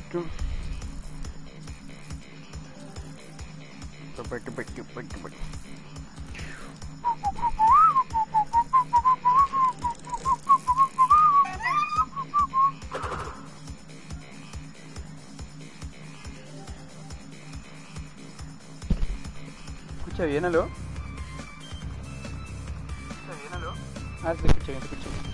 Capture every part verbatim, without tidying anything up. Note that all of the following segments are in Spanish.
tu. ¿Escucha bien, aló? ¿Escucha bien, aló? Ah, se escucha bien, se escucha bien.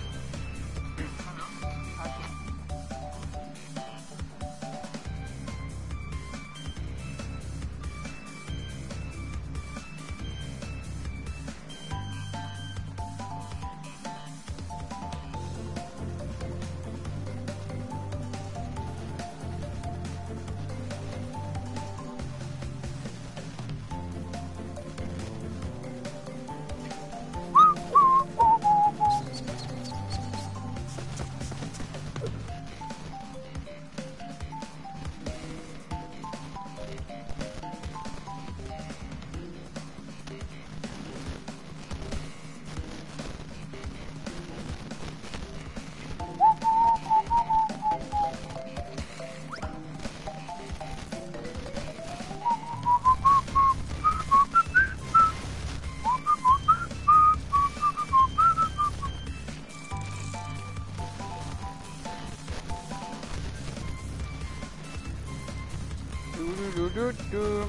Du, du, du.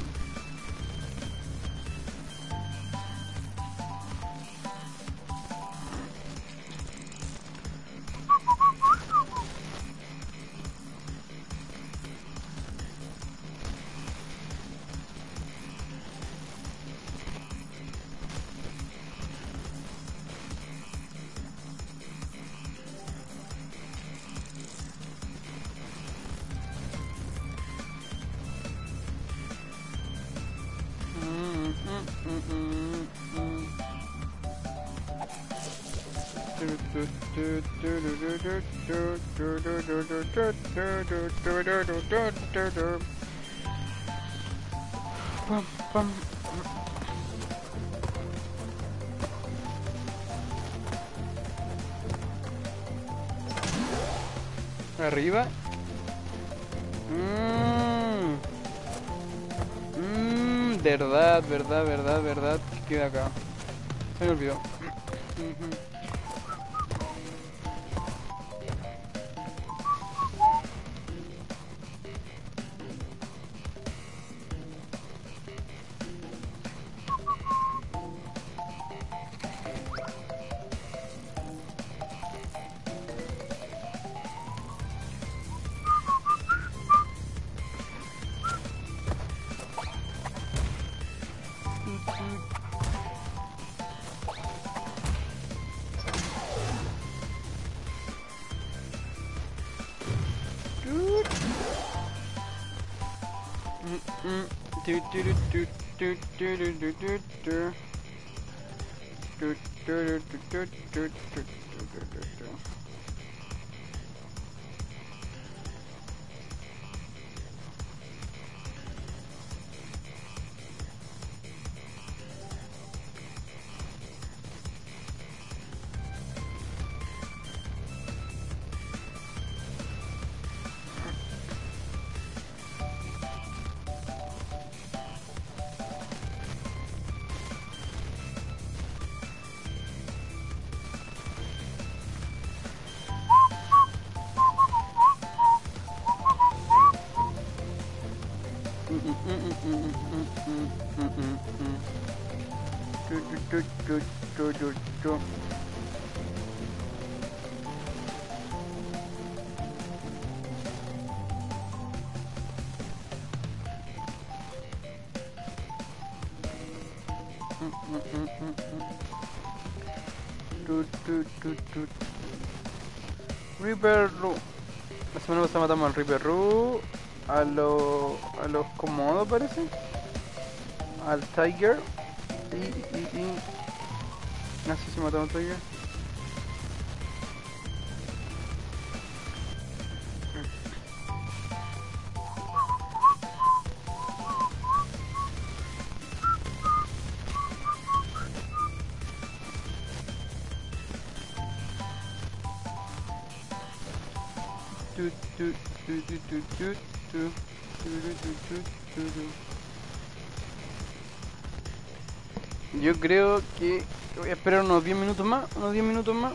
Pam, pam. Arriba. Mmm. Mmm. Verdad, verdad, verdad, verdad. Que queda acá. Se me olvidó. Uh-huh. Reaper Ru. La semana pasada matamos al Reaper Ru, a los a los Komodo parece, al Tiger y, y, y... no sé si matamos al Tiger. Tut, tut, tut, tut, tut, tut. Yo creo que voy a esperar unos diez minutos más, unos diez minutos más.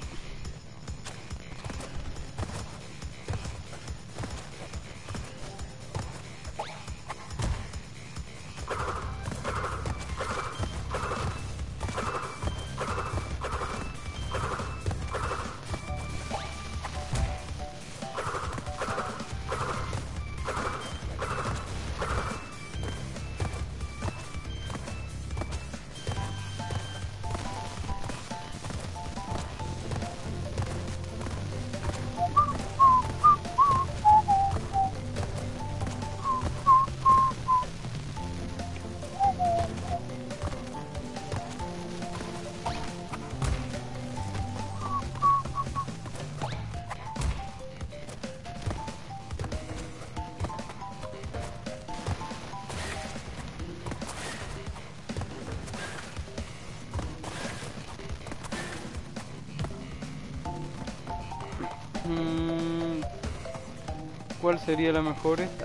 ¿Cuál sería la mejor esta?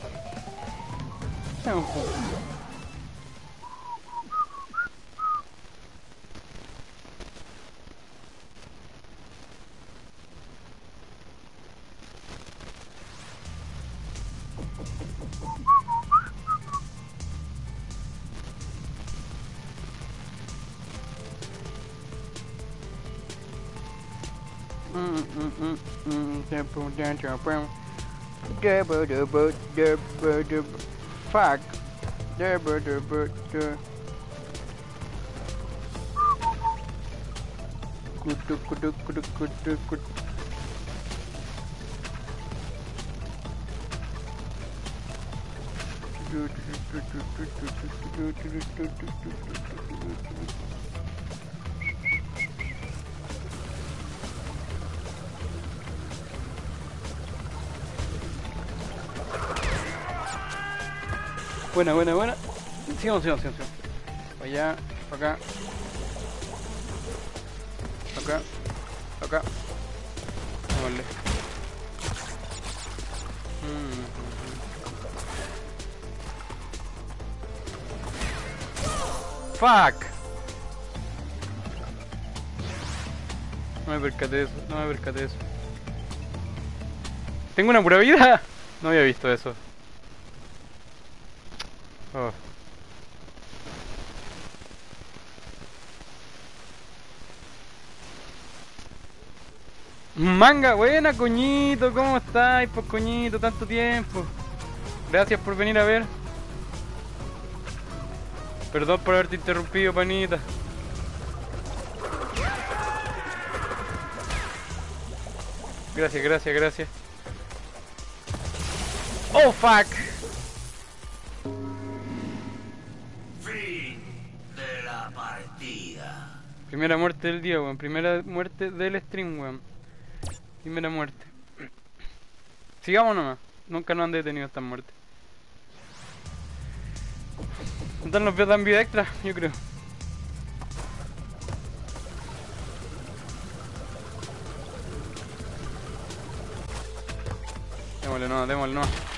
Fuck. Buena, buena, buena. Sigamos, sigamos, sigamos. Para allá, para acá. Acá. Acá. Vale. Mm. Fuck. No me percaté de eso, no me percaté de eso. ¿Tengo una pura vida? No había visto eso. Oh. Manga, buena, coñito, ¿cómo estáis? Pues coñito, tanto tiempo. Gracias por venir a ver. Perdón por haberte interrumpido, panita. Gracias, gracias, gracias. Oh, fuck. Fin de la partida. Primera muerte del día, weón. Primera muerte del stream, weón. Primera muerte. Sigamos nomás. Nunca nos han detenido estas muertes. Entonces nos dan vida extra, yo creo. Démosle no, démosle no.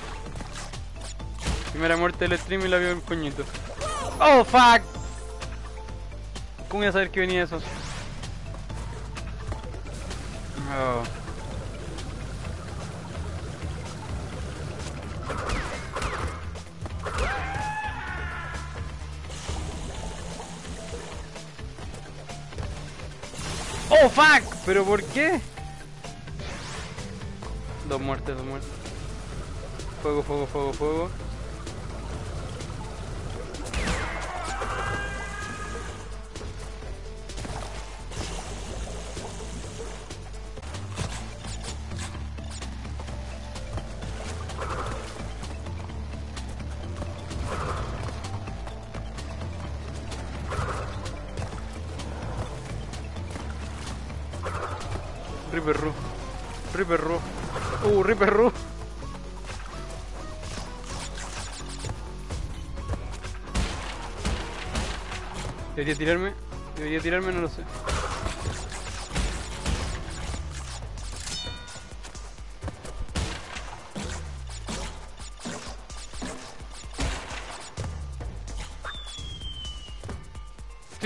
Primera muerte del stream y la vio el coñito. Oh fuck. ¿Cómo iba a saber que venía eso? Oh. Oh fuck. ¿Pero por qué? Dos muertes, dos muertes. Fuego, fuego, fuego, fuego. Reaper Ru. Reaper Ru. Uh, Reaper Ru. Debería tirarme. Debería tirarme, no lo sé.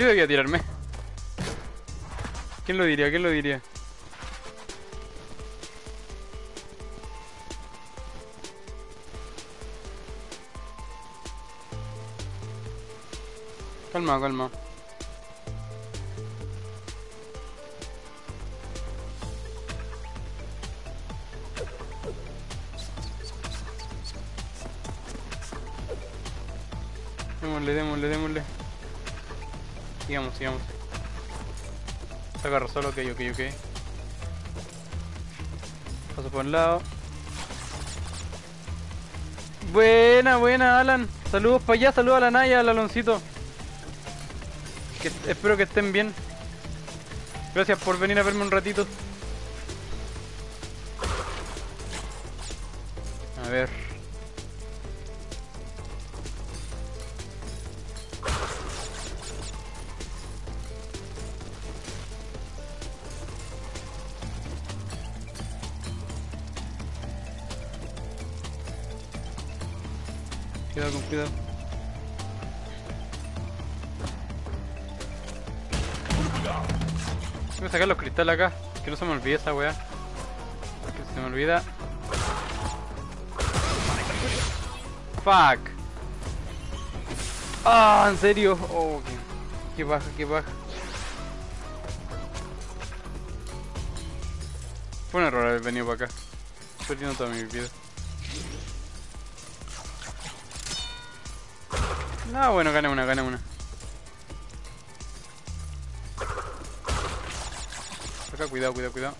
Yo debía tirarme. ¿Quién lo diría? ¿Quién lo diría? Calma, calma. Démosle, démosle, démosle. Sigamos, sigamos. Se agarra solo, ok, ok, ok. Paso por un lado. Buena, buena, Alan. Saludos para allá, saludos a la Naya, al Aloncito. Que, espero que estén bien. Gracias por venir a verme un ratito. A ver. Cuidado, con cuidado. Voy a sacar los cristales acá. Que no se me olvide esa weá. Que se me olvida. Fuck. Ah, en serio. Oh, qué, qué baja, qué baja. Fue un error haber venido para acá. Estoy perdiendo toda mi vida. No, bueno, gané una, gané una. Acá, cuidado, cuidado, cuidado.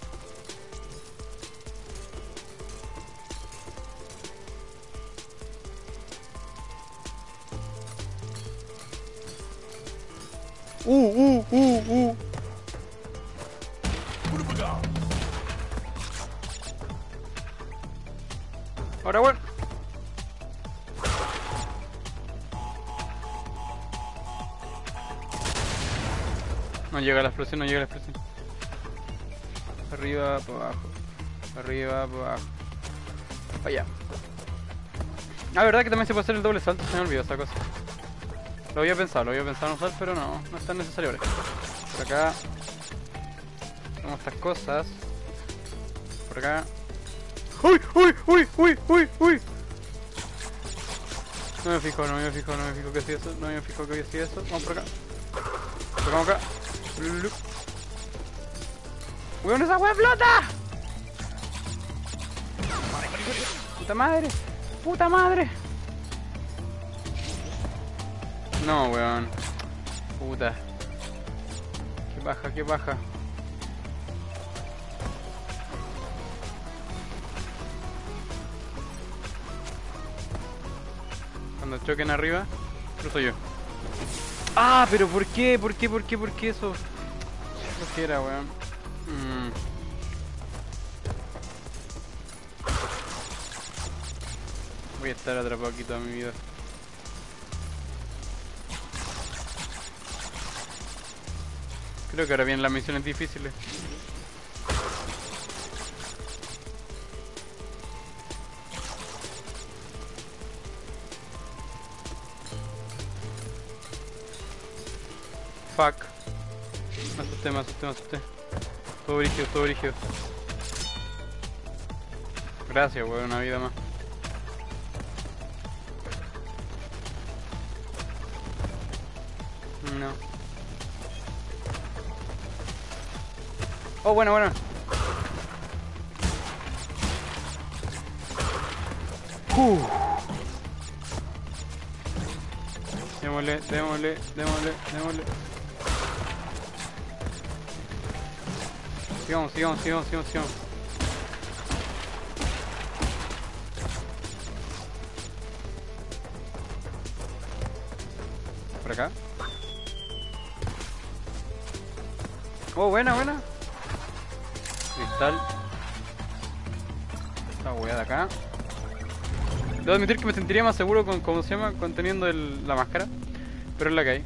Uh, uh, uh, uh. Ahora, bueno. No llega la explosión, no llega la explosión. Arriba, para abajo. Arriba, para abajo. Para allá. Ah, verdad que también se puede hacer el doble salto, se me olvidó esa cosa. Lo había pensado, lo había pensado en usar, pero no, no es tan necesario ahora. Por acá. Tenemos estas cosas. Por acá. ¡Uy, uy, uy, uy, uy, uy! No me fijo, no me fijo, no me fijo que hacía eso, no me fijo que hacía eso. Vamos por acá. Vamos acá. ¡Weón, esa weá flota! ¡Puta madre! ¡Puta madre! No, weón. Puta. Qué baja, qué baja. Cuando choquen arriba, cruzo yo. Ah, pero ¿por qué? ¿Por qué? ¿Por qué? ¿Por qué eso? ¿Por qué era, weón? Mm. Voy a estar atrapado aquí toda mi vida. Creo que ahora vienen las misiones difíciles. Fuck. Me asusté, me asusté, me asusté. Todo brígido, todo brígido. Gracias, weón, una vida más. No. Oh, bueno, bueno. Uh. Démosle, démosle, démosle, démosle. Sigamos, sigamos, sigamos, sigamos, sigamos. Por acá. Oh, buena, buena. Cristal. Esta hueá de acá. Debo admitir que me sentiría más seguro con, ¿cómo se llama? Conteniendo el, la máscara. Pero es la que hay.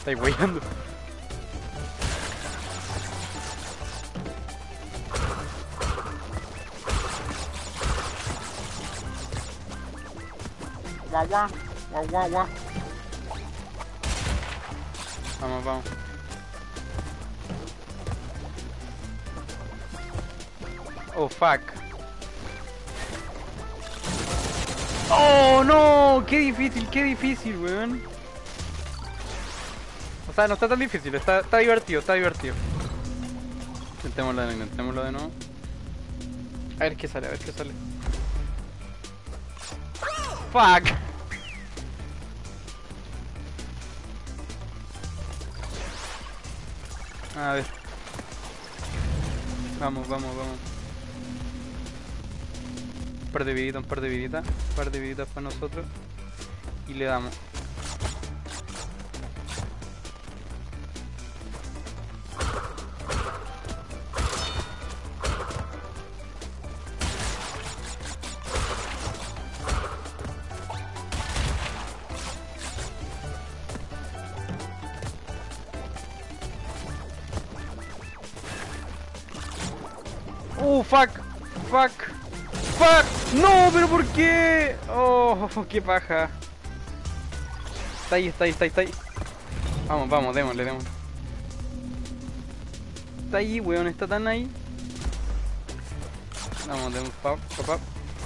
Estáis weyando. Guau, guau, guau, guau, guau. Vamos, vamos. Oh, fuck. Oh, no, qué difícil, qué difícil, weón. O sea, no está tan difícil, está, está divertido, está divertido. Intentémoslo de nuevo, intentémoslo de nuevo. A ver qué sale, a ver qué sale. Fuck. A ver. Vamos, vamos, vamos. Un par de viditas, un par de viditas. Un par de viditas para nosotros. Y le damos. Oh, fuck, fuck, fuck. No, pero ¿por qué? Oh, qué paja. Está ahí, está ahí, está ahí, está ahí. Vamos, vamos, démosle, démosle. Está ahí, weón, está tan ahí. Vamos, démosle, pap, pap, pap.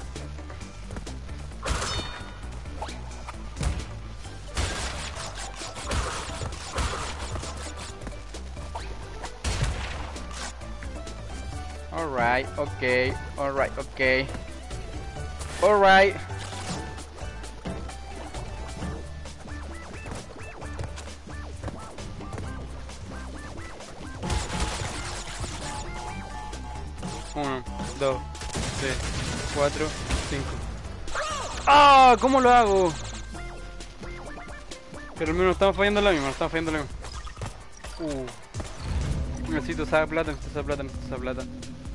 Alright, okay, alright, okay. Alright. Uno, dos, tres, cuatro, cinco. ¡Ah! ¿Cómo lo hago? Pero al menos estamos fallando la misma, estamos fallando la misma. Uh. Necesito esa plata, necesito esa plata, necesito esa plata.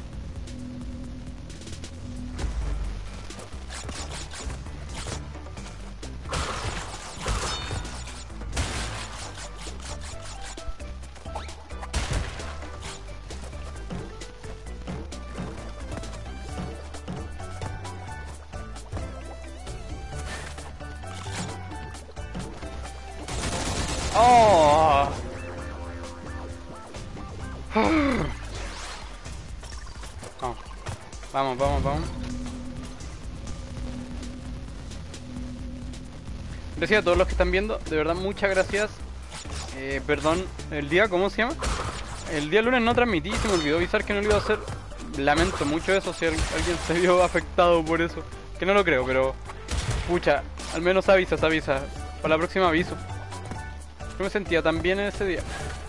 Oh. Vamos, vamos, vamos, vamos. Gracias a todos los que están viendo, de verdad muchas gracias. Eh, perdón, el día, ¿cómo se llama? El día lunes no transmití, se me olvidó avisar que no lo iba a hacer. Lamento mucho eso, si alguien se vio afectado por eso. Que no lo creo, pero... Pucha, al menos avisa, se avisa. Para la próxima aviso. Yo me sentía tan bien en ese día.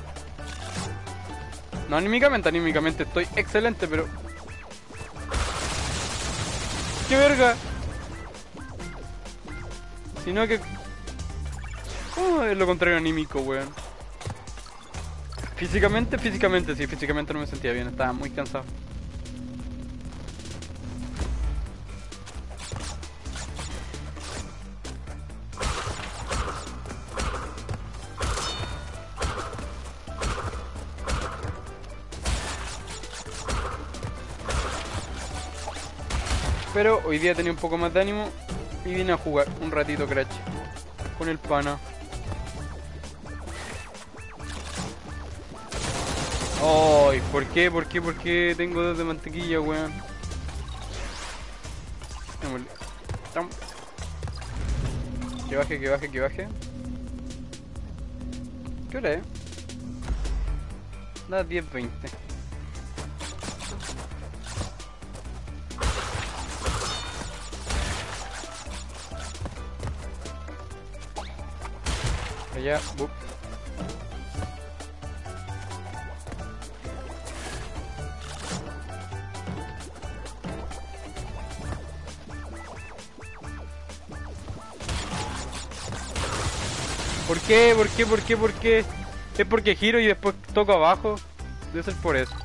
No anímicamente, anímicamente estoy excelente, pero... ¡Qué verga! Sino que... ¿Cómo es lo contrario anímico, weón? Físicamente, físicamente, sí, físicamente no me sentía bien, estaba muy cansado. Pero hoy día tenía un poco más de ánimo y vine a jugar un ratito Crash con el pana. Ay, ¿por qué? ¿Por qué? ¿Por qué tengo dos de mantequilla, weón? Que baje, que baje, que baje. ¿Qué hora es? Las diez veinte. Allá, bup. ¿Por qué? ¿Por qué? ¿Por qué? ¿Por qué? Es porque giro y después toco abajo. Debe ser por eso.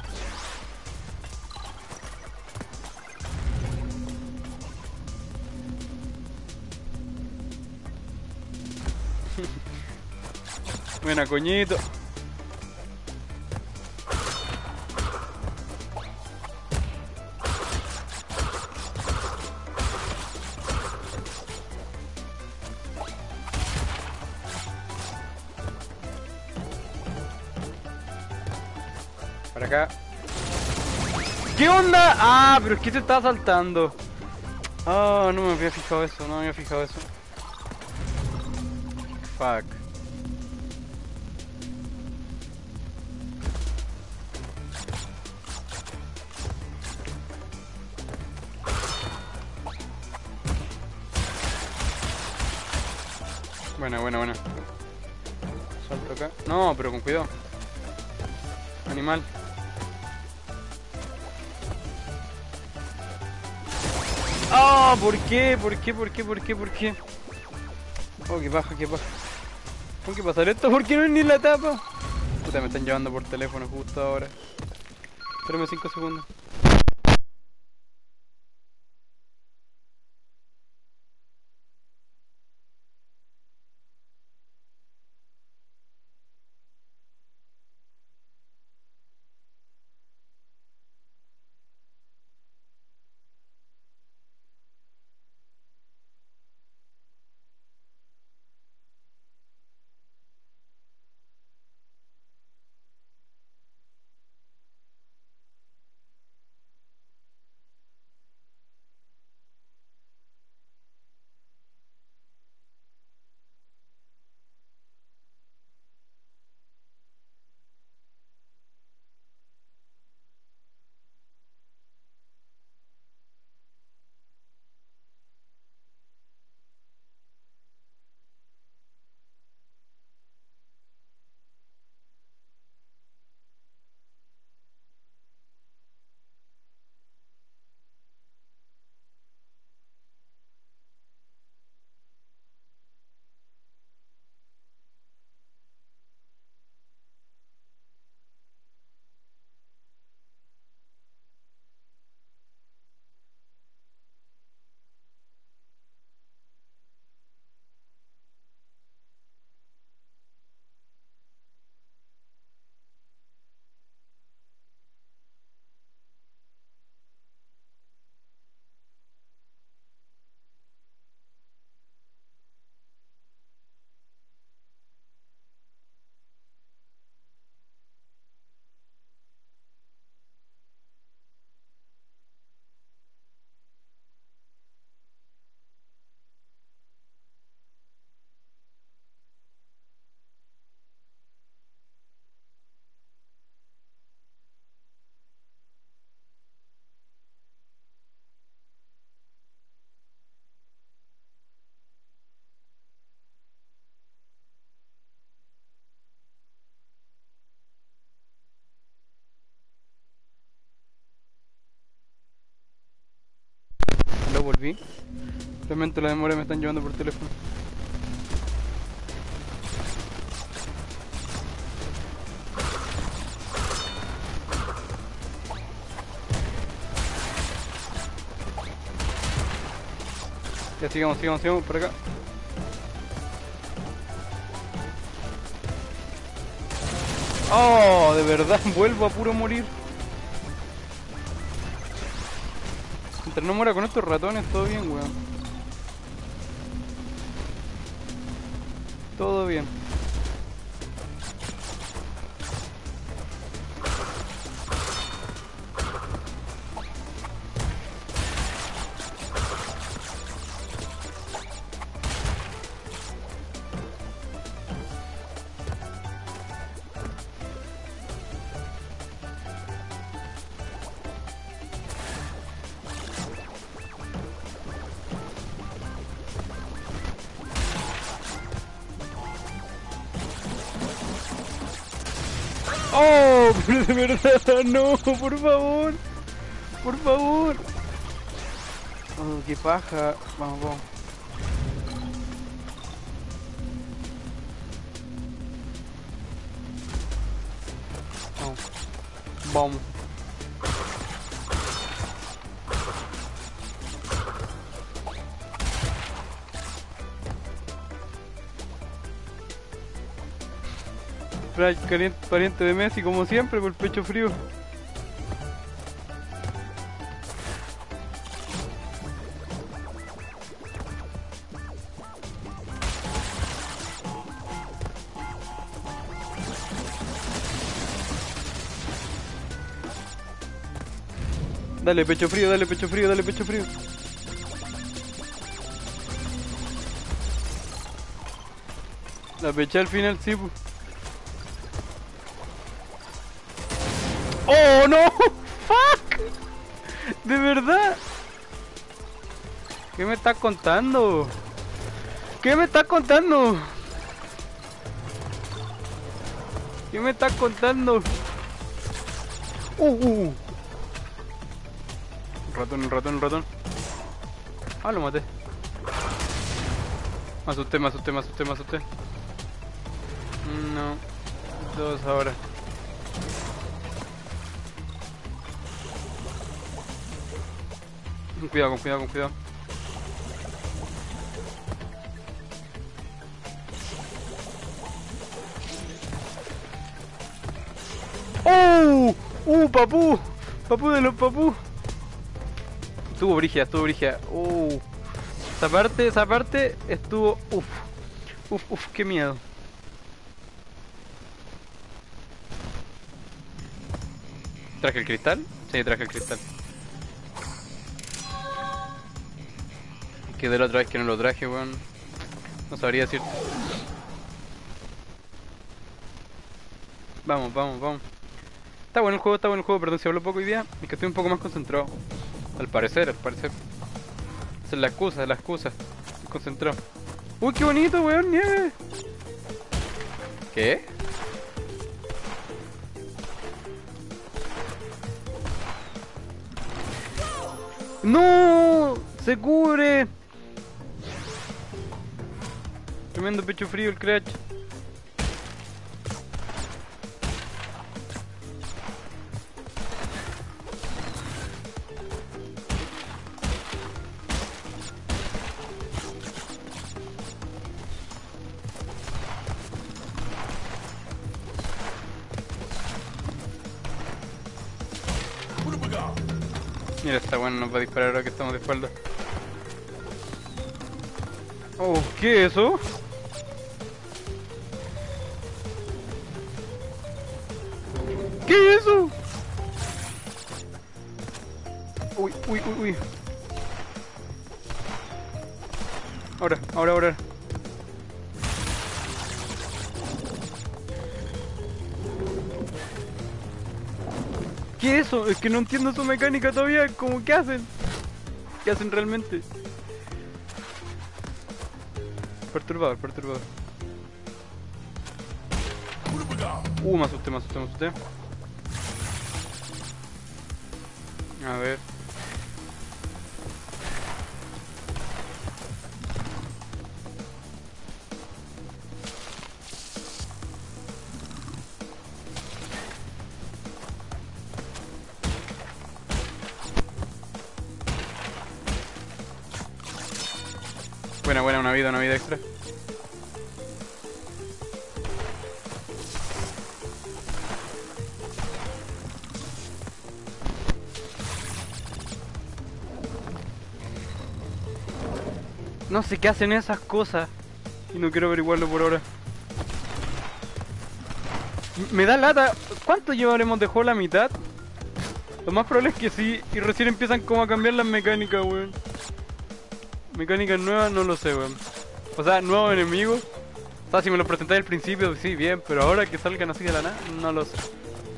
Buena, coñito. Para acá. ¿Qué onda? Ah, pero es que se está saltando. Ah, no me había fijado eso, no me había fijado eso. Fuck. Buena, buena, buena. Salto acá. No, pero con cuidado. Animal. ¡Ah! Oh, ¿por qué? ¿Por qué? ¿Por qué? ¿Por qué? ¿Por qué? Oh, qué baja, qué baja. ¿Por qué pasar esto? ¿Por qué no es ni la tapa? Puta, me están llevando por teléfono justo ahora. Espérame cinco segundos. Lo volví. Realmente la demora me están llevando por teléfono. Ya sigamos, sigamos, sigamos por acá. Oh, de verdad, vuelvo a puro morir. Mientras no muera con estos ratones, todo bien, weón. Todo bien. Oh, pero de verdad, no, por favor. Por favor. Oh, qué paja. Vamos, vamos. Vamos. Vamos. Flash, caliente, pariente de Messi, como siempre, por el pecho frío. Dale pecho frío, dale pecho frío, dale pecho frío. La peché al final, sí, pu. ¡Oh, no! ¡Fuck! ¿De verdad? ¿Qué me estás contando? ¿Qué me estás contando? ¿Qué me estás contando? Uh, uh. Ratón, un ratón, un ratón. Ah, lo maté. Me asusté, me asusté, me asusté, me asusté. No. Dos ahora. Con cuidado, con cuidado, con cuidado. ¡Oh! ¡Uh, papú! ¡Papú de los papú! Estuvo brígida, estuvo brígida. ¡Uh! Esa parte, esa parte estuvo... ¡Uf! ¡Uf, uf! ¡Qué miedo! ¿Traje el cristal? Sí, traje el cristal. Quedé la otra vez que no lo traje, weón. No sabría decir. Vamos, vamos, vamos. Está bueno el juego, está bueno el juego, perdón si hablo poco hoy día. Es que estoy un poco más concentrado. Al parecer, al parecer. Esa es la excusa, es la excusa. Estoy concentrado. Uy, qué bonito, weón, nieve. ¿Qué? ¡No! ¡Se cubre! Tremendo pecho frío el Crash. Mira, está bueno, nos va a disparar ahora que estamos de espalda. Oh, ¿qué es eso? ¿Qué es eso? Uy, uy, uy, uy. Ahora, ahora, ahora. ¿Qué es eso? Es que no entiendo su mecánica todavía. ¿Cómo qué hacen? ¿Qué hacen realmente? Perturbador, perturbador. Uh, me asusté, me asusté, me asusté. A ver. Buena, buena, una vida, una vida extra. No sé qué hacen esas cosas. Y no quiero averiguarlo por ahora. M- Me da lata. ¿Cuánto llevaremos de juego? ¿La mitad? Lo más probable es que sí. Y recién empiezan como a cambiar las mecánicas, weón. Mecánicas nuevas, no lo sé, weón. O sea, nuevos enemigos. O sea, si me lo presentáis al principio, sí, bien. Pero ahora que salgan así de la nada, no lo sé.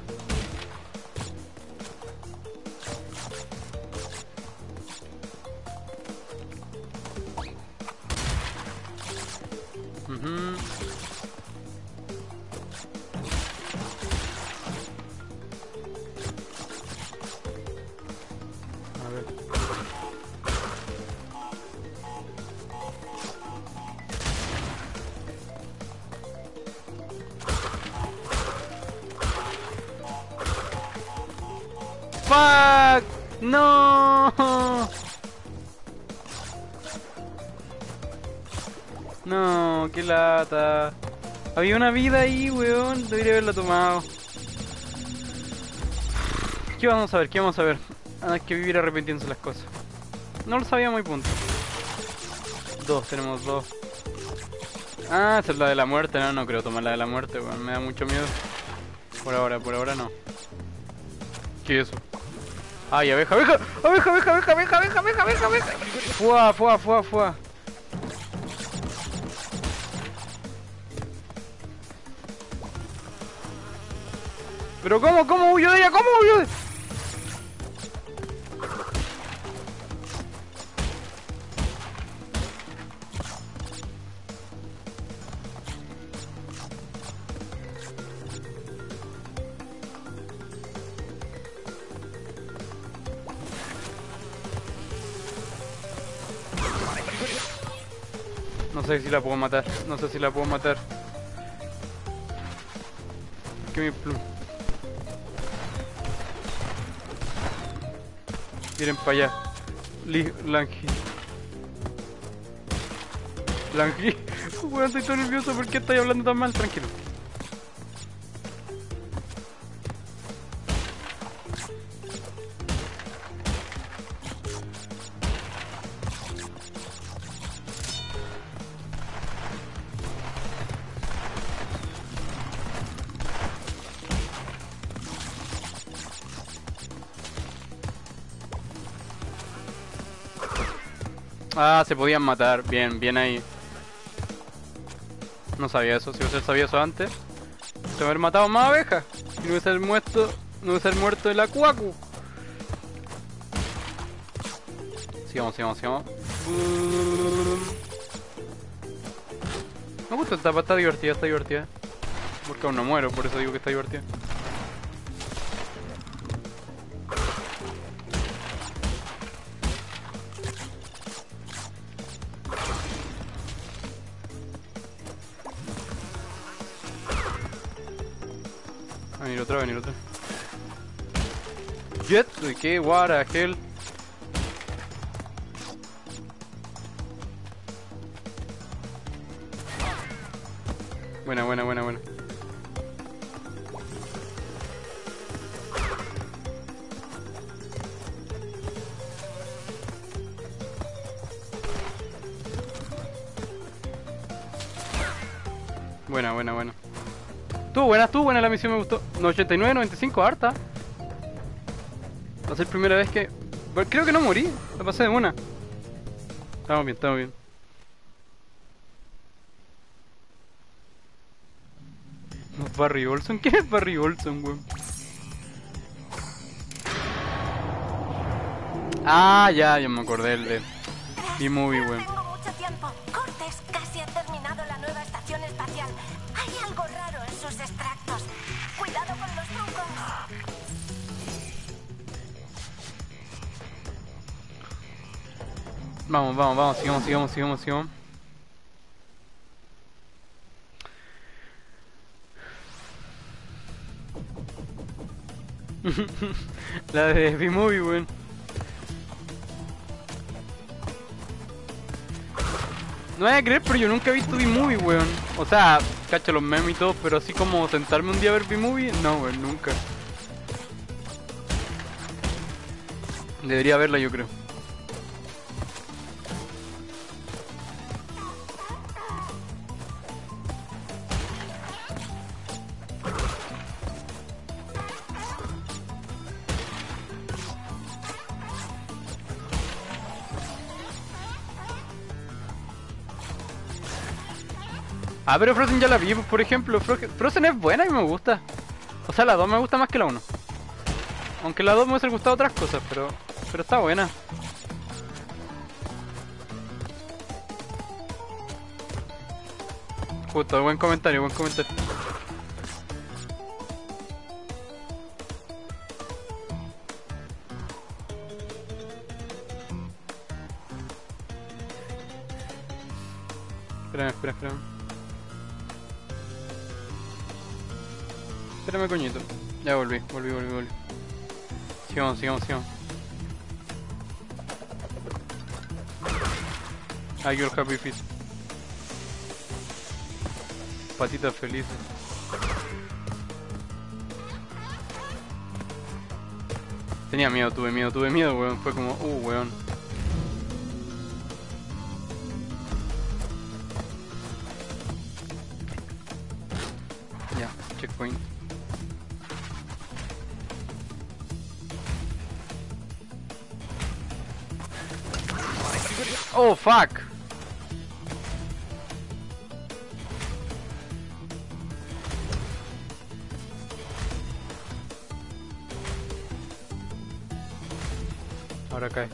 Ujú. A ver. Fuck! No. No, qué lata. Había una vida ahí, weón. Debería haberla tomado. ¿Qué vamos a ver? ¿Qué vamos a ver? Ah, hay que vivir arrepintiéndose las cosas. No lo sabíamos y punto. Dos, tenemos dos. Ah, esa es la de la muerte. No, no creo tomar la de la muerte, weón. Me da mucho miedo. Por ahora, por ahora no. ¿Qué es eso? ¡Ay, abeja, abeja! ¡Abeja, abeja, abeja, abeja, abeja, abeja, abeja, abeja! ¡Fua, fua, fua, fua! ¿Pero cómo, cómo huyo de ella? ¿Cómo huyo de...? No sé si la puedo matar, no sé si la puedo matar. Que mi plum. Miren para allá. Li Langi. Langi. Weón, estoy todo nervioso. ¿Por qué estoy hablando tan mal? Tranquilo. Ah, se podían matar. Bien, bien ahí. No sabía eso. Si hubiese sabido eso antes, se hubiera matado más abejas. Y no hubiese muerto, no hubiese muerto el acuacu. Sigamos, sigamos, sigamos. Me gusta esta etapa, está divertida, está divertida. Porque aún no muero, por eso digo que está divertida. A venir otra, a venir otra. Jet, ¿de qué? What the hell? Buena, buena, buena, buena. Buena, buena, buena. Estuvo buena, estuvo buena la misión, me gustó. No, ochenta y nueve, noventa y cinco, harta. Va a ser la primera vez que... Creo que no morí, la pasé de una. Estamos bien, estamos bien. Barry Olson, ¿quién es Barry Olson, weón? Ah, ya, ya me acordé el de B-Movie, weón. Tengo mucho tiempo. Cortes, casi ha terminado la nueva estación espacial. Hay algo raro en sus extractos. Cuidado con los trucos. Vamos, vamos, vamos, sigamos, sigamos, sigamos, sigamos. La de B-Movie, weón. No voy a creer, pero yo nunca he visto B-Movie, weón. O sea, cacho los memes y todo, pero así como sentarme un día a ver B-Movie, no, weón, nunca. Debería verla, yo creo. Ah, pero Frozen ya la vi, por ejemplo. Frozen es buena y me gusta. O sea, la dos me gusta más que la uno. Aunque la dos me hubiese gustado otras cosas, pero pero está buena. Justo, buen comentario, buen comentario. Espérame, espera, espérame. Espérame, coñito. Ya volví, volví, volví, volví. Sigamos, sigamos, sigamos. Ah, your happy feet. patitas felices. Tenía miedo, tuve miedo, tuve miedo, weón. Fue como, uh, weón. Ya, checkpoint. Oh, fuck. Ahora cae.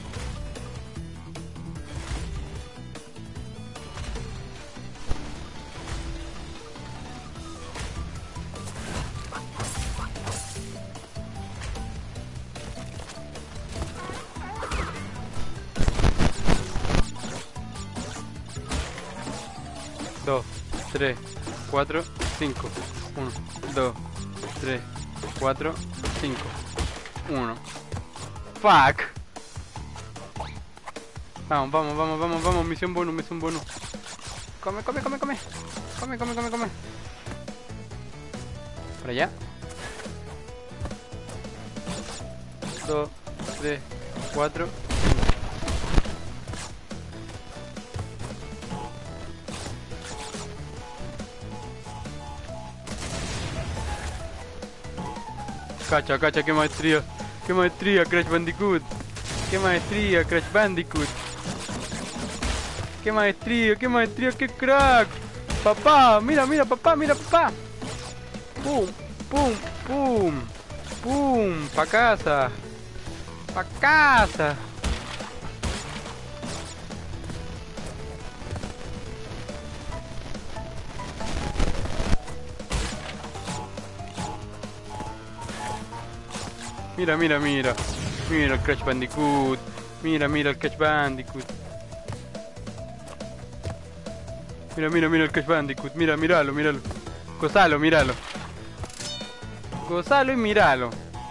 Dos, tres, cuatro, cinco. Uno, dos, tres, cuatro, cinco. Uno. Fuck. Vamos, vamos, vamos, vamos, vamos. Misión bonus, misión bonus. Come, come, come, come. Come, come, come, come. Para allá. Dos, tres, cuatro. Cacha, cacha, qué maestría. Qué maestría, Crash Bandicoot. Qué maestría, Crash Bandicoot. Qué maestría, qué maestría, qué crack. Papá, mira, mira, papá, mira, papá. Pum, pum, pum. Pum, pa' casa. Pa' casa. Mira, mira, mira. Mira el Crash Bandicoot. Mira, mira el Crash Bandicoot. Mira, mira, mira el Crash Bandicoot. Mira, míralo, míralo. Gozalo, míralo. Gozalo y míralo.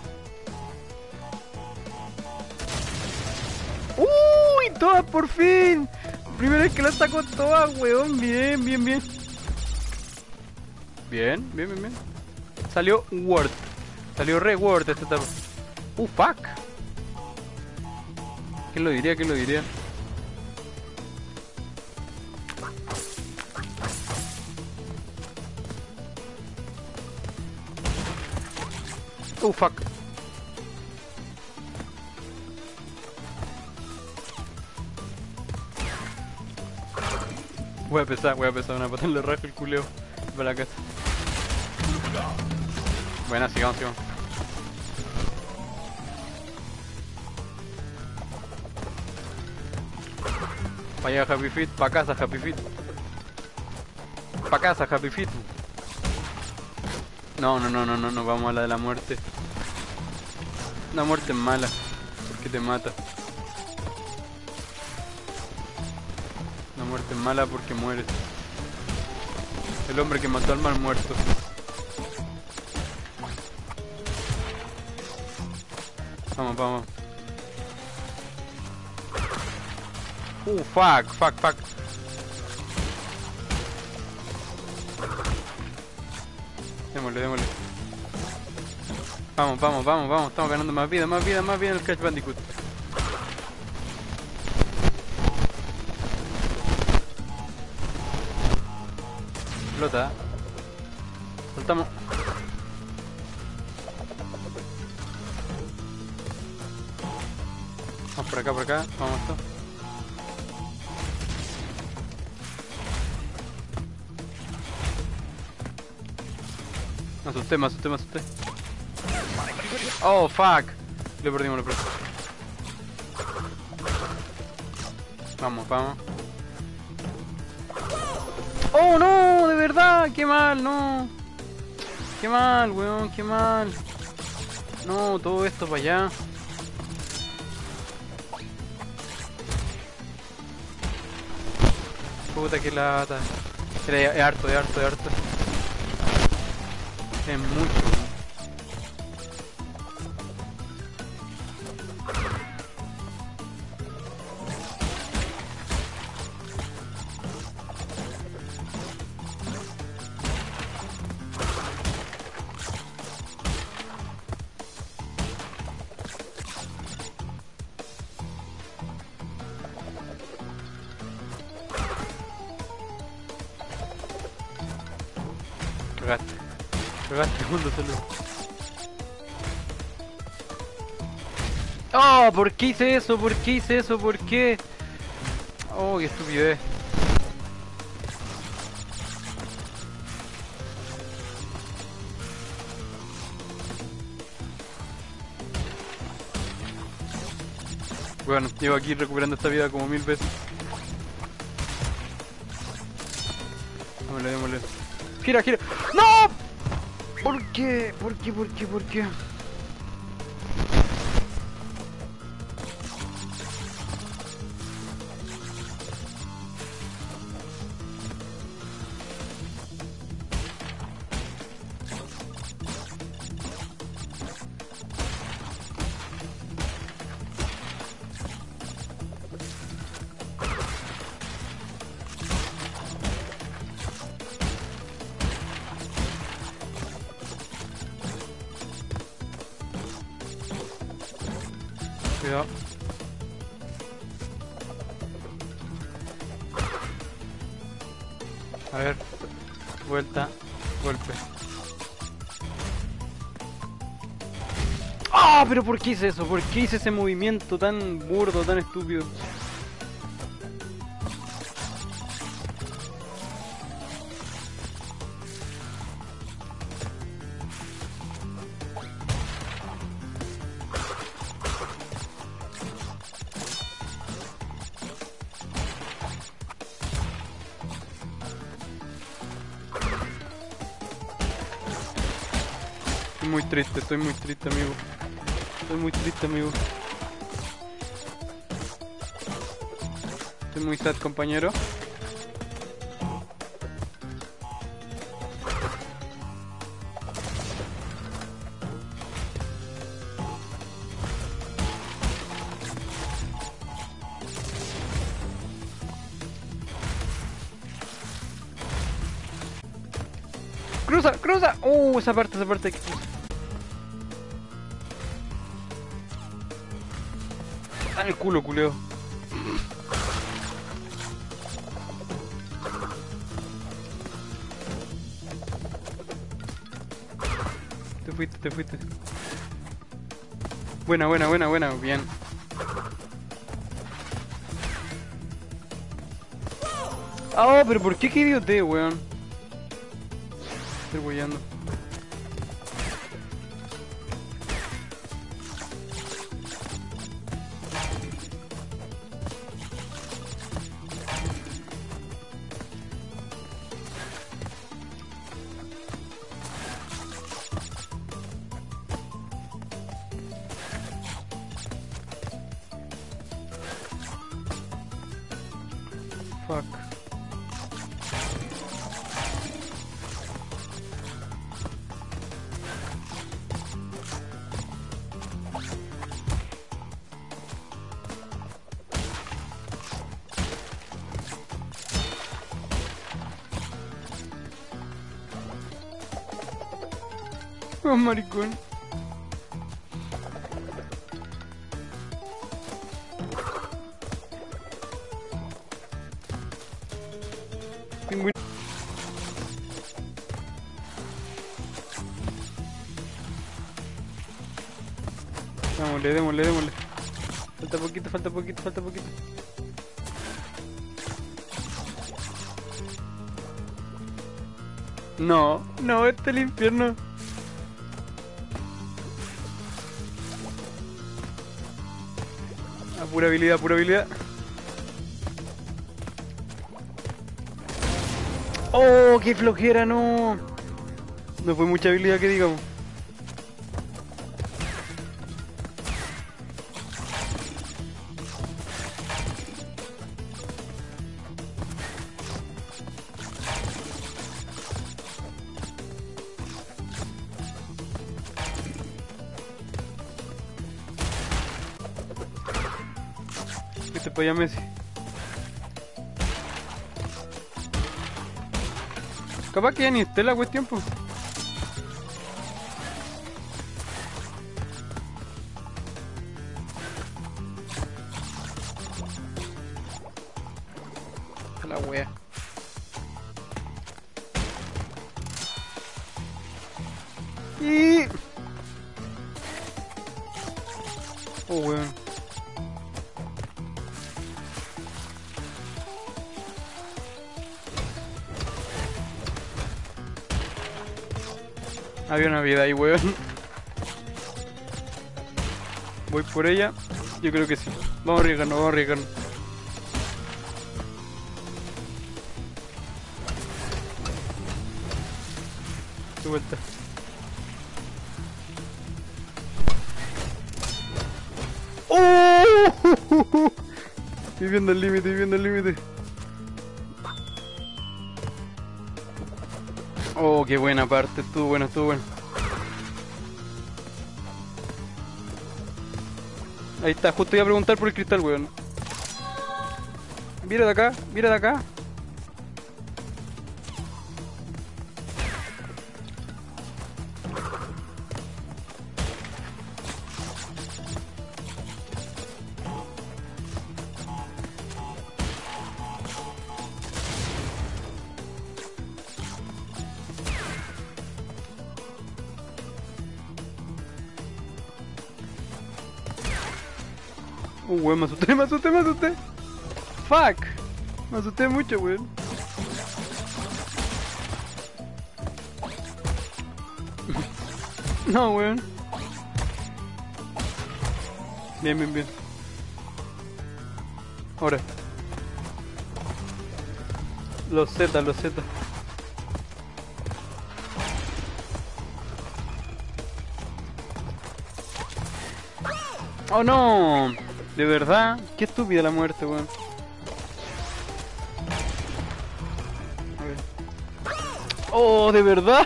¡Uy! ¡Todas por fin! Primera vez que la saco todas, weón. Bien, bien, bien. Bien, bien, bien, bien. Salió Word. Salió re Word esta etapa. Uh, fuck. ¿Quién lo diría? ¿Quién lo diría? Uh, fuck. Voy a pesar, voy a pesar una pata en la raja el culeo. Para la casa. Buena, sigamos, sigamos. Pa' allá Happy Feet, pa' casa Happy Feet. Pa' casa Happy Feet. No, no, no, no, no, no, vamos a la de la muerte. Una muerte mala, porque te mata. Una muerte mala porque mueres. El hombre que mató al mal muerto. Vamos, vamos. Uh, fuck, fuck, fuck. Démosle, démosle. Vamos, vamos, vamos, vamos. Estamos ganando más vida, más vida, más vida en el Crash Bandicoot. Explota. Saltamos. Vamos por acá, por acá. Vamos esto. Me asusté, me asusté, me asusté. Oh, fuck. Le perdimos, le perdimos. Vamos, vamos. Oh, no, de verdad. Qué mal, no. Qué mal, weón, qué mal. No, todo esto para allá. Puta que lata. Era, es harto, es harto, es harto. Es mucho. Cagaste. Cagaste mundo salud. ¡Oh! ¿Por qué hice eso? ¿Por qué hice eso? ¿Por qué? Oh, qué estupidez. Bueno, llevo aquí recuperando esta vida como mil veces. Démosle, démosle. ¡Gira, gira! ¡No! ¿Por qué? ¿Por qué? ¿Por qué? ¿Por qué? Cuidado. A ver, vuelta, golpe. ¡Ah! ¿Pero por qué hice eso? ¿Por qué hice ese movimiento tan burdo, tan estúpido? Estoy muy triste, estoy muy triste, amigo. Estoy muy triste, amigo. Estoy muy sad, compañero. ¡Cruza! ¡Cruza! ¡Uh! Esa parte, esa parte hay que cruzar. ¡Ah, en el culo, culeo! Te fuiste, te fuiste. Buena, buena, buena, buena. Bien. Ah, oh, pero ¿por qué qué idiote, weón? Estoy weyando. Fuck. Oh, maricón. Pingüino. Démosle, démosle, démosle. Falta poquito, falta poquito, falta poquito. No, no, este es el infierno. A pura habilidad, pura habilidad. Oh, qué flojera, no. No fue mucha habilidad que digamos. Vete para allá, Messi. Capaz que ya ni esté la cuestión, pues. La wea. Y... Oh, weón. Había una vida ahí, weón. Voy por ella. Yo creo que sí. Vamos a arriesgarnos, vamos a arriesgarnos. De vuelta. ¡Oh! Estoy viendo el límite, estoy viendo el límite. Oh, qué buena parte. Estuvo bueno, estuvo bueno. Ahí está, justo iba a preguntar por el cristal, weón. Mira de acá, mira de acá. Uh, weón, me asusté, me asusté, me asusté. Fuck. Me asusté mucho, weón. No, weón. Bien, bien, bien. Ahora. Los Z, los Z. Oh no. De verdad, qué estúpida la muerte, weón. A ver. Oh, de verdad.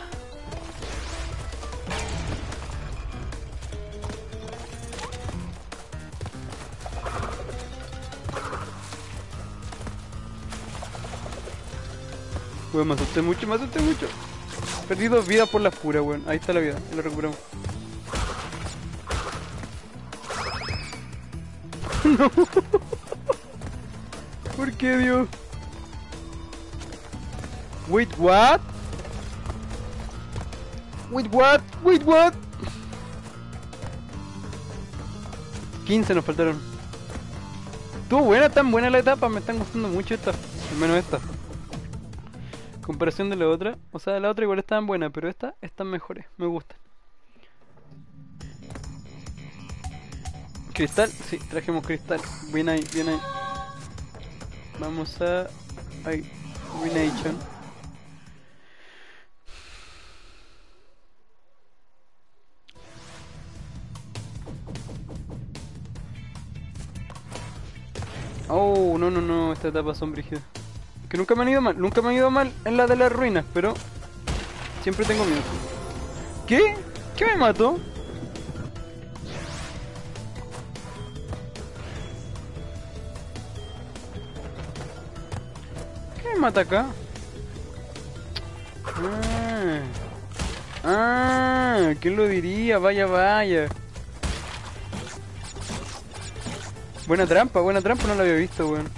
Weón, me asusté mucho, me asusté mucho. Perdí dos vidas por las puras, weón. Ahí está la vida, y la recuperamos. No. ¿Por qué, Dios? Wait, what? Wait, what? Wait, what? quince nos faltaron. Estuvo buena, tan buena la etapa, me están gustando mucho esta. Al menos esta. Comparación de la otra. O sea, la otra igual estaban buenas, pero esta están mejores, me gustan. Cristal, sí, trajimos cristal. Bien ahí, bien ahí. Vamos a... Ahí, Wination. Oh, no, no, no, esta etapa son brígidas. Que nunca me han ido mal, nunca me han ido mal en la de las ruinas, pero... Siempre tengo miedo. ¿Qué? ¿Qué me mató? ¿Qué me mata acá? Ah, ah, ¿quién lo diría? Vaya, vaya. Buena trampa, buena trampa, no la había visto, weón.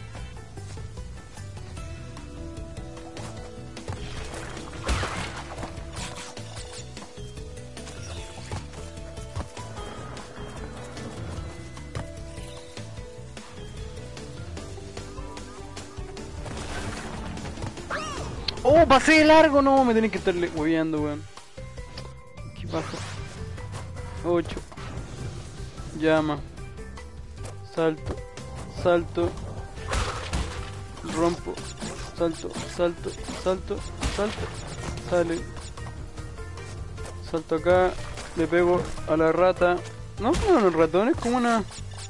¡Oh, pasé de largo! No, me tienen que estarle hueveando, weón. Aquí bajo. ocho. Llama. Salto. Salto. Rompo. Salto, salto, salto, salto. Sale. Salto acá. Le pego a la rata. No, como los ratones, como una...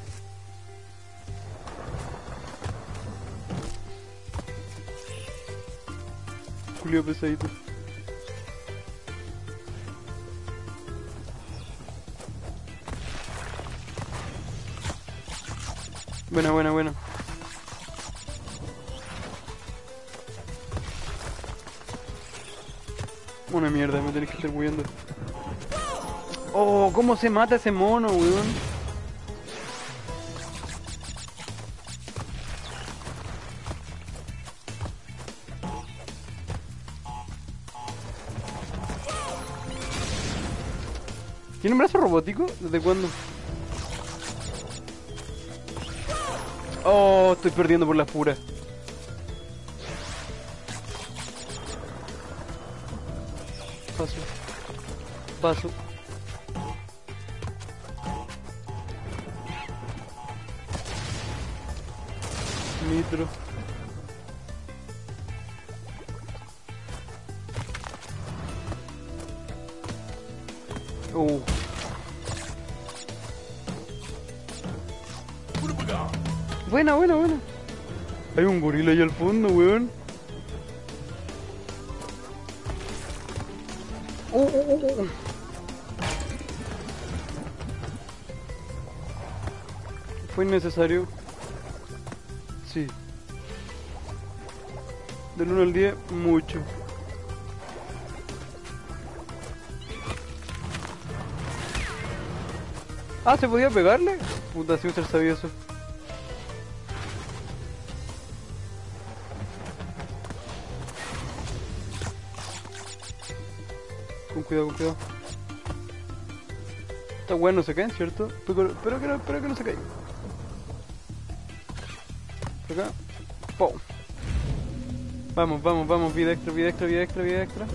Julio pesadito. Buena, buena, buena. Una mierda, me tenés que estar huyendo. Oh, ¿cómo se mata ese mono, weón? ¿Tiene un brazo robótico? ¿Desde cuándo? Oh, estoy perdiendo por las puras. Paso. Paso. Nitro. Uh. Buena, buena, buena. Hay un gorila ahí al fondo, weón. Uh, uh, uh, uh. ¿Fue innecesario? Sí. Del uno al diez, mucho. Ah, ¿se podía pegarle? Puta, si usted sabía eso. Con cuidado, con cuidado. Está bueno, se caen, ¿cierto? Pero, pero, que, no, pero que no se caiga. Por acá. ¡Pum! Vamos, vamos, vamos. Vida extra, vida extra, vida extra, vida extra.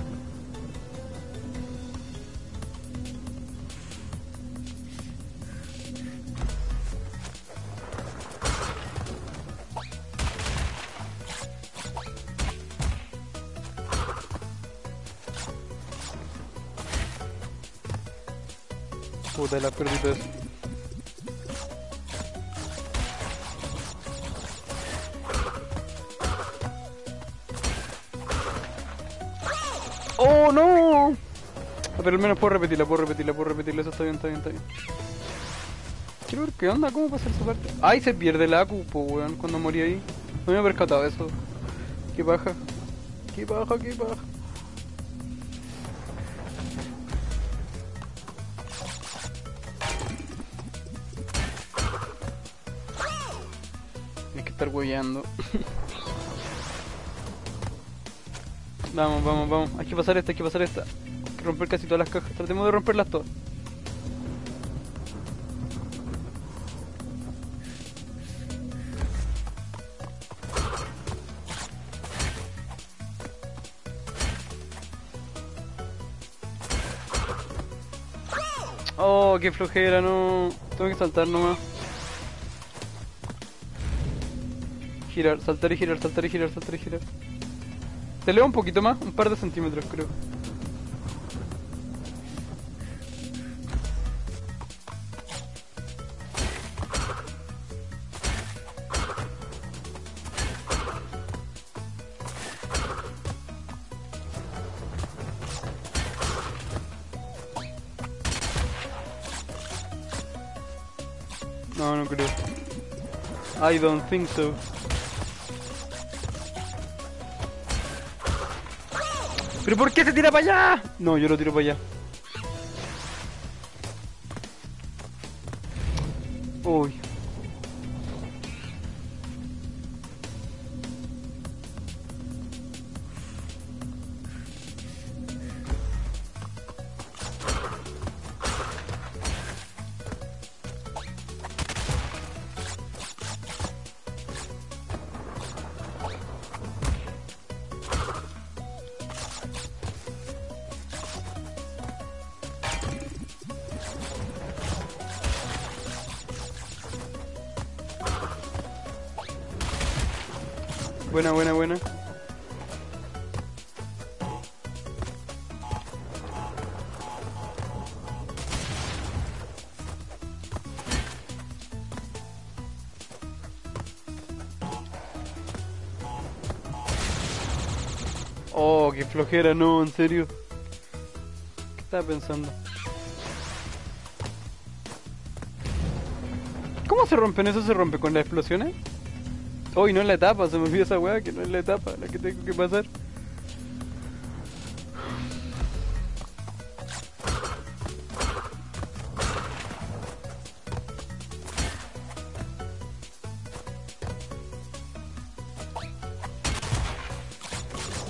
Puta, la perdí todo eso. ¡Oh, no! Pero al menos puedo repetirla, puedo repetirla, puedo repetirla. Eso está bien, está bien, está bien. Quiero ver qué onda, cómo pasa esa parte. ¡Ay, se pierde el acu, po, weón! Cuando morí ahí. No me había percatado de eso. ¡Qué paja! ¡Qué paja, qué paja! Hay que estar hueveando. Vamos, vamos, vamos. Hay que pasar esta, hay que pasar esta. Hay que romper casi todas las cajas. Tratemos de romperlas todas. Oh, qué flojera, no. Tengo que saltar nomás. Girar, saltar y girar, saltar y girar, saltar y girar. Te leo un poquito más, un par de centímetros creo. No, no creo. I don't think so. ¿Pero por qué se tira para allá? No, yo lo tiro para allá. Uy. Buena, buena, buena. Oh, qué flojera, no, en serio. ¿Qué estaba pensando? ¿Cómo se rompen eso? ¿Se rompe con las explosiones? Oh, y no es la etapa, se me olvidó esa weá, que no es la etapa la que tengo que pasar.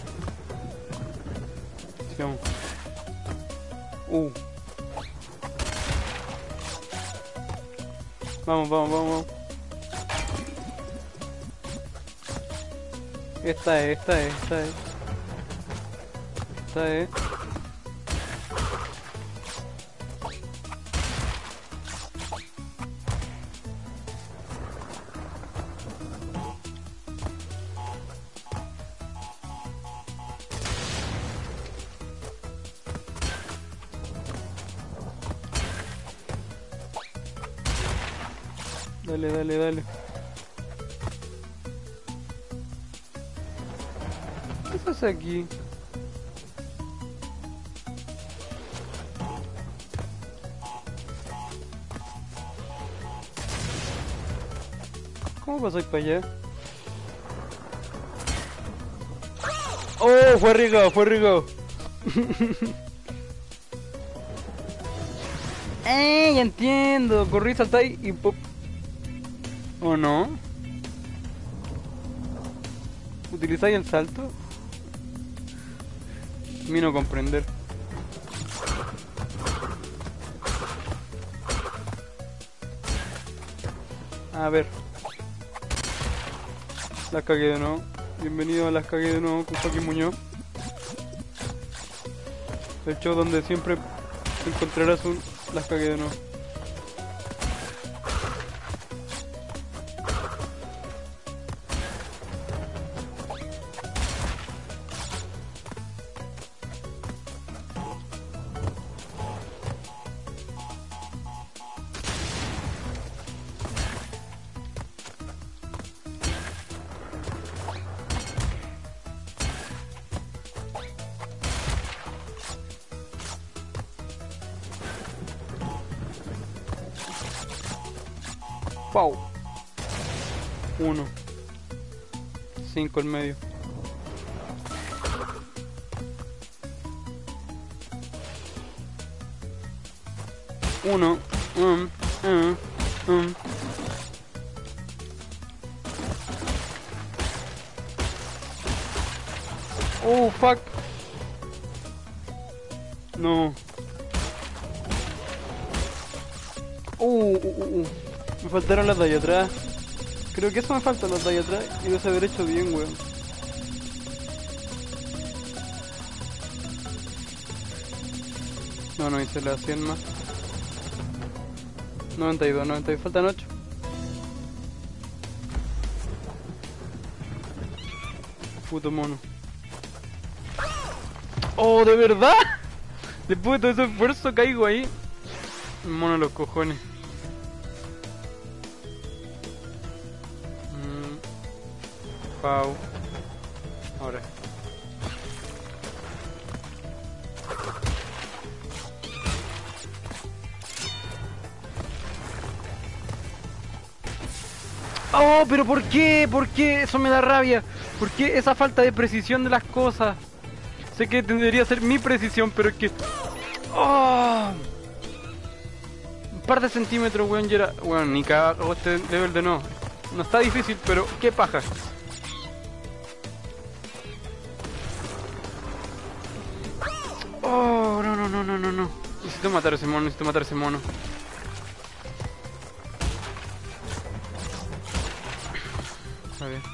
Sigamos. Uh. Vamos, vamos, vamos, vamos. Esta es, esta es, esta es. Esta es. Dale, dale, dale. ¿Qué pasa aquí? ¿Cómo pasáis para allá? ¡Oh! Fue arriesgado, fue arriesgado. ¡Eh! Ya entiendo. Corrí, saltáis y pop. ¿O no? ¿Utilizáis el salto? A mí no comprender. A ver. Las cagué de nuevo. Bienvenido a Las cagué de nuevo con Joaquín Muñoz. El show donde siempre encontrarás un Las cagué de nuevo. Pau. Uno. Cinco en medio. Uno. Um, um, um. Oh, fuck. No. Uh, uh, uh, uh. Me faltaron las de allá atrás. Creo que eso me faltan, las de allá atrás. Y no se haber hecho bien, weón. No, no hice las cien más. noventa y dos, noventa y dos. Faltan ocho. Puto mono. ¡Oh, de verdad! Después de todo ese esfuerzo caigo ahí. Mono los cojones. Pau. Ahora. Oh, pero ¿por qué? ¿Por qué? Eso me da rabia. ¿Por qué esa falta de precisión de las cosas? Sé que debería ser mi precisión, pero es que... Oh. Un par de centímetros, weón, y era... Bueno, ni cago este level de no. No está difícil, pero qué paja. Oh, no, no, no, no, no, no. Necesito matar a ese mono, necesito matar a ese mono. A ver.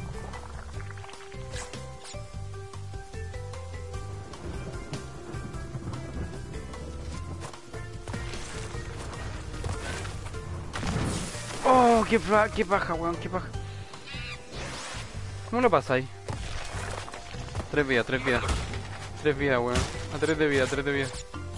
Oh, qué, qué paja, weón, qué paja. ¿Cómo lo pasáis? Tres vidas, tres vidas. Tres vidas, weón. A tres de vida, tres de vida.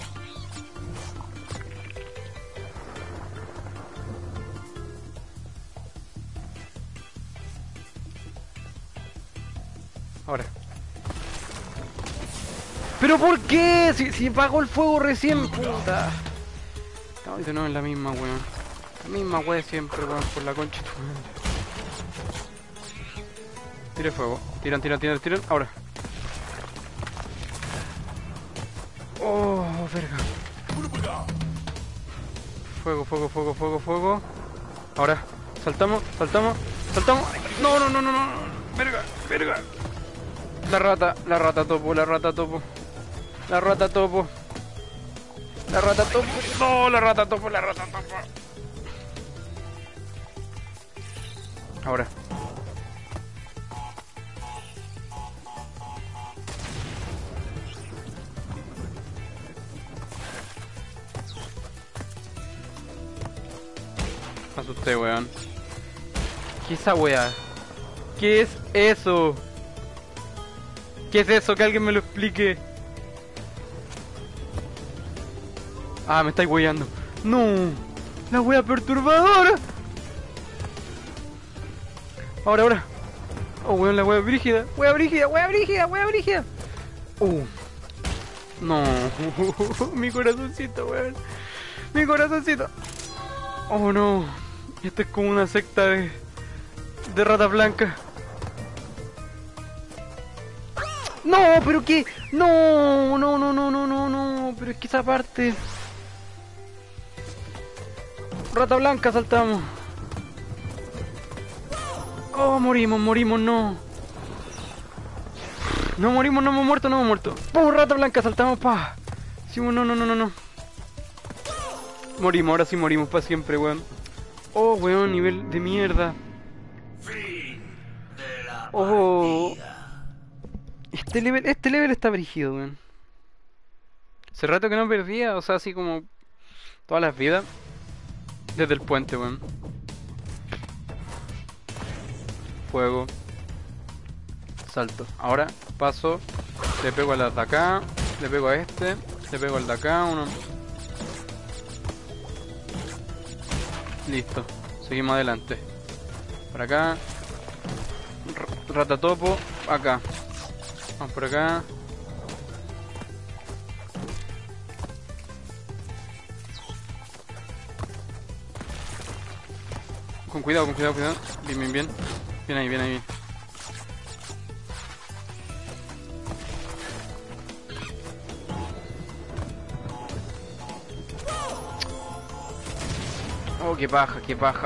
Ahora. ¿Pero por qué? Si, si apagó el fuego recién, puta. Estamos de nuevo en la misma, weón. La misma weón siempre, weón, por la concha de tu madre. Tire fuego. Tiran, tiran, tiran, tiran. Ahora. Oh, verga. Fuego, fuego, fuego, fuego, fuego. Ahora. Saltamos, saltamos, saltamos. No, no, no, no, no. Verga, verga. La rata, la rata topo, la rata topo. La rata topo. La rata topo. No, la rata topo, la rata topo. Ahora. Me asusté, weón. ¿Qué es esa weá? ¿Qué es eso? ¿Qué es eso? Que alguien me lo explique. Ah, me estáis weyando. No, la wea perturbadora. Ahora, ahora. Oh, weón, la wea brígida. Wea brígida, wea brígida, wea brígida. Uh. No. Mi corazoncito, weón. Mi corazoncito. Oh, no. Esto es como una secta de... de rata blanca. No, pero qué. No, no, no, no, no, no, no. Pero es que esa parte... Rata blanca, saltamos. Oh, morimos, morimos, no. No morimos, no hemos muerto, no hemos muerto. ¡Pum! Rata blanca, saltamos, pa. Sí, no, no, no, no, no. Morimos, ahora sí morimos para siempre, weón. Oh, weón, nivel de mierda. Fin de la Oh. partida. Este level, este level está brígido, weón. Hace rato que no perdía, o sea, así como todas las vidas. Desde el puente, weón. Fuego. Salto. Ahora paso. Le pego al de acá. Le pego a este. Le pego al de acá. Uno. Listo. Seguimos adelante. Por acá. R Ratatopo. Acá. Vamos por acá. Con cuidado, con cuidado, cuidado. Bien, bien, bien. Bien ahí, bien ahí. Oh, qué paja, qué paja.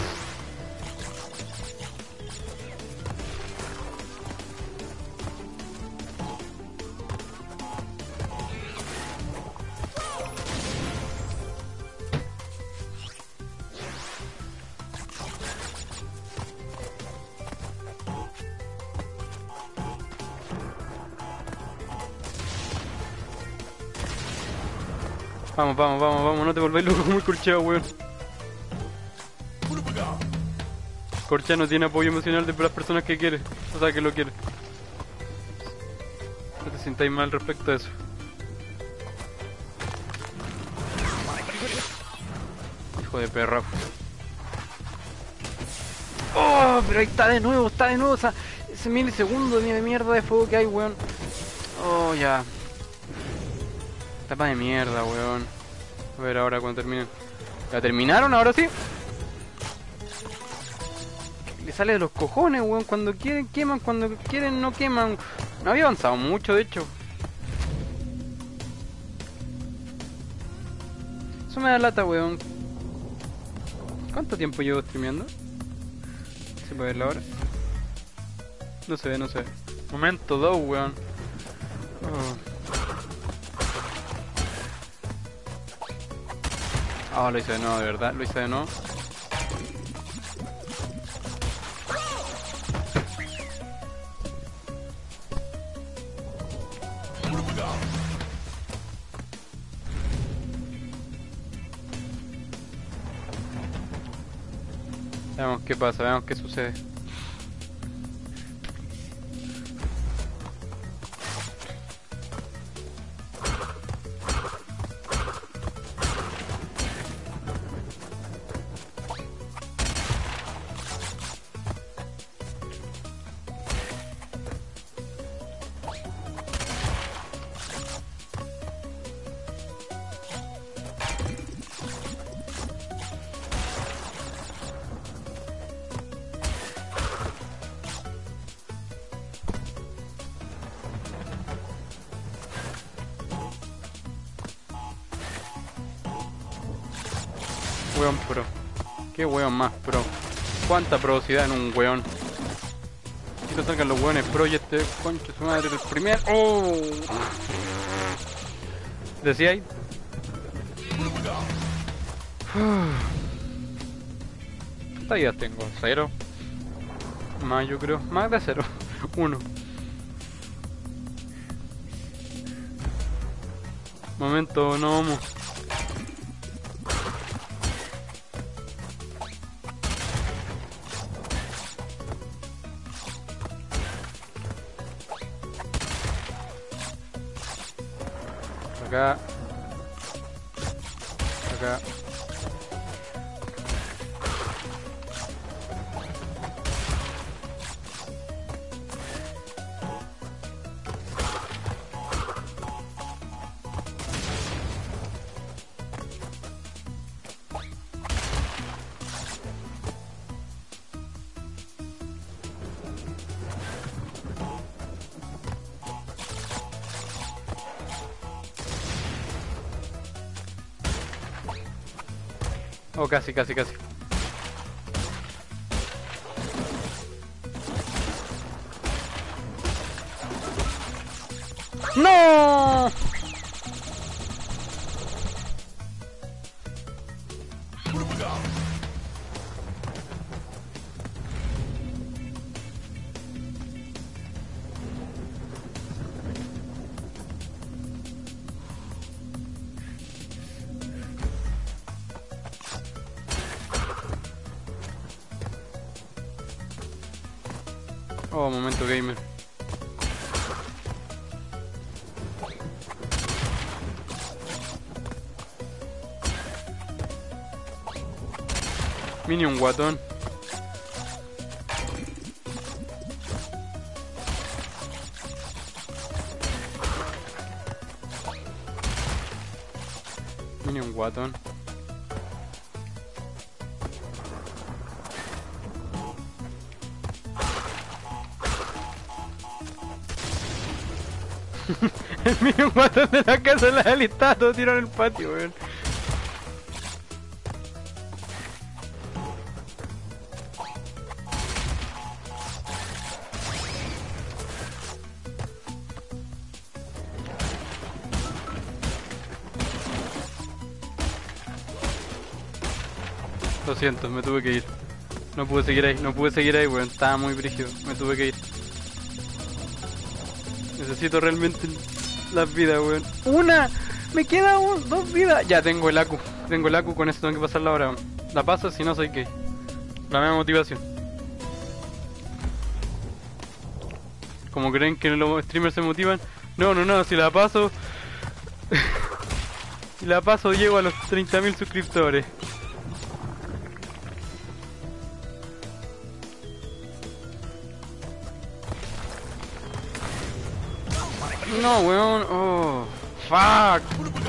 Vamos, vamos, vamos, vamos, no te volváis loco como el Corchea, weón. Corchea no tiene apoyo emocional de las personas que quiere, o sea, que lo quiere. No te sintáis mal respecto a eso. Hijo de perra. Oh, pero ahí está de nuevo, está de nuevo, o sea, ese milisegundo de mierda de fuego que hay, weón. Oh, ya. Tapa de mierda, weón. A ver ahora cuando terminen. ¿Ya terminaron? Ahora sí. Le sale de los cojones, weón. Cuando quieren queman, cuando quieren no queman. No había avanzado mucho, de hecho. Eso me da lata, weón. ¿Cuánto tiempo llevo streameando? ¿Se puede verlo ahora? No se ve, no se ve. Momento dos, weón. Oh. Ah, oh, lo hice de nuevo, de verdad, lo hice de nuevo. Veamos qué pasa, veamos qué sucede. Weón pro. Qué weón más pro. Cuánta provocidad en un weón. Si no salgan los weones pro y este concho su madre el primer. ¡Oh! ¿Decía ahí? ¿Cuántas vidas tengo? ¿Cero? Más yo creo. Más de cero. Uno. Momento, no vamos. Acá. Acá. Oh, casi, casi, casi. ¡No! Oh, momento gamer. Minion guatón. Minion guatón. El Minion guatón de la casa de la Ali estaba todo tirado en el patio, weón. Lo siento, me tuve que ir. No pude seguir ahí, no pude seguir ahí, weón. Estaba muy brígido, me tuve que ir. Necesito realmente las vidas, weón. ¡Una! Me queda un, dos vidas. Ya tengo el Aku. Tengo el Aku, con eso tengo que pasarla ahora, weón. La paso, si no soy gay. La misma motivación. Como creen que los streamers se motivan. No, no, no, si la paso... si la paso llego a los treinta mil suscriptores. No, weón. Oh, fuck.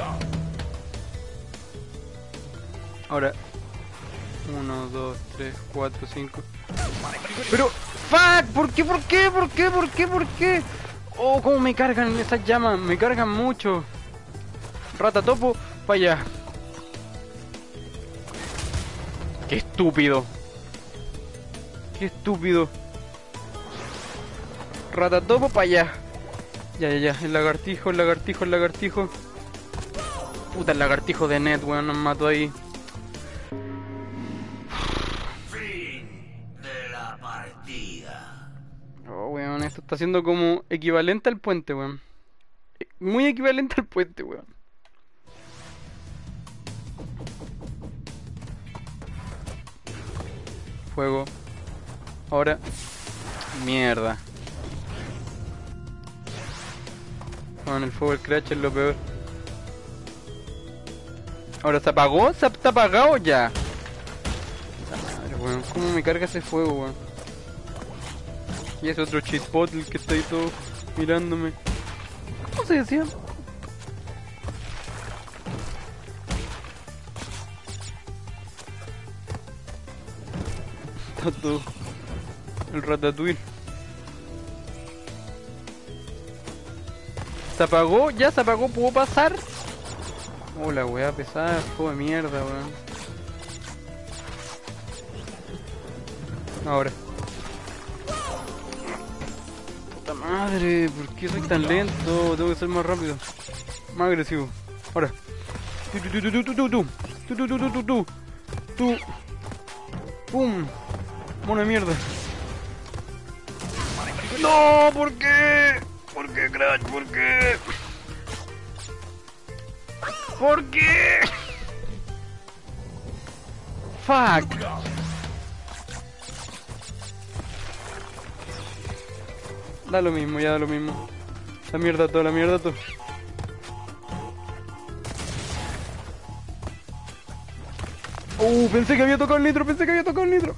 Ahora. Uno, dos, tres, cuatro, cinco. Pero, fuck. ¿Por qué? ¿Por qué? ¿Por qué? ¿Por qué? ¿Por qué? Oh, cómo me cargan esas llamas. Me cargan mucho. Ratatopo, para allá. Qué estúpido. Qué estúpido. Ratatopo, para allá. Ya, ya, ya, el lagartijo, el lagartijo, el lagartijo. Puta, el lagartijo de Net, weón, nos mató ahí. Fin de la partida. Oh, weón, esto está siendo como equivalente al puente, weón. Muy equivalente al puente, weón. Fuego. Ahora. Mierda. Con el fuego, el crash es lo peor. Ahora, ¿se apagó? ¿Se está apagado ya? Madre, weón, ¿cómo me carga ese fuego, weón? Y ese otro cheatbot, el que está ahí todo mirándome. ¿Cómo se decía? Está todo. El ratatouille. ¿Se apagó? ¿Ya se apagó? ¿Puedo pasar? Oh, la weá pesada, fuego de mierda, weón. Ahora. Puta madre, ¿por qué soy tan lento? Tengo que ser más rápido. Más agresivo. Ahora. Tu tu tu tu tu tu tu. Tu tu tu tu tu tu. Tu. Pum. Mono de mierda. No, ¿por qué? ¿Por qué, Crash? ¿Por qué? ¿Por qué? Fuck. Da lo mismo, ya da lo mismo. La mierda todo, la mierda todo. Uh, pensé que había tocado el nitro, pensé que había tocado el nitro.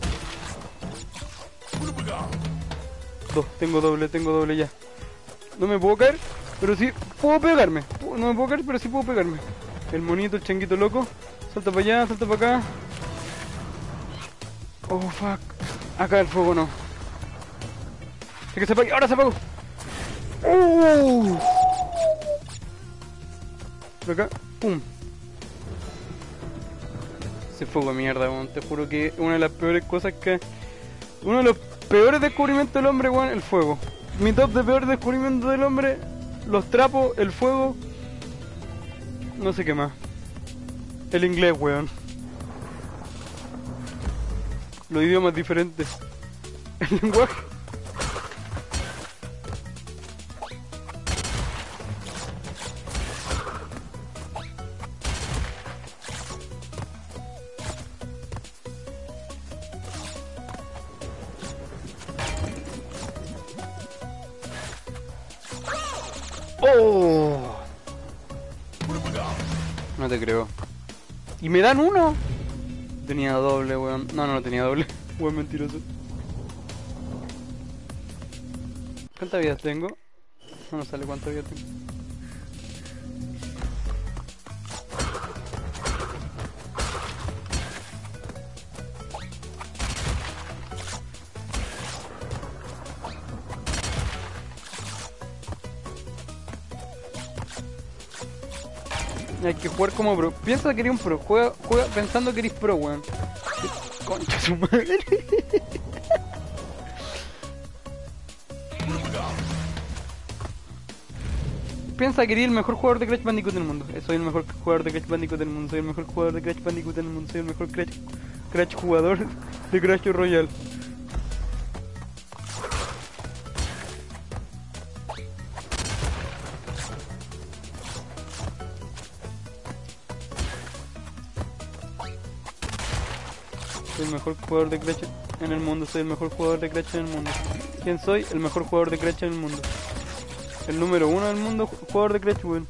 Dos, tengo doble, tengo doble ya. No me puedo caer, pero sí puedo pegarme. No me puedo caer, pero sí puedo pegarme. El monito, el changuito loco. Salta para allá, salta para acá. Oh, fuck. Acá el fuego no. Es que se apague, ahora se apagó. Uh. Por acá, pum. Ese fuego de mierda, weón. Te juro que una de las peores cosas que... Uno de los peores descubrimientos del hombre, weón, el fuego. Mi top de peores descubrimientos del hombre, los trapos, el fuego... No sé qué más. El inglés, weón. Los idiomas diferentes. El lenguaje. ¡Oh! No te creo. ¿Y me dan uno? Tenía doble, weón. No, no, no tenía doble. Weón mentiroso. ¿Cuántas vidas tengo? No, no sale cuántas vidas tengo. Hay que jugar como pro. Piensa que eres un pro. Juega, juega pensando que eres pro, weón. Concha su madre. Piensa que eres el mejor jugador de Crash Bandicoot del mundo. Soy el mejor jugador de Crash Bandicoot del mundo. Soy el mejor jugador de Crash Bandicoot del mundo. Soy el mejor Crash, Crash jugador de Crash Royale. Soy el mejor jugador de Crash en el mundo. Soy el mejor jugador de Crash en el mundo. ¿Quién soy? El mejor jugador de Crash en el mundo. El número uno del mundo, jugador de Crash, weón.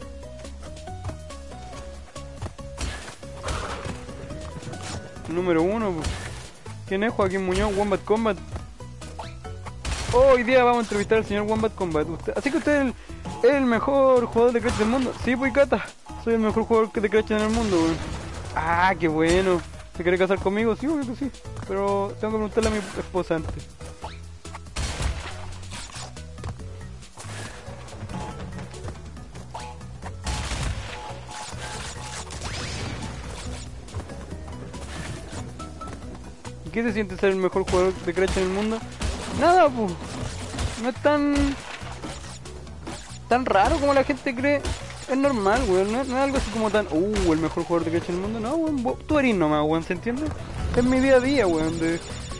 El número uno, pues. ¿Quién es? Joaquín Muñoz, Wombat Combat. Oh, hoy día vamos a entrevistar al señor Wombat Combat. Usted, así que usted es el, es el mejor jugador de Crash del mundo. Sí, pues Cata. Soy el mejor jugador de Crash en el mundo, weón. Ah, qué bueno. ¿Se quiere casar conmigo? Sí, obvio que sí. Pero tengo que preguntarle a mi esposa antes. ¿Qué se siente ser el mejor jugador de Crash en el mundo? Nada, pues. No es tan... tan raro como la gente cree. Es normal, weón. No, no es algo así como tan... Uh, el mejor jugador de Crash en el mundo. No, weón. Vos, tú eres nomás, weón. ¿Se entiende? Es mi día a día, weón. De...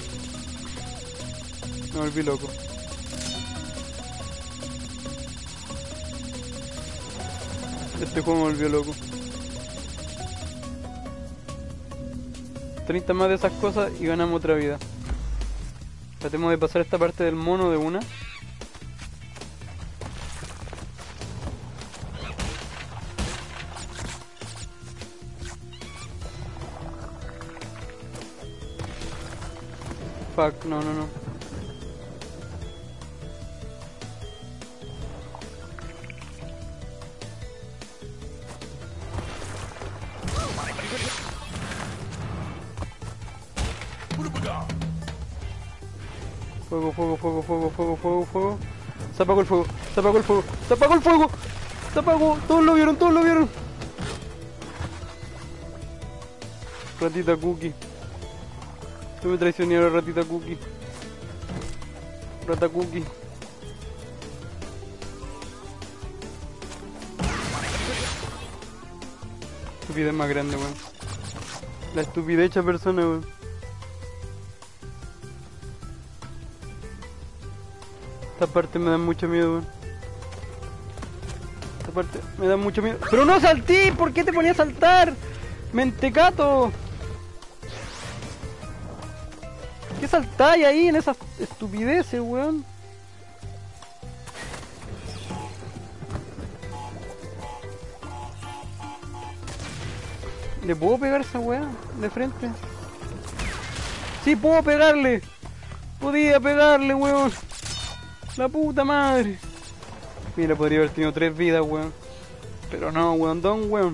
Me volví loco. Este juego me volvió loco. treinta más de esas cosas y ganamos otra vida. Tratemos de pasar esta parte del mono de una. Fuck, no, no, no. Fuego, fuego, fuego, fuego, fuego, fuego, fuego. Se apagó el fuego, se apagó el fuego, se apagó el fuego. Se apagó, todos lo vieron, todos lo vieron. Ratita Cookie. Tú me traicionaron, ratita Cookie. Rata Cookie. Estupidez más grande, weón. La estupidez hecha persona, weón. Esta parte me da mucho miedo, weón. Esta parte me da mucho miedo. ¡Pero no salté! ¿Por qué te ponías a saltar? ¡Mentecato! ¿Qué saltáis ahí en esas estupideces, weón? ¿Le puedo pegar a esa weá de frente? ¡Sí puedo pegarle! ¡Podía pegarle, weón! ¡La puta madre! Mira, podría haber tenido tres vidas, weón. Pero no, weón, don, weón.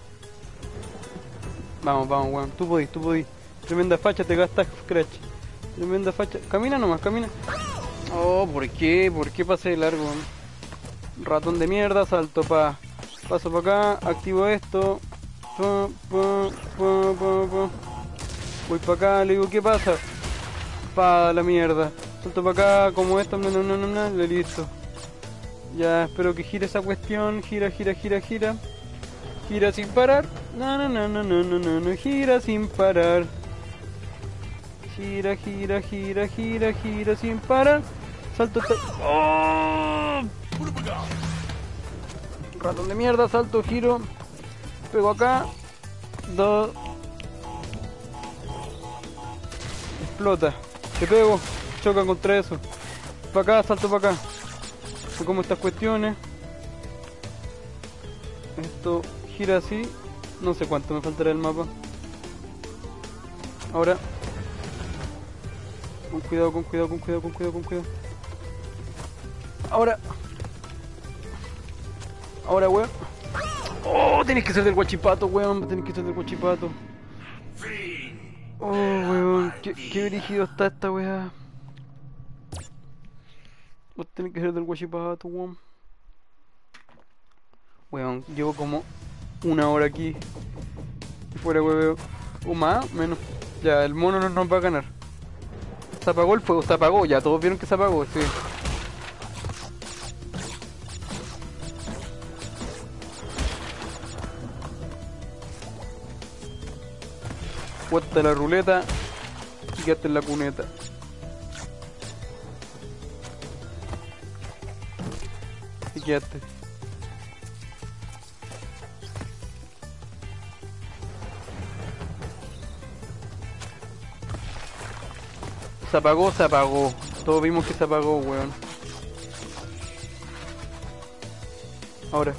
Vamos, vamos, weón. Tú podís, tú podís. Tremenda facha, te gastas scratch. Tremenda facha. Camina nomás, camina. Oh, ¿por qué? ¿Por qué pasé de largo? Ratón de mierda, salto pa. Paso para acá, activo esto. Pa, pa, pa, pa, pa. Voy para acá, le digo, ¿qué pasa? Pa, la mierda. Salto para acá, como esto, no, no, no, no, no, le listo. Ya, espero que gire esa cuestión. Gira, gira, gira, gira. Gira sin parar. No, no, no, no, no, no, no, no. Gira sin parar. Gira, gira, gira, gira, gira sin parar. Salto, salto. ¡Oh! Ratón de mierda, salto, giro. Pego acá. Dos. Explota. Te pego. Choca contra eso. Para acá, salto para acá. Me como estas cuestiones. Esto gira así. No sé cuánto me faltará el mapa. Ahora. Con cuidado, con cuidado, con cuidado, con cuidado, con cuidado. Ahora. Ahora, weón. Oh, tienes que ser del guachipato, weón. Tienes que ser del guachipato. Oh, weón. Qué, qué brígido está esta weá. Vos tenés que ser del guachipato, weón. Weón, llevo como una hora aquí. Y fuera, weón. O más, menos. Ya, el mono no nos va a ganar. Se apagó el fuego, se apagó. Ya, todos vieron que se apagó, sí. Puesta la ruleta y quedaste en la cuneta. Y quedaste. Se apagó, se apagó. Todos vimos que se apagó, weón. Ahora.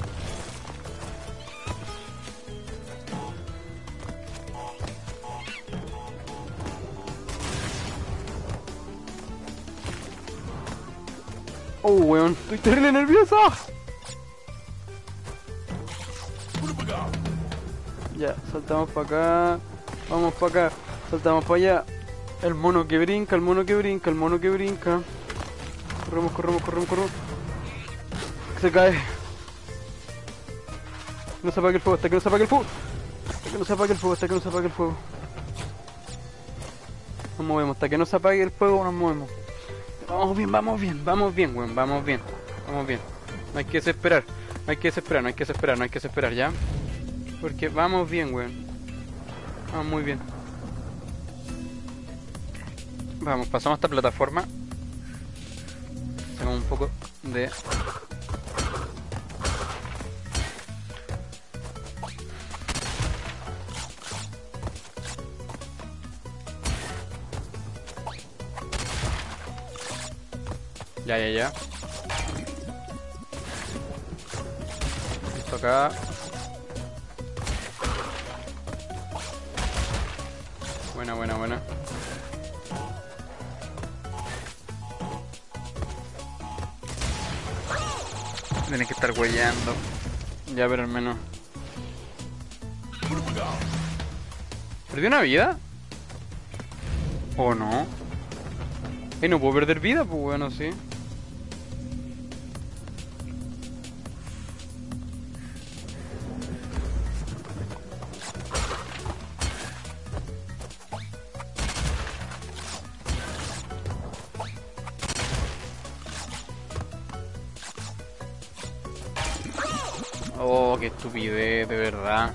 Oh, weón, estoy terrible nervioso. Ya, saltamos para acá. Vamos para acá. Saltamos para allá. El mono que brinca, el mono que brinca, el mono que brinca. Corremos, corremos, corremos, corremos. Se cae. No se apague el fuego, hasta que no se apague el fuego. Hasta que no se apague el fuego, hasta que no se apague el fuego. Nos movemos, hasta que no se apague el fuego nos movemos. Vamos bien, vamos bien, vamos bien, weón, vamos bien, vamos bien. No hay que desesperar, no hay que desesperar, no hay que desesperar, no hay que desesperar, ¿ya? Porque vamos bien, weón. Vamos muy bien. Vamos, pasamos a esta plataforma. Hacemos un poco de... Ya, ya, ya. Esto acá. Buena, buena, buena. Tienes que estar huellando. Ya, pero al menos. ¿Perdí una vida? ¿O no? Eh, no puedo perder vida, pues bueno, sí. Oh, qué estupidez, de verdad.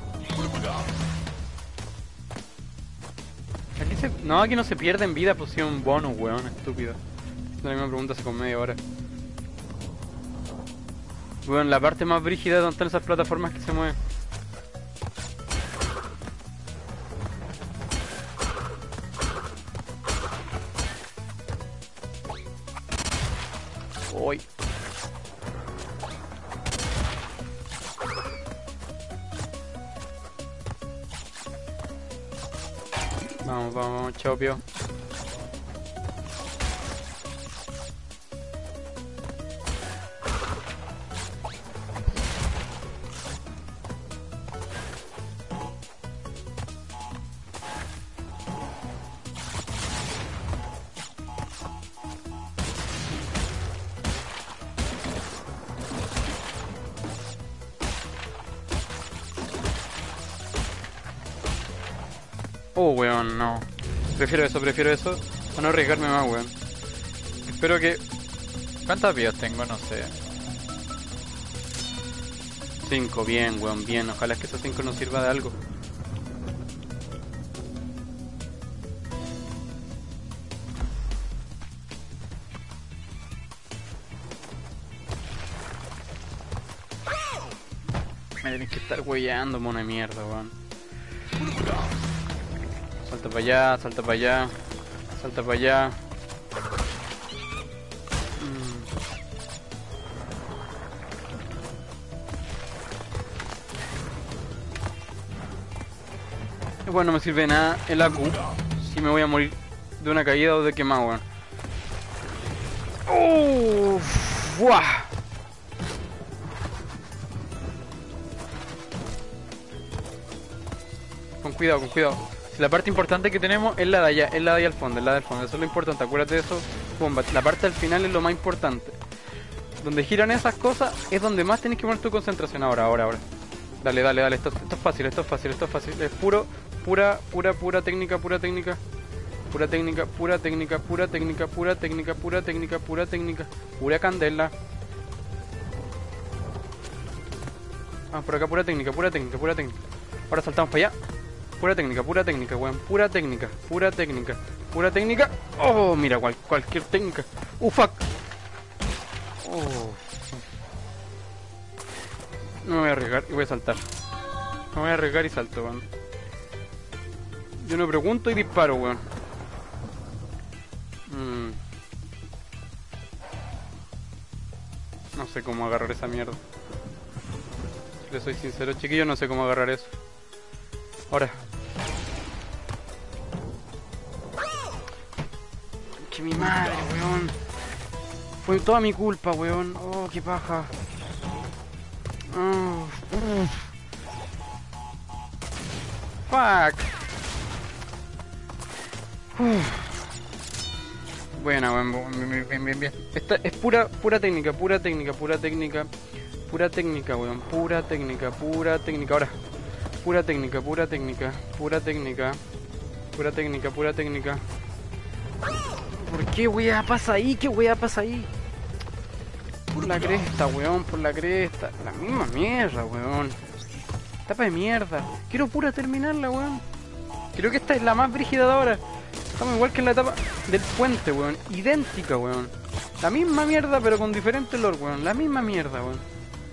Aquí se... No, aquí no se pierde en vida, pues sí, un bonus, weón, estúpido. La misma pregunta hace como media hora. Bueno, la parte más brígida de donde están esas plataformas que se mueven. Uy. Vamos, vamos, vamos, Chopio. Oh, weón, no. Prefiero eso, prefiero eso. A no arriesgarme más, weón. Espero que... ¿Cuántas vidas tengo? No sé. Cinco, bien, weón, bien. Ojalá que esos cinco nos sirva de algo. Me tenés que estar weyando, mono de mierda, weón. Salta para allá, salta para allá, salta para allá. Mm. Igual no me sirve de nada el A Q si me voy a morir de una caída o de quemado, weón. Uff, ¡buah! Con cuidado, con cuidado. Si la parte importante que tenemos es la de allá, es la de allá al fondo, es la del fondo. Eso es lo importante, acuérdate de eso. Bomba. La parte del final es lo más importante. Donde giran esas cosas es donde más tienes que poner tu concentración. Ahora, ahora, ahora. Dale, dale, dale. Esto, esto es fácil, esto es fácil, esto es fácil. Es puro, pura, pura, pura técnica, pura técnica. Pura técnica, pura técnica, pura técnica, pura técnica, pura técnica, pura técnica. Pura candela. Ah, por acá, pura técnica, pura técnica, pura técnica. Ahora saltamos para allá. Pura técnica, pura técnica, weón. Pura técnica, pura técnica, pura técnica. Oh, mira, cual, cualquier técnica. Uh, fuck. Oh. No me voy a arriesgar y voy a saltar. Me voy a arriesgar y salto, weón. Yo no pregunto y disparo, weón. Mm. No sé cómo agarrar esa mierda. Si le soy sincero, chiquillo, no sé cómo agarrar eso. Ahora. Que mi madre, weón. Fue toda mi culpa, weón. Oh, qué paja. Oh, uh. Fuck. Uh. Buena, weón. Bien, bien, bien, bien. Esta es pura, pura técnica, pura técnica, pura técnica. Pura técnica, weón. Pura técnica, pura técnica. Ahora. Pura técnica, pura técnica, pura técnica, pura técnica, pura técnica. ¿Por qué weá pasa ahí? ¿Qué weá pasa ahí? Por la cresta, weón, por la cresta. La misma mierda, weón. Tapa de mierda. Quiero pura terminarla, weón. Creo que esta es la más brígida de ahora. Estamos igual que en la etapa del puente, weón. Idéntica, weón. La misma mierda, pero con diferente lore, weón. La misma mierda, weón.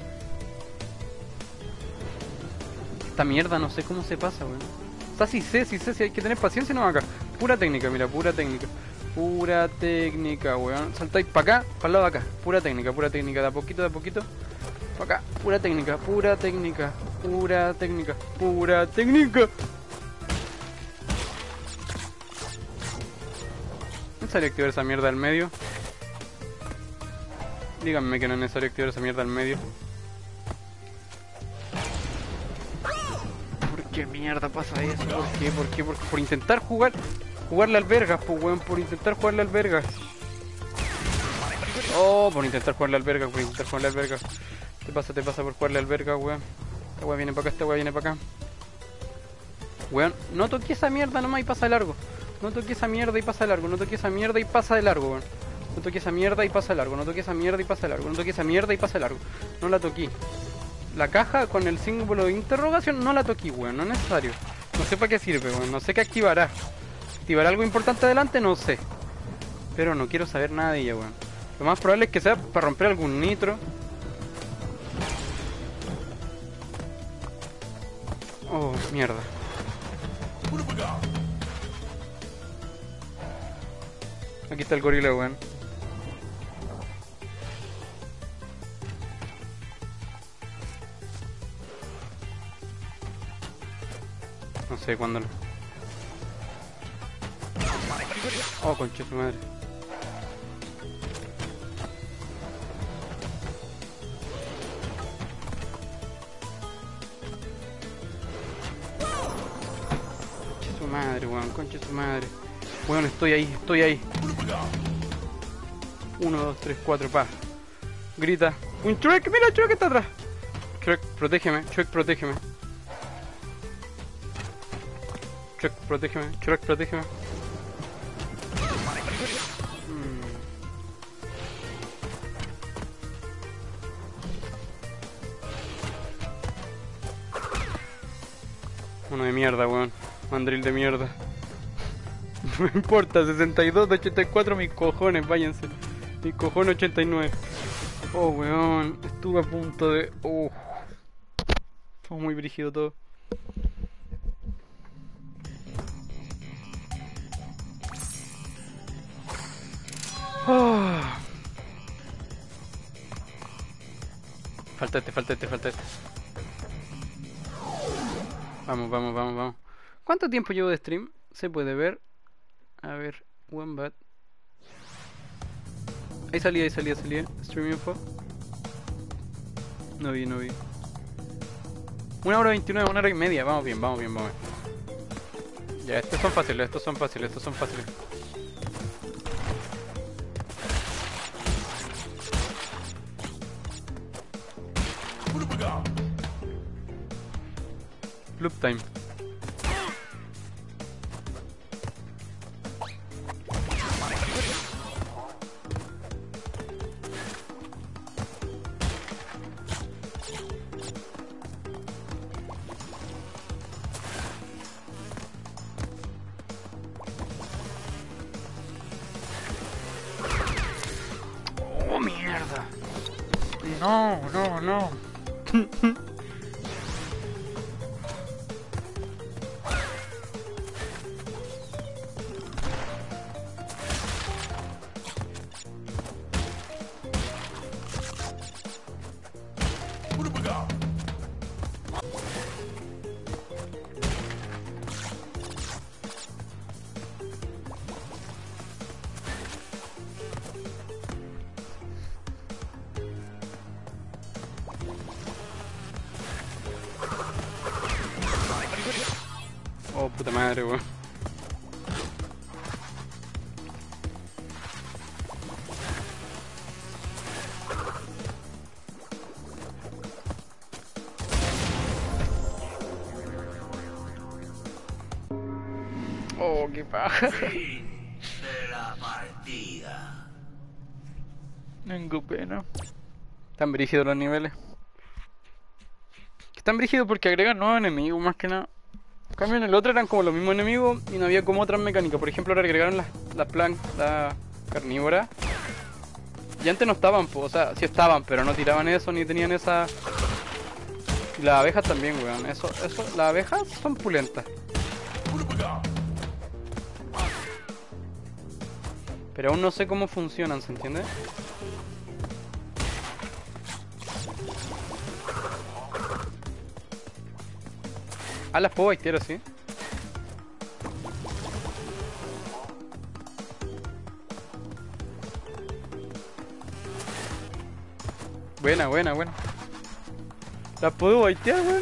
Esta mierda no sé cómo se pasa, weón. O sea, sí sé, sí sé, si hay que tener paciencia no acá. Pura técnica, mira, pura técnica. Pura técnica, weón. Saltáis para acá, para el lado de acá. Pura técnica, pura técnica, de a poquito, de a poquito. Para acá, pura técnica, pura técnica, pura técnica, pura técnica. ¿Es necesario activar esa mierda al medio? Díganme que no es necesario activar esa mierda al medio. ¿Qué mierda pasa eso? ¿Por qué? ¿Por qué? ¿Por qué? Por intentar jugar Jugarle al vergas, pues weón, por intentar jugarle al vergas. Oh, por intentar jugarle al vergas, por intentar jugarle al vergas. ¿Qué pasa? Te pasa por jugarle al vergas, weón. Esta weá viene para acá, esta weá viene para acá. Weón, no toqué esa mierda nomás y pasa de largo. No toqué esa mierda y pasa de largo. No toqué esa mierda y pasa de largo, weón. No toqué esa mierda y pasa de largo. No toqué esa mierda y pasa de largo. No toqué esa mierda y pasa de largo. No la toqué. La caja con el símbolo de interrogación no la toqué, weón. No es necesario. No sé para qué sirve, weón. No sé qué activará. ¿Activará algo importante adelante? No sé. Pero no quiero saber nada de ella, weón. Lo más probable es que sea para romper algún nitro. Oh, mierda. Aquí está el gorila, weón. No sé cuándo. Oh, concha de su madre. Concha de su madre, weón. Concha de su madre. Weón, estoy ahí, estoy ahí. Uno, dos, tres, cuatro, pa. Grita. Un Shrek, mira, Shrek está atrás. Shrek, protégeme, Shrek, protégeme. Shrek, protégeme, Shrek, protégeme. Mm. Uno de mierda, weón. Mandril de mierda. No me importa, sesenta y dos de ochenta y cuatro, mis cojones, váyanse. Mis cojones ochenta y nueve. Oh, weón, estuve a punto de... Uh. Fue muy brígido todo. Oh. Falta este, falta este, falta este. Vamos, vamos, vamos, vamos. ¿Cuánto tiempo llevo de stream? Se puede ver. A ver, Wombat. Ahí salía, ahí salía, salía. Stream info. No vi, no vi. Una hora veintinueve, una hora y media. Vamos bien, vamos bien, vamos bien. Ya, estos son fáciles, estos son fáciles, estos son fáciles. Loop time. Oh, mierda. No, no, no. Oh, puta madre, weón. Oh, qué paja. Fin de la partida. Tengo pena. Están brígidos los niveles. Están brígidos porque agregan nuevos enemigos, más que nada. En cambio, en el otro eran como los mismos enemigos y no había como otras mecánicas. Por ejemplo, ahora agregaron las las plantas carnívoras. Y antes no estaban, pues, o sea, sí estaban, pero no tiraban eso ni tenían esa. Y las abejas también, weón. Eso, eso, las abejas son pulentas. Pero aún no sé cómo funcionan, ¿se entiende? Ah, las puedo baitear así. Buena, buena, buena. Las puedo baitear, weón.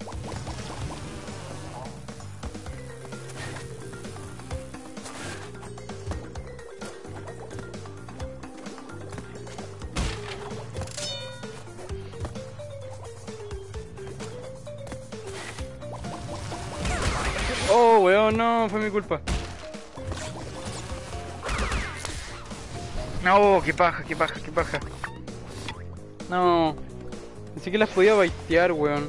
Oh, weón, no, fue mi culpa. No, qué paja, qué paja, qué paja. No, pensé que las podía baitear, weón.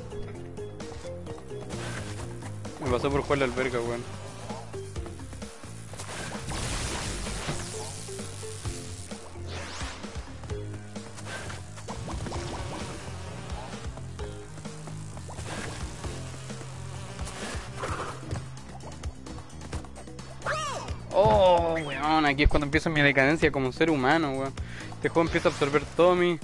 Me pasó por jugar la alberca, weón. Oh, weón, aquí es cuando empiezo mi decadencia como ser humano, weón. Este juego empieza a absorber todo mi...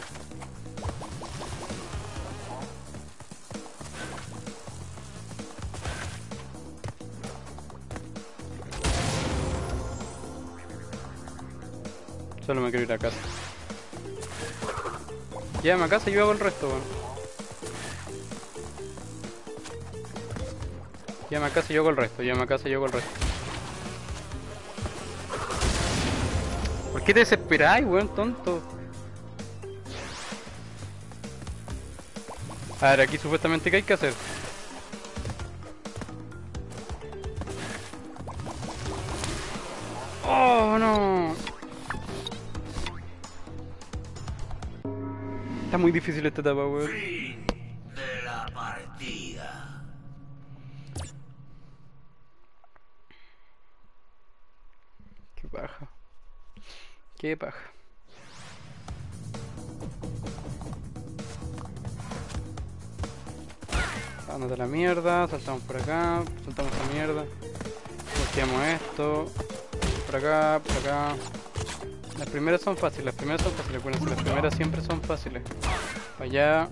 Solo me quiero ir a casa. Llévame a casa y yo hago el resto, weón. Llévame a casa y yo hago el resto, llévame a casa y yo hago el resto. ¿Por qué te desesperáis, weón, tonto? A ver, aquí supuestamente ¿qué hay que hacer? ¡Oh, no! Está muy difícil esta etapa, weón. Fin de la partida. Qué paja. Qué paja. Ándate a la mierda, saltamos por acá, saltamos la mierda. Bloqueamos esto. Por acá, por acá. Las primeras son fáciles, las primeras son fáciles, bueno, las primeras siempre son fáciles. Para allá.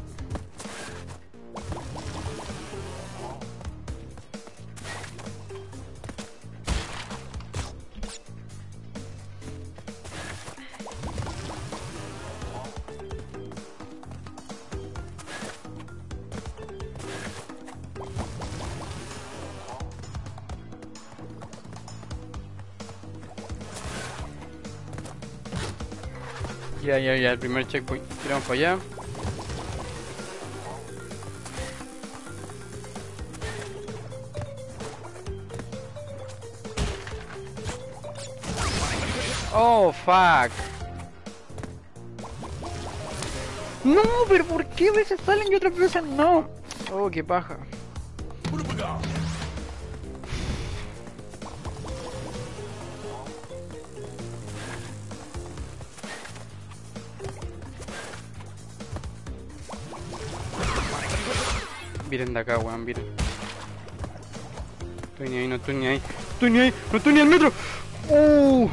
Ya, ya, ya, el primer checkpoint. Tiramos para allá. Oh, fuck. No, pero ¿por qué a veces salen y otras veces no? Oh, qué paja. Miren de acá, weón, miren. Estoy ni ahí, no estoy ni ahí. Estoy ni ahí, no estoy ni al metro. Uh.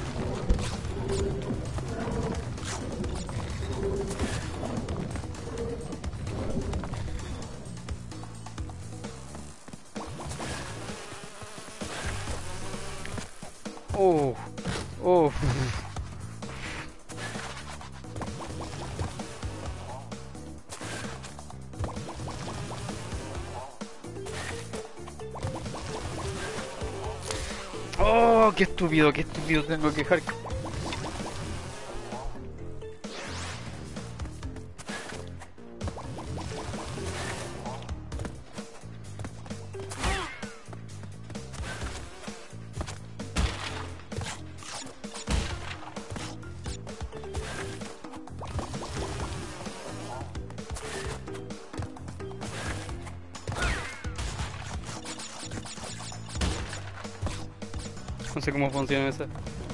Oh. Oh. Oh, qué estúpido, qué estúpido tengo que dejar. No sé cómo funciona esa.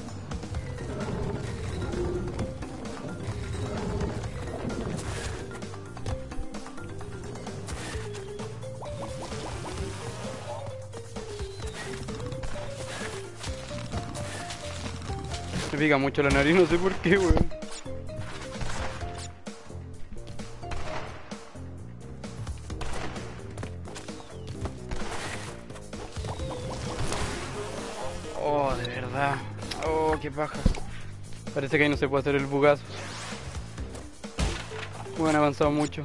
Me pica mucho la nariz, no sé por qué, weón. Oh, de verdad. Oh, qué paja. Parece que ahí no se puede hacer el bugazo. Muy han avanzado mucho.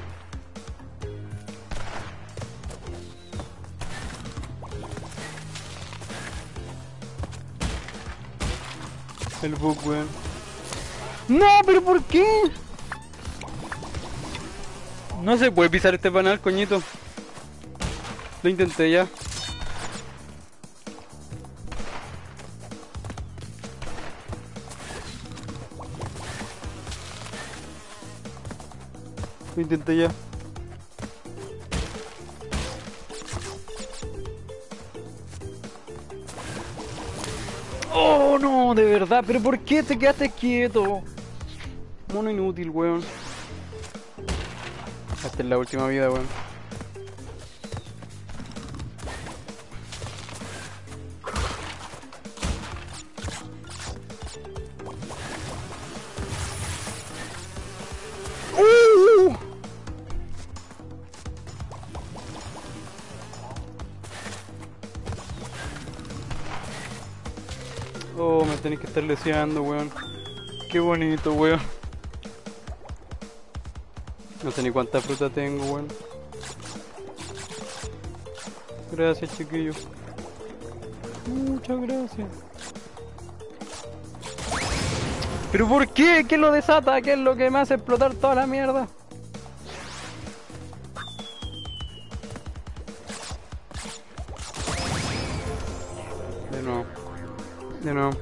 El bug, weón. ¡No! ¿Pero por qué? No se puede pisar este panal, coñito. Lo intenté ya. Lo intenté ya. Oh, no, de verdad. ¿Pero por qué te quedaste quieto? Mono inútil, weón. Esta es la última vida, weón. Oh, me tenéis que estar leseando, weón. Qué bonito, weón. No sé ni cuánta fruta tengo, weón. Gracias, chiquillo. Muchas gracias. ¿Pero por qué? ¿Qué lo desata? ¿Qué es lo que me hace explotar toda la mierda? De nuevo. De nuevo.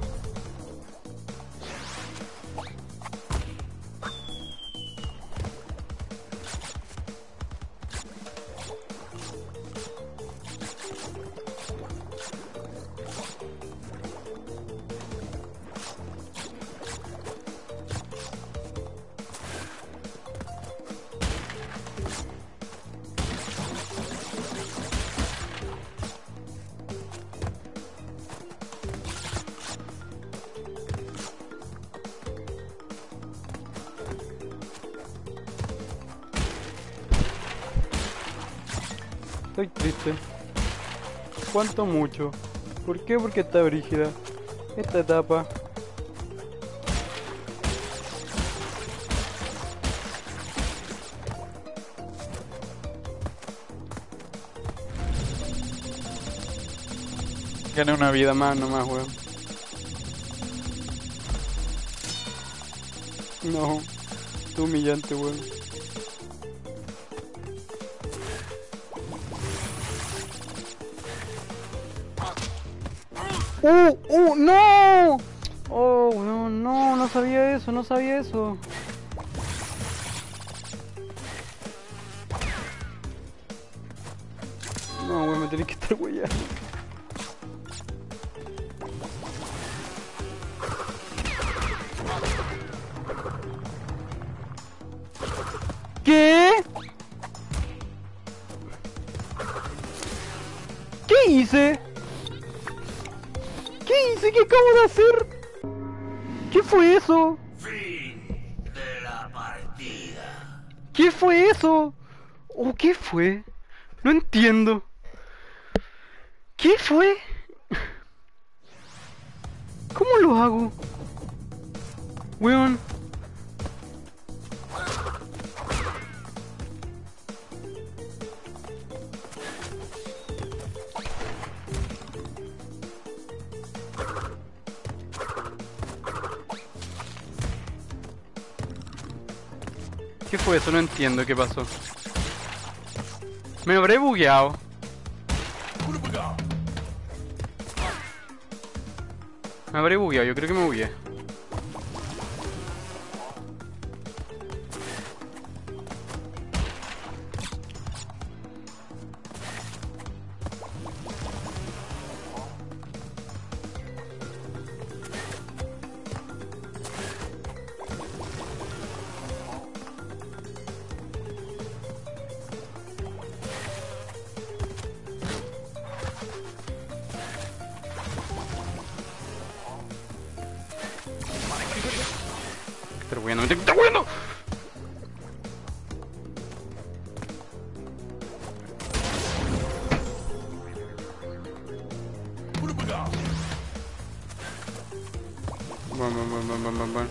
Estoy triste. ¿Cuánto mucho? ¿Por qué? Porque está brígida esta etapa. Gané una vida más nomás, weón. No, es humillante, weón. ¡Uh! ¡Uh! ¡No! Oh, weón, no, no sabía eso, no sabía eso. No, weón, me tenés que estar weyando. ¿Qué? ¿Qué hice? ¿Qué hice? ¿Qué acabo de hacer? ¿Qué fue eso? Fin de la partida. ¿Qué fue eso? ¿O qué fue? No entiendo. ¿Qué fue? ¿Cómo lo hago? Weón. ¿Qué fue eso? No entiendo qué pasó. Me habré bugueado. Me habré bugueado, yo creo que me bugueé. Estar bueno, me tengo que estar bueno. Bum, bum, bum, bum, bum, bum, bum.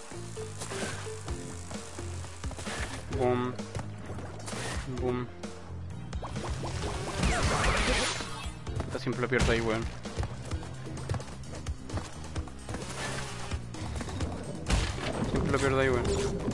Boom. Boom. Esta siempre la pierdo ahí, weón. Siempre la pierdo ahí, weón.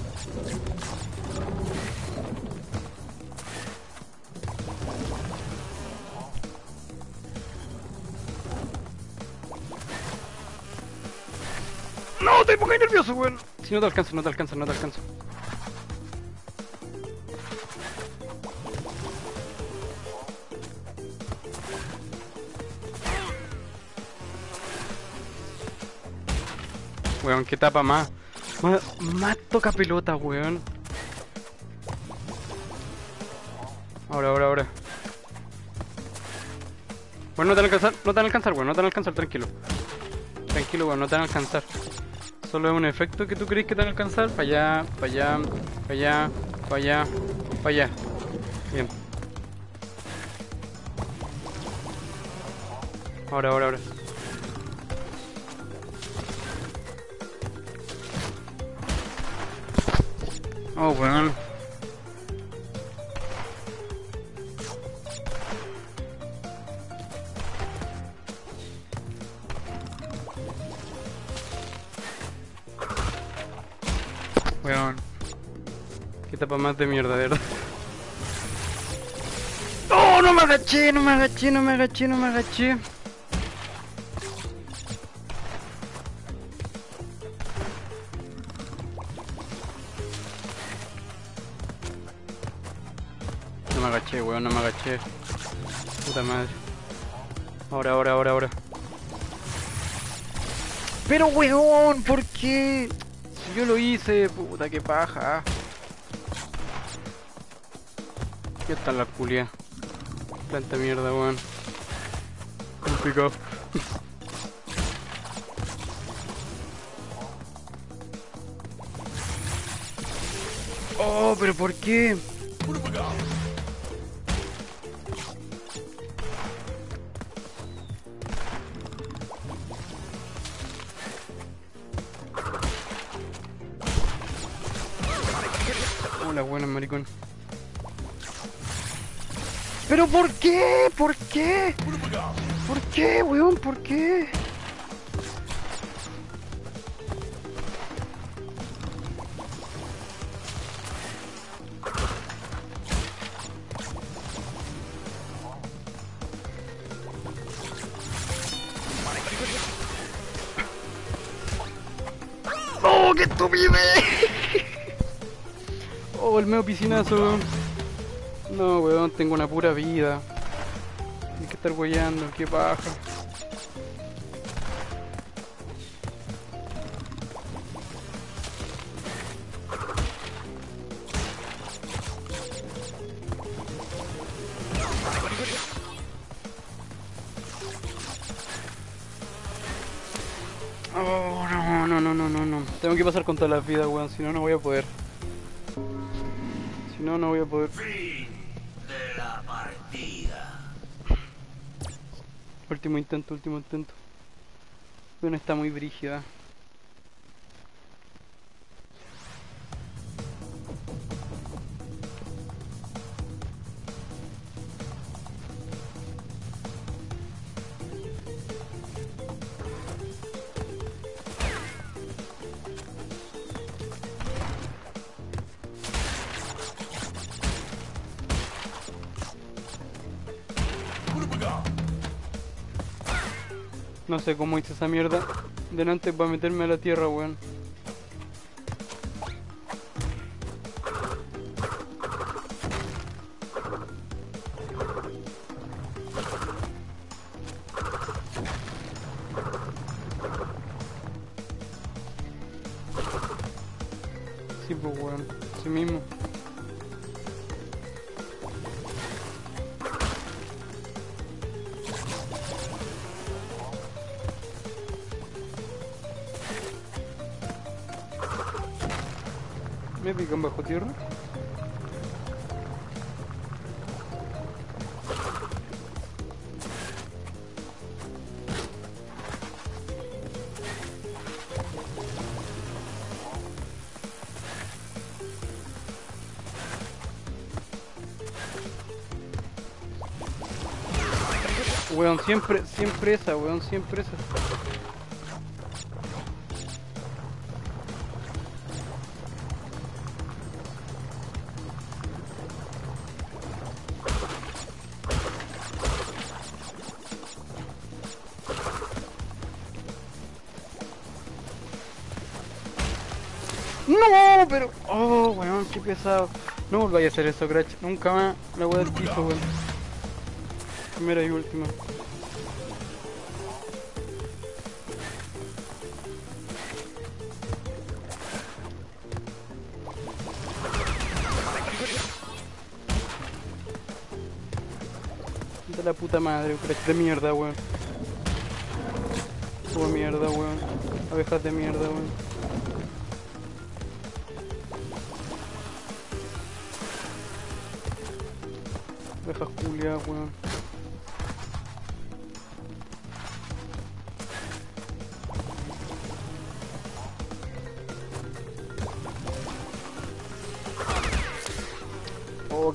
No, te pongo nervioso, weón. Si no te alcanzo, no te alcanzo, no te alcanzo. Weón, qué tapa más. Más, más toca pelota, weón. Ahora, ahora, ahora. Bueno, no te van a alcanzar, no te van a alcanzar, weón, no te van a alcanzar, tranquilo. Tranquilo, weón, no te van a alcanzar. Solo es un efecto que tú crees que te van a alcanzar. Para allá, para allá, para allá, para allá, para allá. Bien. Ahora, ahora, ahora. Oh, weón. Weón. Qué tapa más de mierda, de verdad. ¡Oh! No me agaché, no me agaché, no me agaché, no me agaché. No me agaché, weón, no me agaché. Puta madre. Ahora, ahora, ahora, ahora. Pero weón, ¿por qué? Si yo lo hice, puta, qué paja. ¿Qué tal la culia? Tanta mierda, weón. Complicado. Oh, pero ¿por qué? Hola, buena, maricón. ¿Pero por qué? ¿Por qué? ¿Por qué, weón? ¿Por qué? ¡Oh, qué estúpido! Oh, el medio piscinazo, weón. No, weón, tengo una pura vida. Hay que estar weyando, qué paja. Oh, no, no, no, no, no, no. Tengo que pasar con todas las vidas, weón, si no, no voy a poder. Si no, no voy a poder. Fin de la partida. Último intento, último intento. Bueno, está muy brígida. No sé cómo hice esa mierda delante para meterme a la tierra, weón. Sí, pues, weón. Sí mismo. Me pican bajo tierra. Weón, siempre, siempre esa, weón, siempre esa. No, pero... Oh, weón, qué pesado. No volváis a hacer eso, Crash. Nunca más la voy del piso, weón. Primera y última. De la puta madre, Crash de mierda, weón. Subo mierda, weón. Abejas de mierda, weón. Abejas culiadas, weón.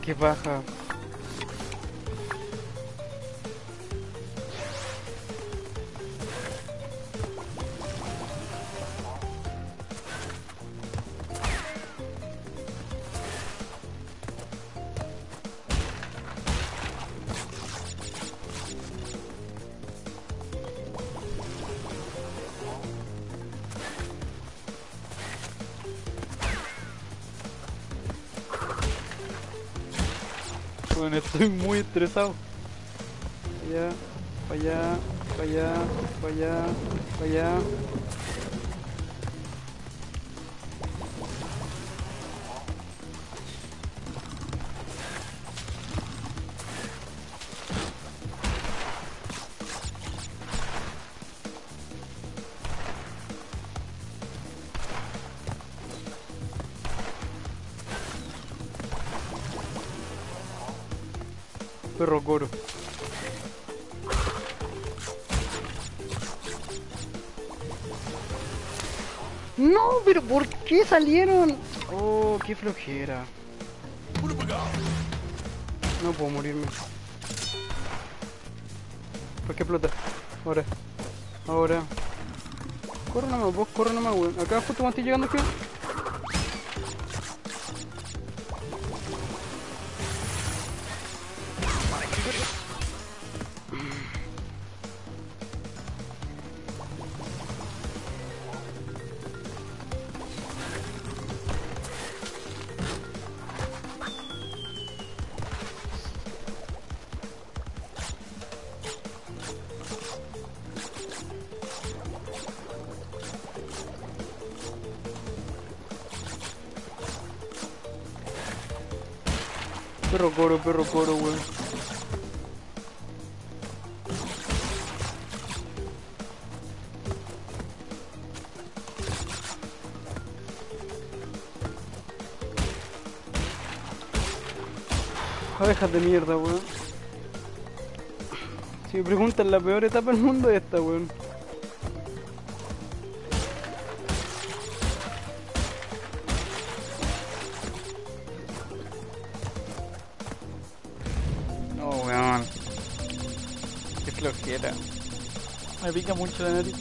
qué baja. Bueno, estoy muy estresado. Allá, para allá, para allá, para allá, para allá. Perro coro. No, pero ¿por qué salieron? Oh, qué flojera. No puedo morirme. ¿Por qué explota? Ahora. Ahora. Corre nomás, vos corre nomás, weón. Acá justo cuando estoy llegando aquí. Perro coro, perro coro, weón. Abejas de mierda, weón. Si me preguntan, la peor etapa del mundo es esta, weón. No, weón. Qué flojera. Me pica mucho la nariz.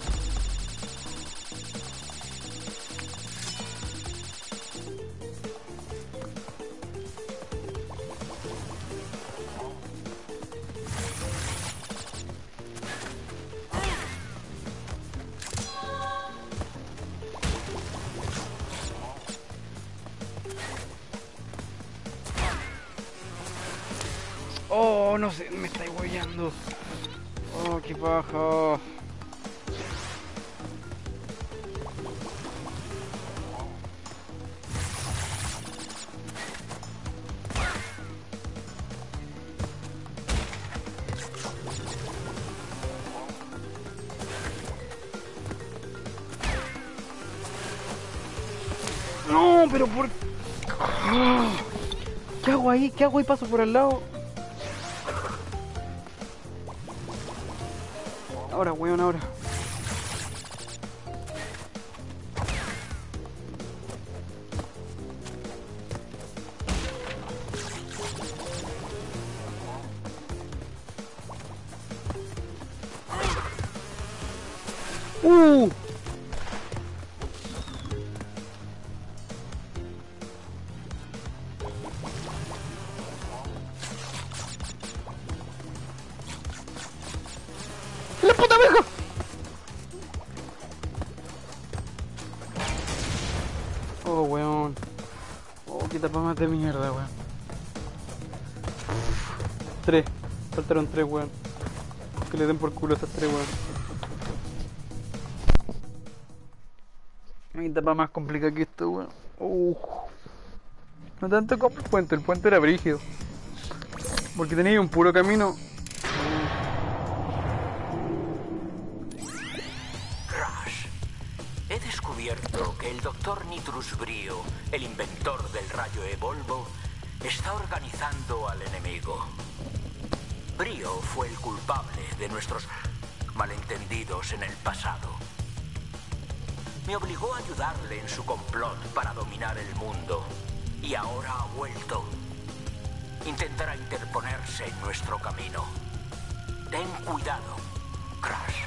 Oh, no sé, me estáis hueveando. Oh, qué paja. No, pero por... ¿Qué hago ahí? ¿Qué hago ahí? Paso por al lado. Ahora, weón, ahora. Uh. ¡La puta abeja! Oh, weón. Oh, qué tapa más de mierda, weón. Tres. Faltaron tres, weón. Que le den por culo a esas tres, weón. Mi tapa más complicada que esto, weón. Uh. No tanto como el puente, el puente era brígido. Porque tenía un puro camino. Rush, he descubierto que el doctor Nitrus Brio, el inventor del rayo Evolvo, está organizando al enemigo. Brio fue el culpable de nuestros malentendidos en el pasado. Me obligó a ayudarle en su complot para dominar el mundo. Y ahora ha vuelto. intentará interponerse en nuestro camino. Ten cuidado, Crash.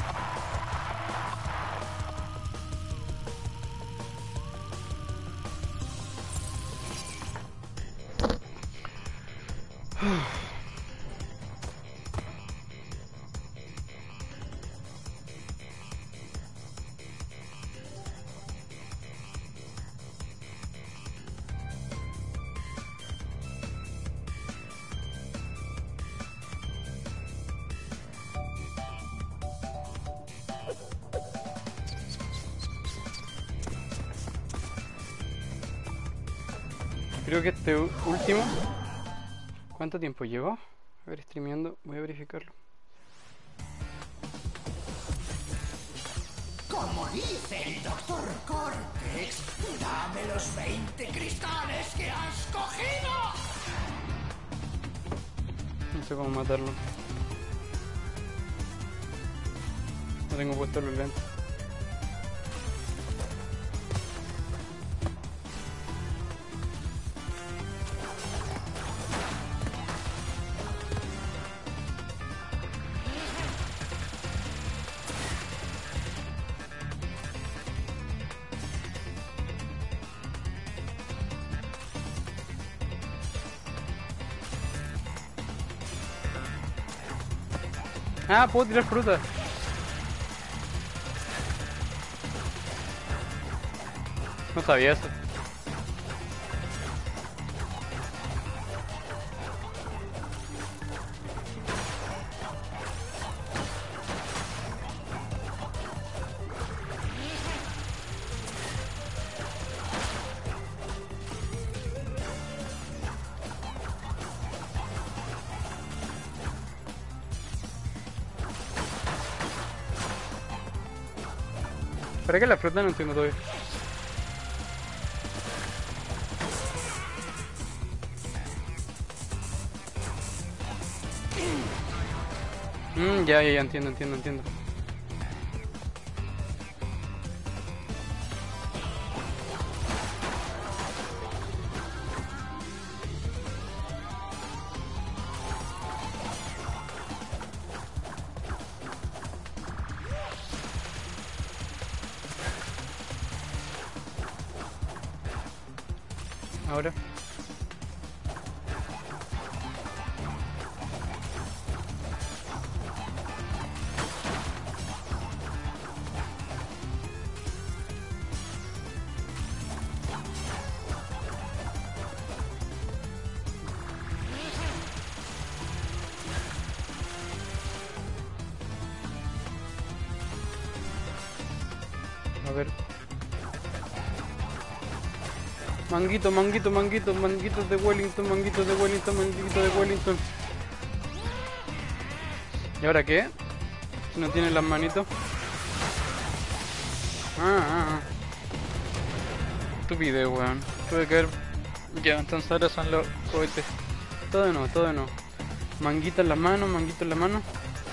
Creo que este último... ¿Cuánto tiempo llevo? A ver, streameando, voy a verificarlo. Como dice el doctor Cortex, dame los veinte cristales que has cogido. No sé cómo matarlo. No tengo puesto los lentes. Ah, puedo tirar fruta. No sabía eso. ¿Para qué la fruta? No entiendo todavía. Mm, ya, ya, ya, entiendo, entiendo, entiendo. Ahora. A ver. Manguito, manguito, manguito, manguitos de Wellington, manguitos de Wellington, manguitos de Wellington. ¿Y ahora qué? Si no tienen las manitos. Ah, ah, ah. Estupidez, weón. Tuve que ver. Ya, entonces ahora son los cohetes. Todo de nuevo, todo de nuevo. Manguito en las manos, manguito en la mano.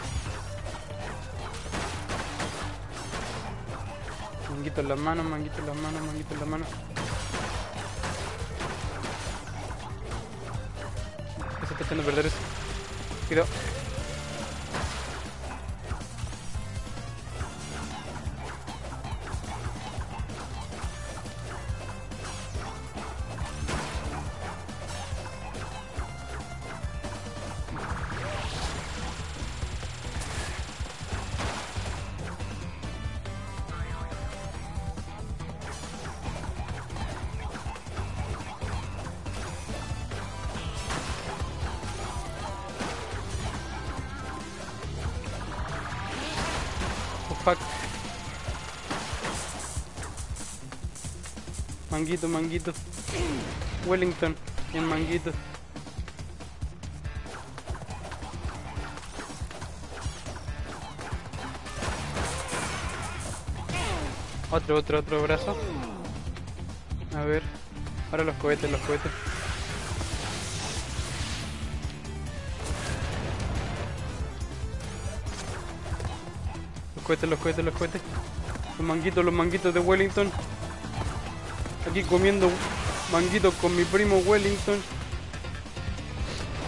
Manguito en las manos, manguito en las manos, manguito en las manos. Se está echando a perder eso. Cuidado. Fuck. Manguito, manguito. Wellington, el manguito. Otro, otro, otro brazo. A ver. Ahora los cohetes, los cohetes. Los cohetes, los cohetes, los cohetes. Los manguitos, los manguitos de Wellington. Aquí comiendo manguitos con mi primo Wellington.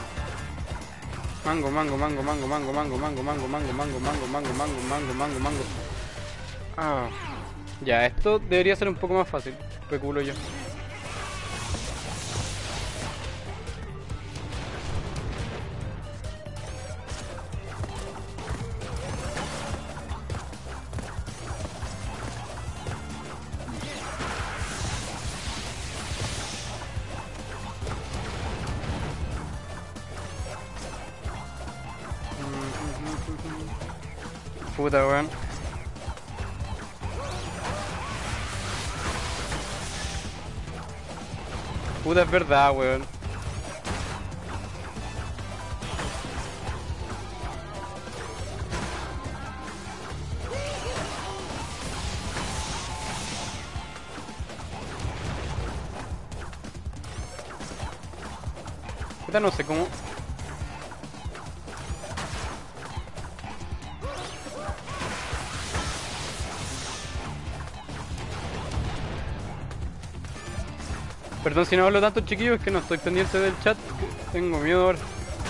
Mango, mango, mango, mango, mango, mango, mango, mango, mango, mango, mango, mango, mango, mango, mango, mango. Ah. Ya, esto debería ser un poco más fácil, especulo yo. Puta, weón. Puta, es verdad, weón. Puta, no sé cómo... Perdón si no hablo tanto, chiquillos, es que no estoy pendiente del chat. Tengo miedo ahora.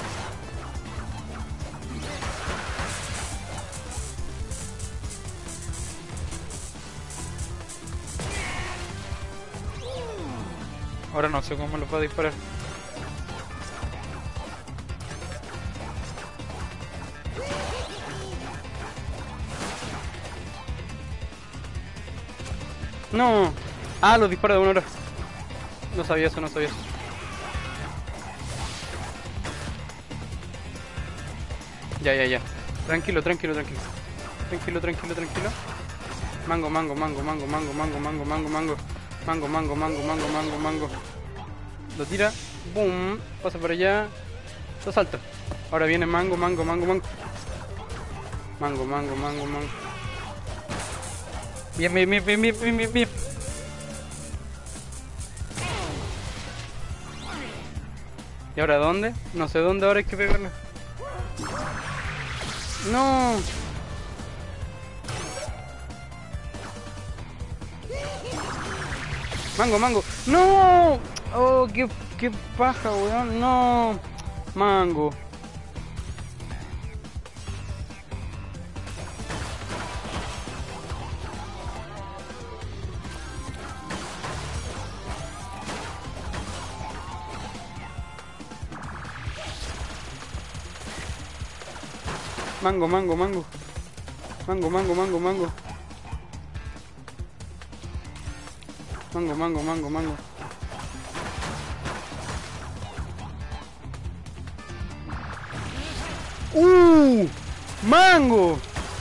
Ahora no sé cómo los va a disparar. No. Ah, los dispara de una hora. No sabía eso, no sabía eso. Ya, ya, ya. Tranquilo, tranquilo, tranquilo. Tranquilo, tranquilo, tranquilo. Mango, mango, mango, mango, mango, mango, mango, mango, mango. Mango, mango, mango, mango, mango, mango. Lo tira. Boom. Pasa por allá. Lo salta. Ahora viene mango, mango, mango, mango. Mango, mango, mango, mango. Bien, bien, bien, bien, bien, bien, bien. ¿Y ahora dónde? No sé dónde ahora hay que pegarle. No. Mango, mango. No. Oh, qué, qué paja, weón. No. Mango. Mango, mango, mango. Mango, mango, mango, mango. Mango, mango, mango, mango. ¡Uh! ¡Mango!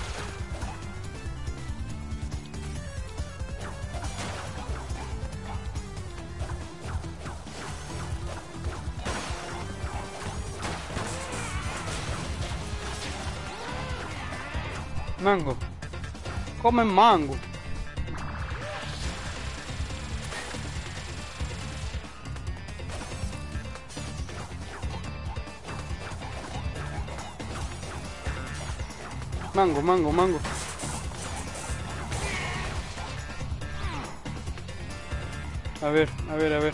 Mango. Come mango. Mango, mango, mango. A ver, a ver, a ver.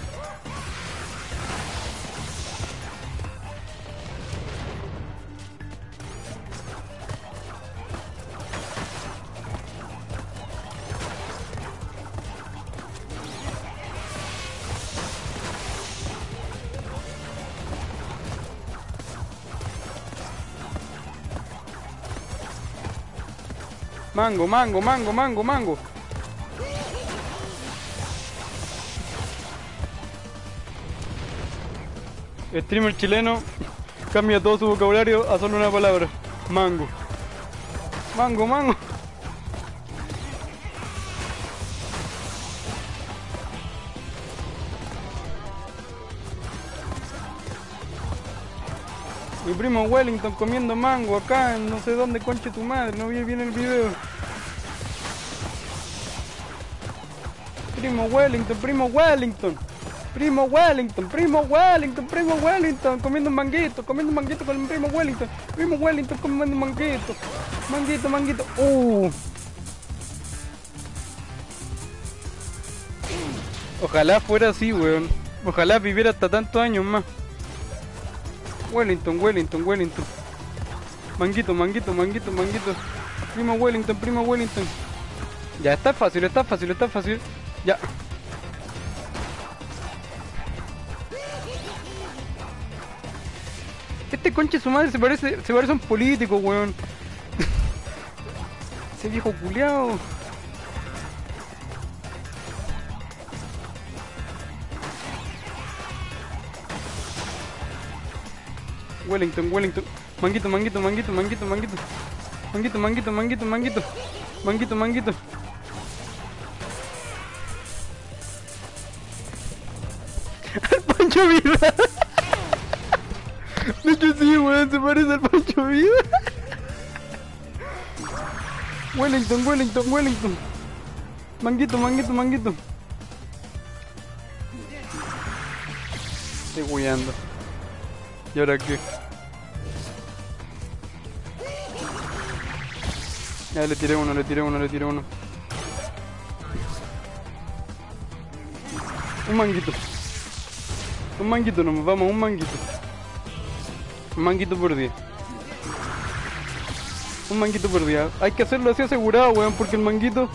Mango, mango, mango, mango, mango. Streamer chileno cambia todo su vocabulario a solo una palabra. Mango. Mango, mango. Mi primo Wellington comiendo mango acá en no sé dónde, conche tu madre, no vi bien el video. Primo Wellington, primo Wellington. Primo Wellington, primo Wellington, primo Wellington, comiendo un manguito, comiendo un manguito con el primo Wellington. Primo Wellington comiendo un manguito. Manguito, manguito. Uh. Ojalá fuera así, weón. Ojalá viviera hasta tantos años más. Wellington, Wellington, Wellington. Manguito, manguito, manguito, manguito. Primo Wellington, primo Wellington. Ya, está fácil, está fácil, está fácil. Ya. Este conche su madre se parece, se parece a un político, weón. Ese viejo culiao. Wellington, Wellington. Manguito, manguito, manguito, manguito, manguito. Manguito, manguito, manguito, manguito. Manguito, manguito. Pancho Vida. De hecho sí, weón, se parece al Pancho Vida. Wellington, Wellington, Wellington. Manguito, manguito, manguito. Estoy huyendo. ¿Y ahora qué? Ya le tiré uno, le tiré uno, le tiré uno. Un manguito. Un manguito nomás, vamos, un manguito. Un manguito por día. Un manguito por día. Hay que hacerlo así asegurado, weón, porque el manguito...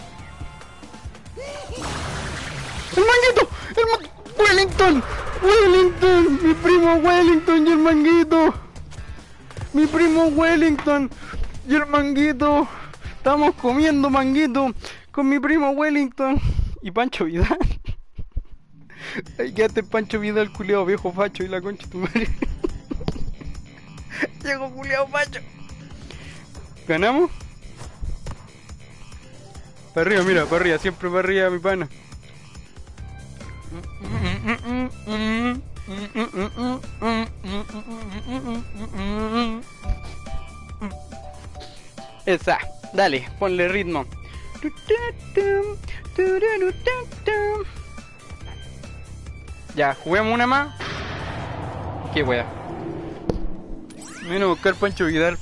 ¡El manguito! ¡El ma... ¡Wellington! ¡Wellington! ¡Mi primo Wellington y el manguito! ¡Mi primo Wellington y el manguito! Estamos comiendo manguito con mi primo Wellington y Pancho Vidal. Ahí quédate Pancho Vidal, culiao viejo facho y la concha de tu madre. Llegó culiao facho. ¿Ganamos? Para arriba, mira, para arriba, siempre para arriba, mi pana. Esa, dale, ponle ritmo. Ya, juguemos una más. Qué wea. Vino a buscar Pancho Vidal.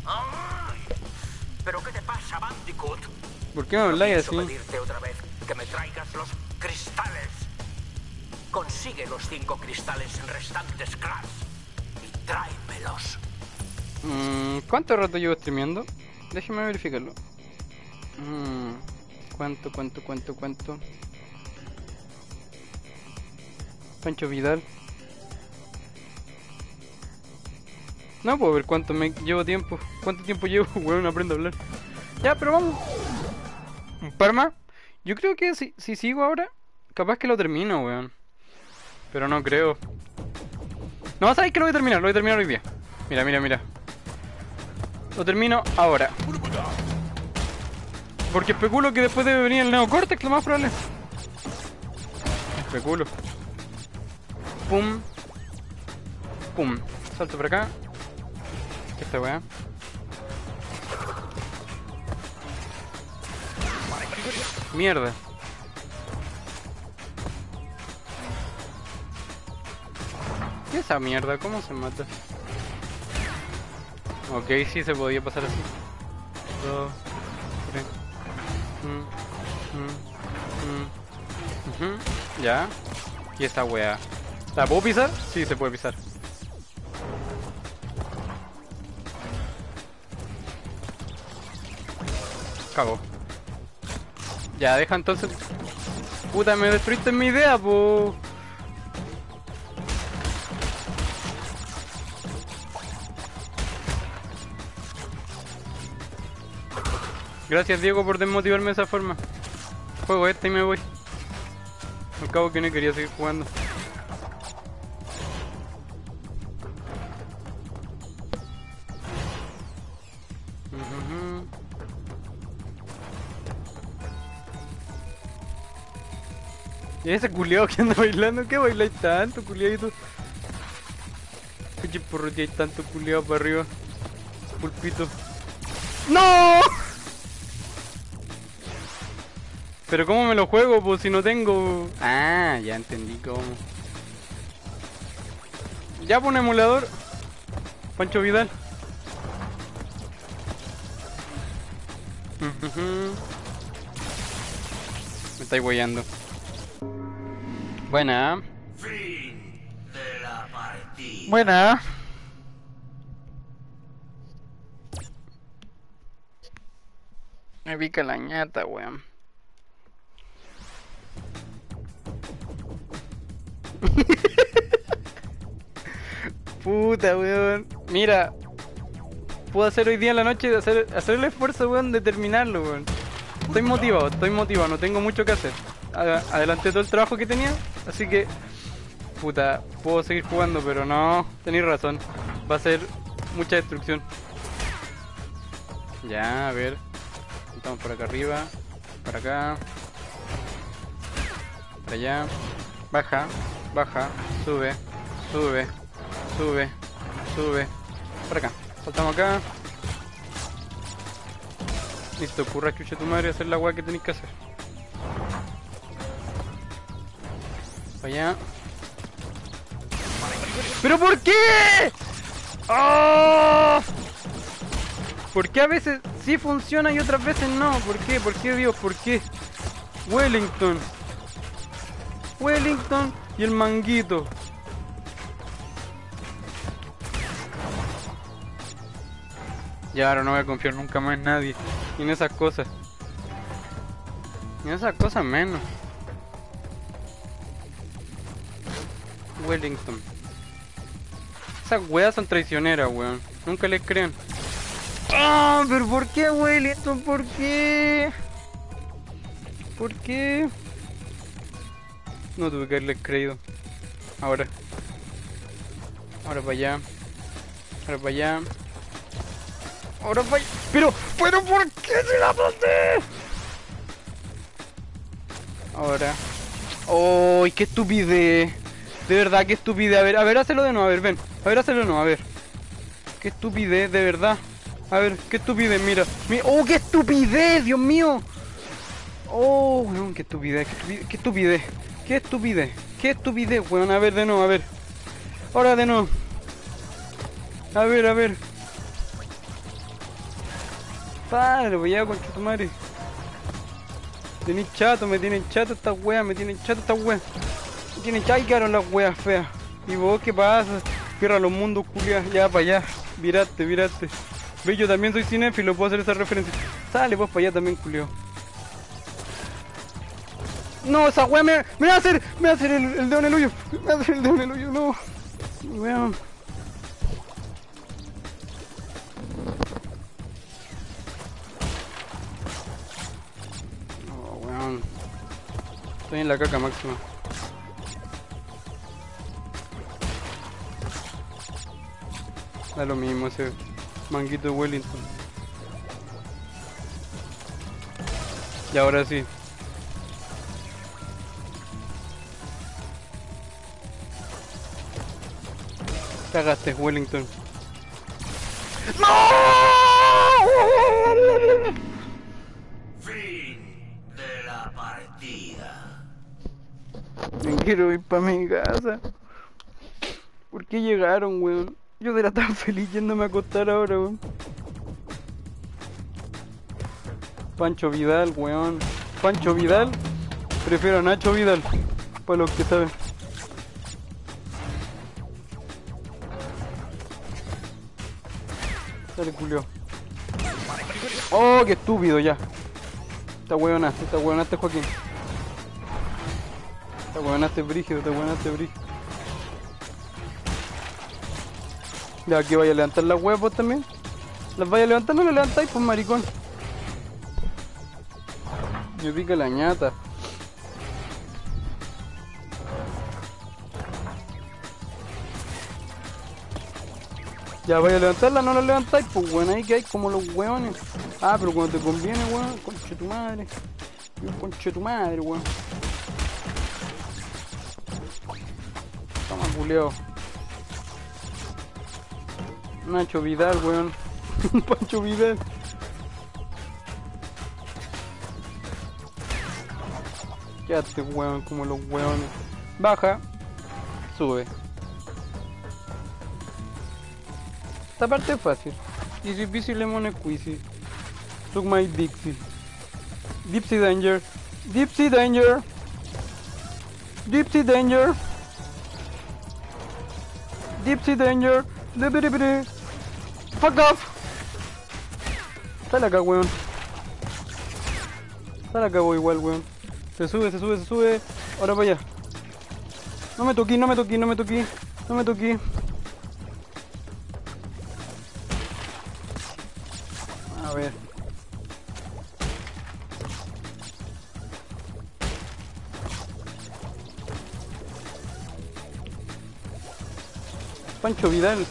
¿Pero qué te pasa, Bandicoot? ¿Por qué me habláis así? Pienso pedirte otra vez que me traigas los cristales. Consigue los cinco cristales restantes, Crash, y tráemelos. Mm, ¿Cuánto rato llevo streameando? Déjeme verificarlo. Mm, ¿Cuánto, cuánto, cuánto, cuánto? Pancho Vidal. No puedo ver cuánto me llevo tiempo. ¿Cuánto tiempo llevo? Weón, aprendo a hablar. Ya, pero vamos. Un par más. Yo creo que si, si sigo ahora, capaz que lo termino, weón. Pero no creo. No, sabes que lo voy a terminar, lo voy a terminar hoy día. Mira, mira, mira. Lo termino ahora. Porque especulo que después debe venir el Neocortex, lo más probable. Especulo. Pum. Pum. Salto por acá. Esta weá. Mierda. ¿Qué es esa mierda? ¿Cómo se mata? Ok, sí se podía pasar así. Dos, tres. Mm, mm, mm, uh-huh. Ya. ¿Y esta weá? ¿La puedo pisar? Sí, se puede pisar. Cago. Ya, deja entonces. Puta, me destruiste mi idea, po. Gracias, Diego, por desmotivarme de esa forma. Juego este y me voy. Al cabo que no quería seguir jugando. ¿Y ese culiao que anda bailando? ¿Qué bailáis tanto, culiadito? ¿Qué chiporroteáis tanto, culiao, para arriba? Pulpito. ¡No! ¿Pero cómo me lo juego, pues, si no tengo...? Ah, ya entendí cómo. Ya, pon emulador. Pancho Vidal. Me estáis guayando. Buena. Fin de la partida. partida. Buena. Me pica la ñata, weón. Puta, weón. Mira, puedo hacer hoy día en la noche, hacer, hacer el esfuerzo, weón, de terminarlo, weón. Estoy motivado, estoy motivado, no tengo mucho que hacer. A- Adelanté todo el trabajo que tenía, así que... Puta, puedo seguir jugando, pero no, tenéis razón. Va a ser mucha destrucción. Ya, a ver. Estamos por acá arriba, para acá, para allá. Baja, baja, sube, sube, sube, sube. Para acá, saltamos acá. Listo, curra, chucha tu madre, hacer la weá que tenéis que hacer. Para allá. ¿Pero por qué? ¡Oh! ¿Por qué a veces sí funciona y otras veces no? ¿Por qué? ¿Por qué, Dios? ¿Por qué? Wellington. Wellington y el manguito. Ya, ahora no voy a confiar nunca más en nadie. Y en esas cosas. Y en esas cosas menos. Wellington. Esas weas son traicioneras, weón. Nunca les crean. ¡Ah! ¿Pero por qué, Wellington? ¿Por qué? ¿Por qué? No tuve que haberles creído. Ahora. Ahora para allá. Ahora para allá. Ahora para allá. ¡Pero! ¿Pero por qué se la maté? Ahora. ¡Oh! ¡Qué estupidez! De verdad, qué estupidez. A ver, a ver, hazlo de nuevo. A ver, ven. A ver, hazlo de nuevo. A ver. Qué estupidez, de verdad. A ver, qué estupidez, mira. Mira. ¡Oh, qué estupidez! ¡Dios mío! ¡Oh, weón! ¡Qué estupidez! ¡Qué estupidez! ¡Qué estupidez! ¡Qué estupidez, weón! A ver, de nuevo, a ver. Ahora de nuevo. A ver, a ver. Padre, voy a concha tu madre. Me tienen chato, me tienen chato estas weas, me tienen chato estas weas. Me tienen chato y quedaron las weas feas. ¿Y vos qué pasa? Cierra los mundos, culias. Ya, para allá. Viraste, viraste. Ve, yo también soy cinéfilo, puedo hacer esa referencia. Sale, vos para allá también, culio. No, esa wea me, me va a hacer, me va a hacer el, el dedo en el hoyo. Me va a hacer el dedo en el hoyo, no. Weón. Oh, weón. Estoy en la caca máxima. Da lo mismo ese manguito de Wellington. Y ahora sí. Cagaste, Wellington. Fin de la partida. Me quiero ir pa' mi casa. ¿Por qué llegaron, weón? Yo era tan feliz yéndome a acostar ahora, weón. Pancho Vidal, weón. Pancho Vidal. Prefiero a Nacho Vidal. Para los que saben. Dale, culio. Oh, qué estúpido ya. Esta weonaste, esta weonaste, Joaquín. Esta weonaste brígido, esta weonaste brígido. Ya, aquí vaya a levantar las huevas también. ¿Las vaya a levantar? No las levantáis, pues maricón. Me pica la ñata. Ya, vaya a levantarla, no la levantáis, pues bueno, ahí que hay como los hueones. Ah, pero cuando te conviene, weón, conche tu madre. Conche tu madre, weón. Toma, culeo. Nacho Vidal, weón. Pancho Vidal. Quédate, weón, como los weones. Baja. Sube. Esta parte es fácil. Easy peasy lemon squeezy. Took my Dixie. Dipsy danger. Dipsy danger. Dipsy danger. Deep Sea Danger. Libiribiri. Fuck off. Sale acá, weón. Sale acá, voy igual, weón. Se sube, se sube, se sube. Ahora para allá. No me toquí, no me toquí, no me toquí. No me toquí. A ver. Pancho Vidal.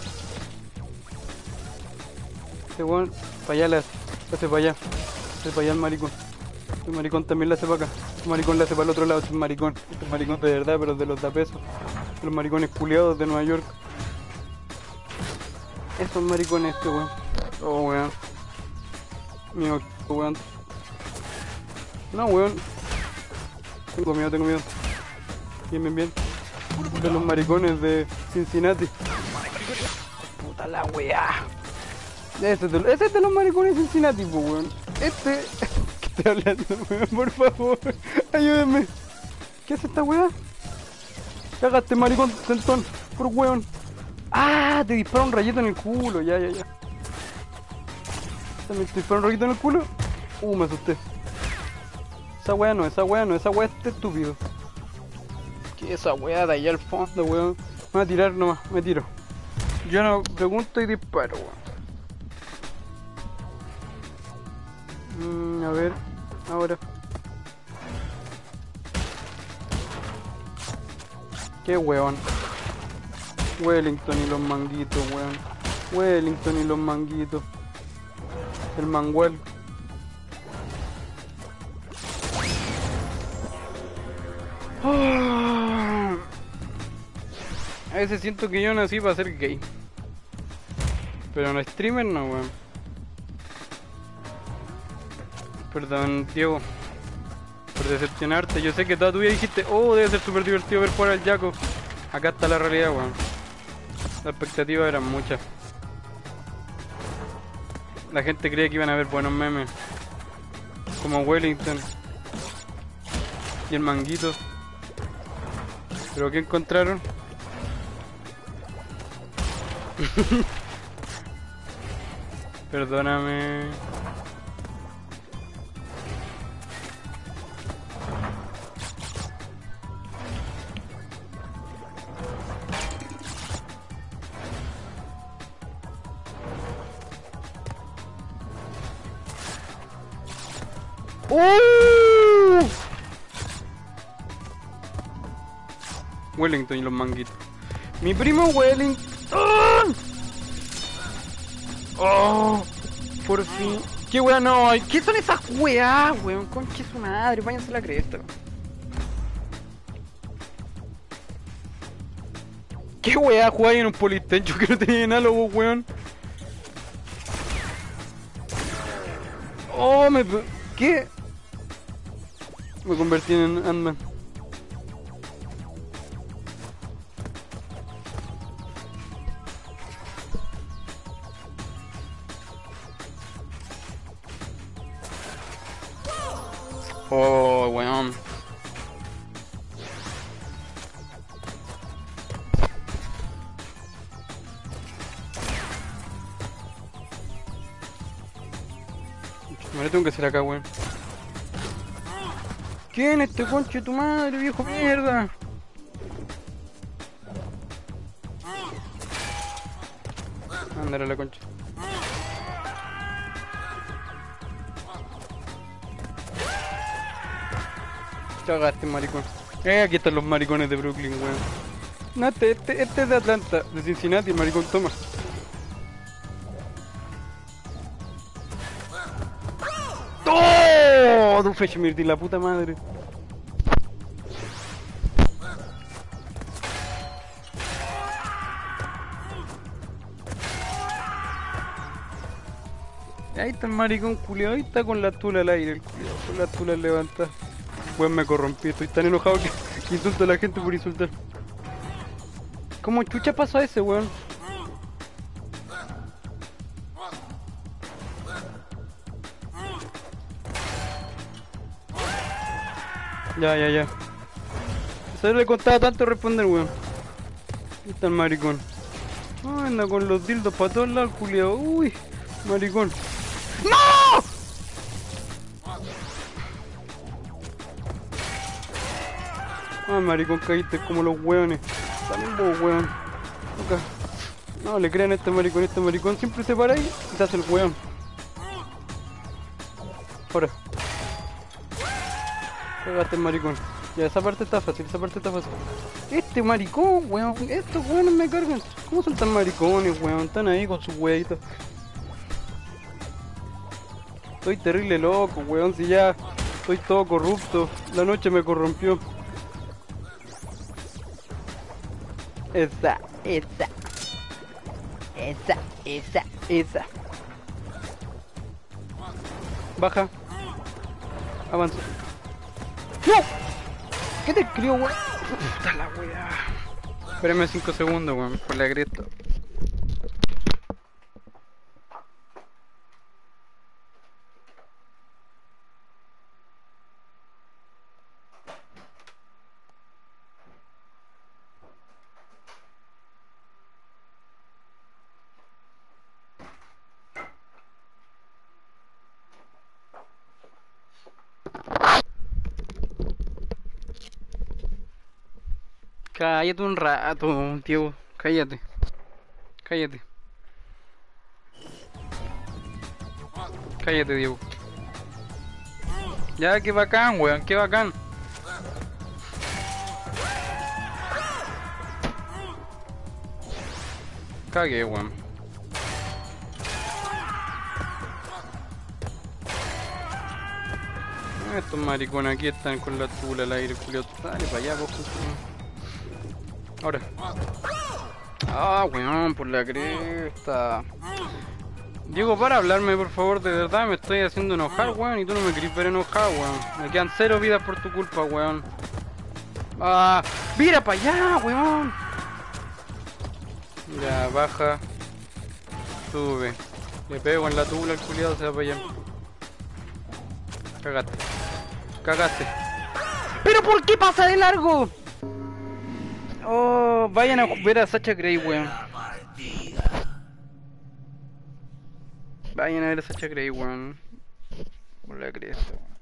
Este weón, para allá le hace, le hace para allá. Le hace para allá el maricón. El maricón también le hace para acá. El maricón le hace para el otro lado, este es maricón. Este es maricón de verdad, pero de los da peso. Los maricones culiados de Nueva York. Esos maricones este weón. Oh weón. Mío, weón. No weón. Tengo miedo, tengo miedo. Bien, bien, bien. De los maricones de Cincinnati. Puta la weá. Ese es, de, ese es de los maricones de Cincinnati, pues weón. Este... ¿Qué estoy hablando, weón? Por favor. Ayúdenme. ¿Qué es esta weá? Cágate, maricón, sentón. Por weón. Ah, te dispara un rayito en el culo. Ya, ya, ya. ¿También te dispara un rayito en el culo? Uh, me asusté. Esa weá no, esa weá no, esa weá es estúpido. ¿Qué esa weá de allá al fondo, weón? Me voy a tirar nomás, me tiro. Yo no pregunto y disparo, weón. Mm, a ver, ahora. Qué weón. Wellington y los manguitos, weón. Wellington y los manguitos. El manguel. Oh. A veces siento que yo nací para ser gay. Pero no streamer no, weón. Perdón, Diego, por decepcionarte. Yo sé que toda tu vida dijiste, oh, debe ser súper divertido ver jugar al Jaco. Acá está la realidad, weón. Las expectativas eran muchas. La gente creía que iban a ver buenos memes. Como Wellington. Y el manguito. ¿Pero qué encontraron? Perdóname. ¡Uh! Wellington y los manguitos. Mi primo Wellington. ¡Oh! ¡Oh! Por fin. ¿Qué wea no hay? ¿Qué son esas weas, weón? Conche su madre, váyanse la cresta. ¿Qué wea jugáis en un politencho que no tenía análogo, weón? Oh, me... ¿Qué? Me convertí en Ant-Man. Oh, weón. Me lo tengo que hacer acá, weón. ¿Quién es este conche de tu madre, viejo mierda? Ándale a la concha. Cagaste, maricón. Eh, aquí están los maricones de Brooklyn, weón. No, este, este, este es de Atlanta, de Cincinnati, maricón, toma. ¡Oh! Doofenshmirtz, la puta madre. Ahí está el maricón culiado, ahí está con la tula al aire, el culiado, con la tula levantada. Weón, me corrompí, estoy tan enojado que, que insulto a la gente por insultar. ¿Cómo chucha pasó a ese, weón? Ya, ya, ya. Se le costaba tanto responder, weón. Ahí está el maricón. Ah, anda con los dildos para todos lados, culiao. Uy, maricón. ¡No! Ah, maricón, caíste como los hueones. También vos, hueón. Acá. No, le crean a este maricón. Este maricón siempre se para ahí y te hace el hueón. Ahora. Cagaste el maricón. Ya, esa parte está fácil, esa parte está fácil. Este maricón, weón. Estos weones me cargan. ¿Cómo son tan maricones, weón? Están ahí con sus weitos. Estoy terrible loco, weón. Si ya estoy todo corrupto. La noche me corrompió. Esa, esa. Esa, esa, esa. Baja. Avanza. ¡No! ¿Qué te crió, weón? Puta la weá. Espérame cinco segundos, weón, por la grieta. Cállate un rato, tío. Cállate. Cállate. Cállate, Diego. Ya, qué bacán, weón, qué bacán. Cagué, weón. Estos maricones aquí están con la tula al aire, Julio. Dale para allá, vos. Ahora. Ah, weón, por la cresta. Diego, para hablarme, por favor, de verdad. Me estoy haciendo enojar, weón. Y tú no me querés ver enojado, weón. Me quedan cero vidas por tu culpa, weón. Ah, mira para allá, weón. Ya, baja. Sube. Le pego en la tula al culiado, se va para allá. Cagaste. Cagaste. ¿Pero por qué pasa de largo? Oh, vayan a ver a Sacha Grey, weón. Vayan a ver a Sacha Grey, weón. Por la cresta, weón.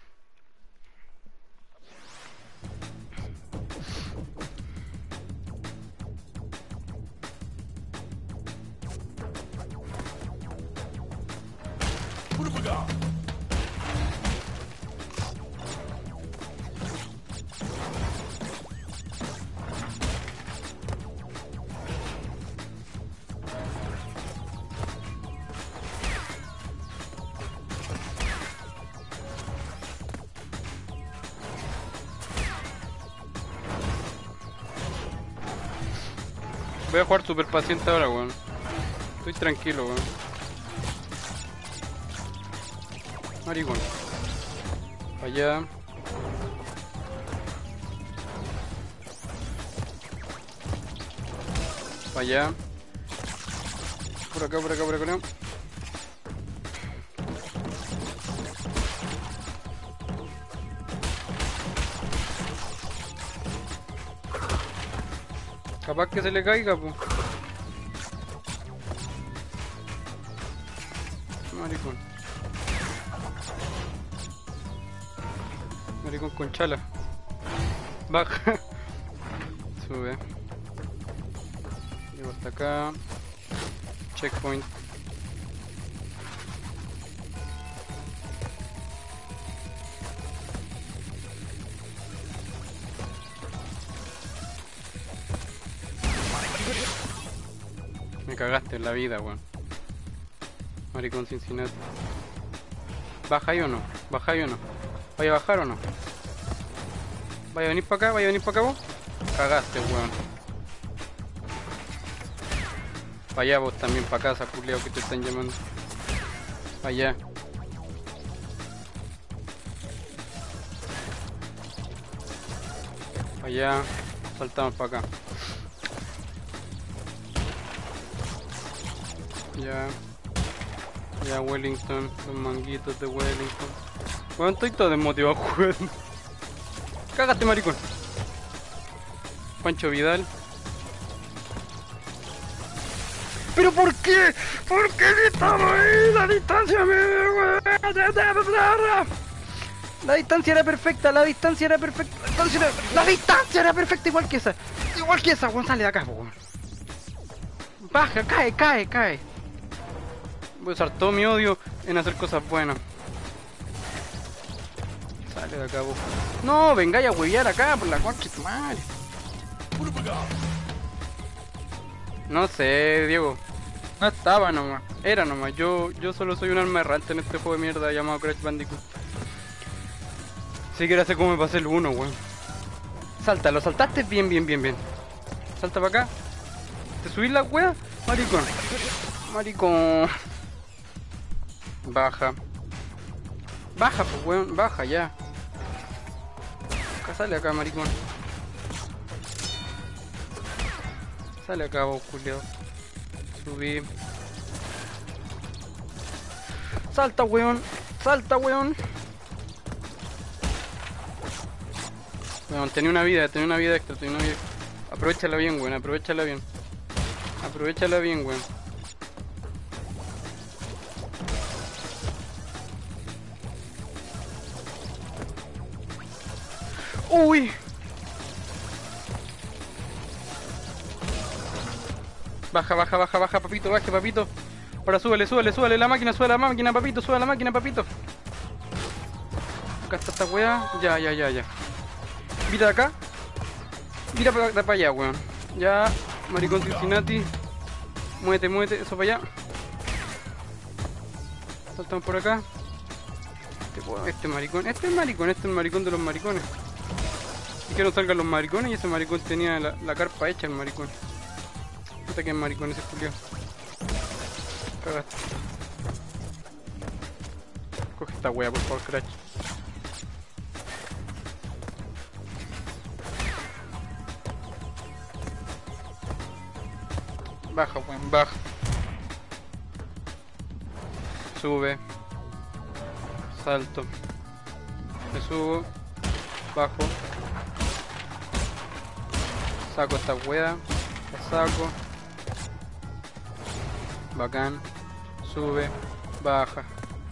Voy a jugar super paciente ahora, weón. Estoy tranquilo, weón. Maricón. Para allá. Para allá. Por acá, por acá, por acá. Capaz que se le caiga, pues. Maricón. Maricón con chala. Baja. Sube. Llego hasta acá. Checkpoint. Me cagaste en la vida, weón. Maricón Cincinnati. ¿Baja ahí o no? ¿Baja ahí o no? ¿Vaya a bajar o no? ¿Vaya a venir para acá? ¿Vaya a venir para acá vos? Cagaste, weón. Para allá vos también, para casa, culiao, que te están llamando. Para allá. Para allá. Saltamos para acá. Ya. Ya, Wellington. Los manguitos de Wellington. Bueno, estoy todo desmotivado jugando. Cágate, maricón. Pancho Vidal. ¿Pero por qué? ¿Por qué estamos ahí? La distancia me... La distancia era perfecta, la distancia era perfecta, la distancia era, la distancia era perfecta igual que esa. Igual que esa, weón, sale de acá, weón. Baja, cae, cae, cae. Voy a usar todo mi odio en hacer cosas buenas. Sale de acá, vos. No, vengáis a huevear acá por la concha de tu madre. No sé, Diego. No estaba nomás. Era nomás. Yo, yo solo soy un alma errante en este juego de mierda llamado Crash Bandicoot. Así que ahora sé cómo me pasé el uno, weón. Salta, lo saltaste bien, bien, bien, bien. Salta para acá. ¿Te subís la wea? Maricón. Maricón. Baja. Baja, pues weón, baja ya. Acá sale acá, maricón. Sale acá, vos, culiao. Subí. Salta, weón. Salta, weón. Weón, tenía una vida, tenía una vida extra, tenía una vida extra. Aprovechala bien, weón, aprovechala bien. Aprovechala bien, weón. Uy. Baja, baja, baja, baja, papito, baje, papito. Ahora súbele, súbele, súbele la máquina, súbele la máquina, papito, súbele la máquina, papito. Acá está esta weá. Ya, ya, ya, ya. Mira de acá. Mira para, para allá, weón. Ya, maricón Cincinnati. Muévete, muévete, eso para allá. Saltamos por acá. Este, este maricón, este es maricón, este es el maricón de los maricones. Y que no salgan los maricones y ese maricón tenía la, la carpa hecha, el maricón. Puta que es maricón ese culiao. Cagaste. Coge esta wea, por favor, Crash. Baja, weón, baja. Sube. Salto. Me subo. Bajo. Saco esta wea. La saco. Bacán. Sube. Baja.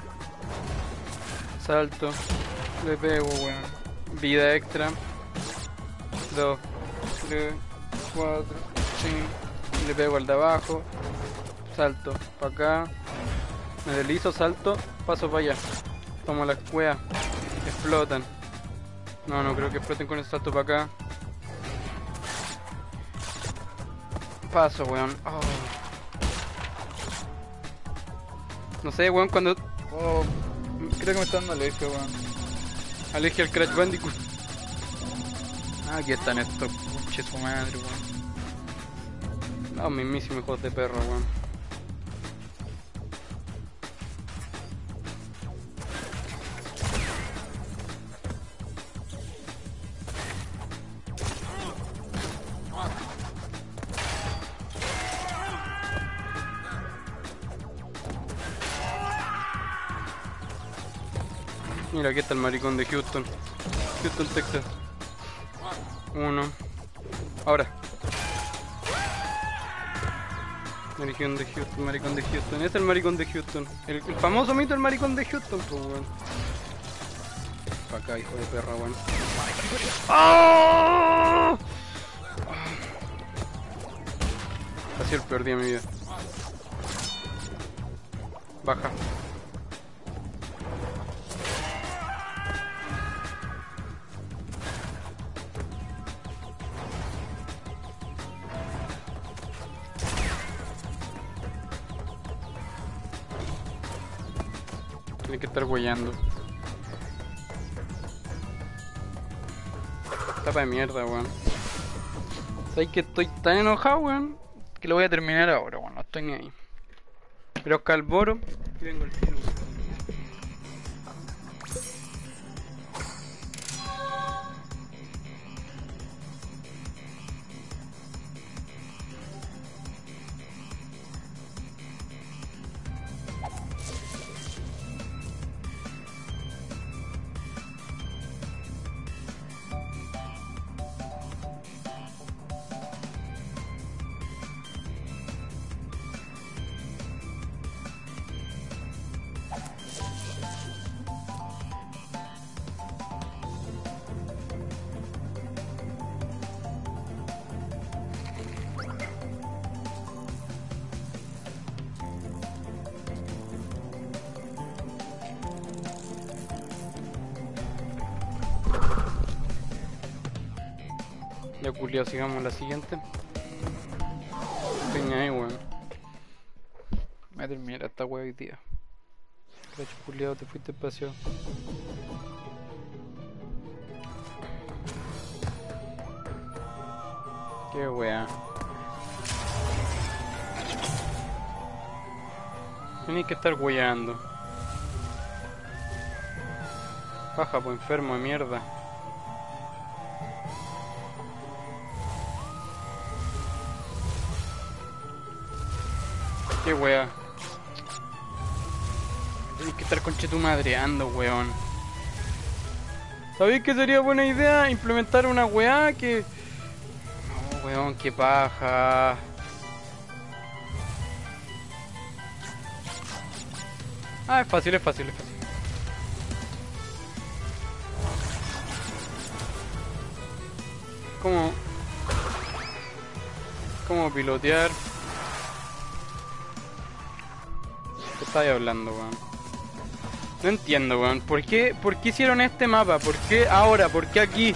Salto. Le pego, weón. Vida extra. Dos. Tres. Cuatro. Cinco. Le pego al de abajo. Salto. Para acá. Me deslizo, salto. Paso para allá. Tomo las weas. Explotan. No, no creo que exploten con el salto para acá. Paso, weón. Oh. No sé, weón, cuando... Oh, creo que me está dando alergia, weón. Alergia al Crash Bandicoot. Ah, aquí están estos pinches su madre, weón. No, mismísimos hijos de perro, weón. Mira, aquí está el maricón de Houston. Houston, Texas. Uno. Ahora. Maricón de Houston, maricón de Houston. Ese es el maricón de Houston. El, el famoso mito del maricón de Houston, pues, weón. Pa' acá, hijo de perra, weón. ¡Oh! Ha sido el peor día de mi vida. Baja. Tiene que estar huellando. Tapa de mierda, weón. ¿Sabes que estoy tan enojado, weón? Que lo voy a terminar ahora, weón. No estoy ni ahí. Pero Calboro y vengo el tiro. Ya culiao, sigamos la siguiente. Peña ahí, weón. Voy a terminar esta wea hoy día. Crash culiao, te fuiste espacio. Qué wea. Tienes que estar weyando. Baja, pues enfermo de mierda. Qué wea. Tienes que estar conchetumadreando, weón. ¿Sabéis que sería buena idea implementar una weá que... No, weón, qué paja. Ah, es fácil, es fácil, es fácil. ¿Cómo? ¿Cómo pilotear? ¿Qué estáis hablando, weón? No entiendo, weón. ¿Por qué, ¿Por qué hicieron este mapa? ¿Por qué ahora? ¿Por qué aquí?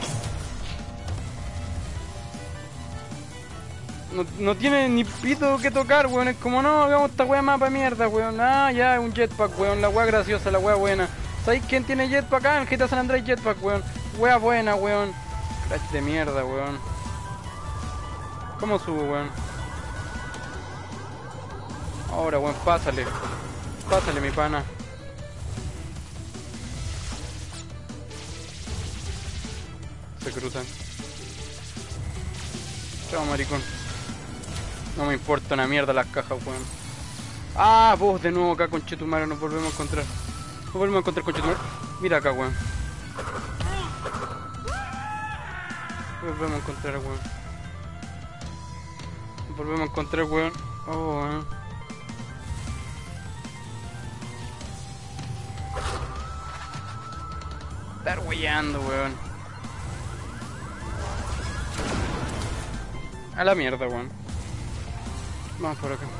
No, no tiene ni pito que tocar, weón. Es como, no, hagamos esta wea mapa mierda, weón. Ah, ya, es un jetpack, weón. La wea graciosa, la wea buena. ¿Sabes quién tiene jetpack? Ah, el G T A San Andreas jetpack, weón. Wea buena, weón. Crash de mierda, weón. ¿Cómo subo, weón? Ahora, weón, pásale. Pásale, mi pana. Se cruzan. Chao, maricón. No me importa una mierda las cajas, weón. Ah, vos de nuevo acá, conchetumare. Nos volvemos a encontrar. Nos volvemos a encontrar, conchetumare. Mira acá, weón. Nos volvemos a encontrar, weón. Nos volvemos a encontrar, weón. Oh, weón. Estar weyando, weón. A la mierda, weón. Vamos por acá.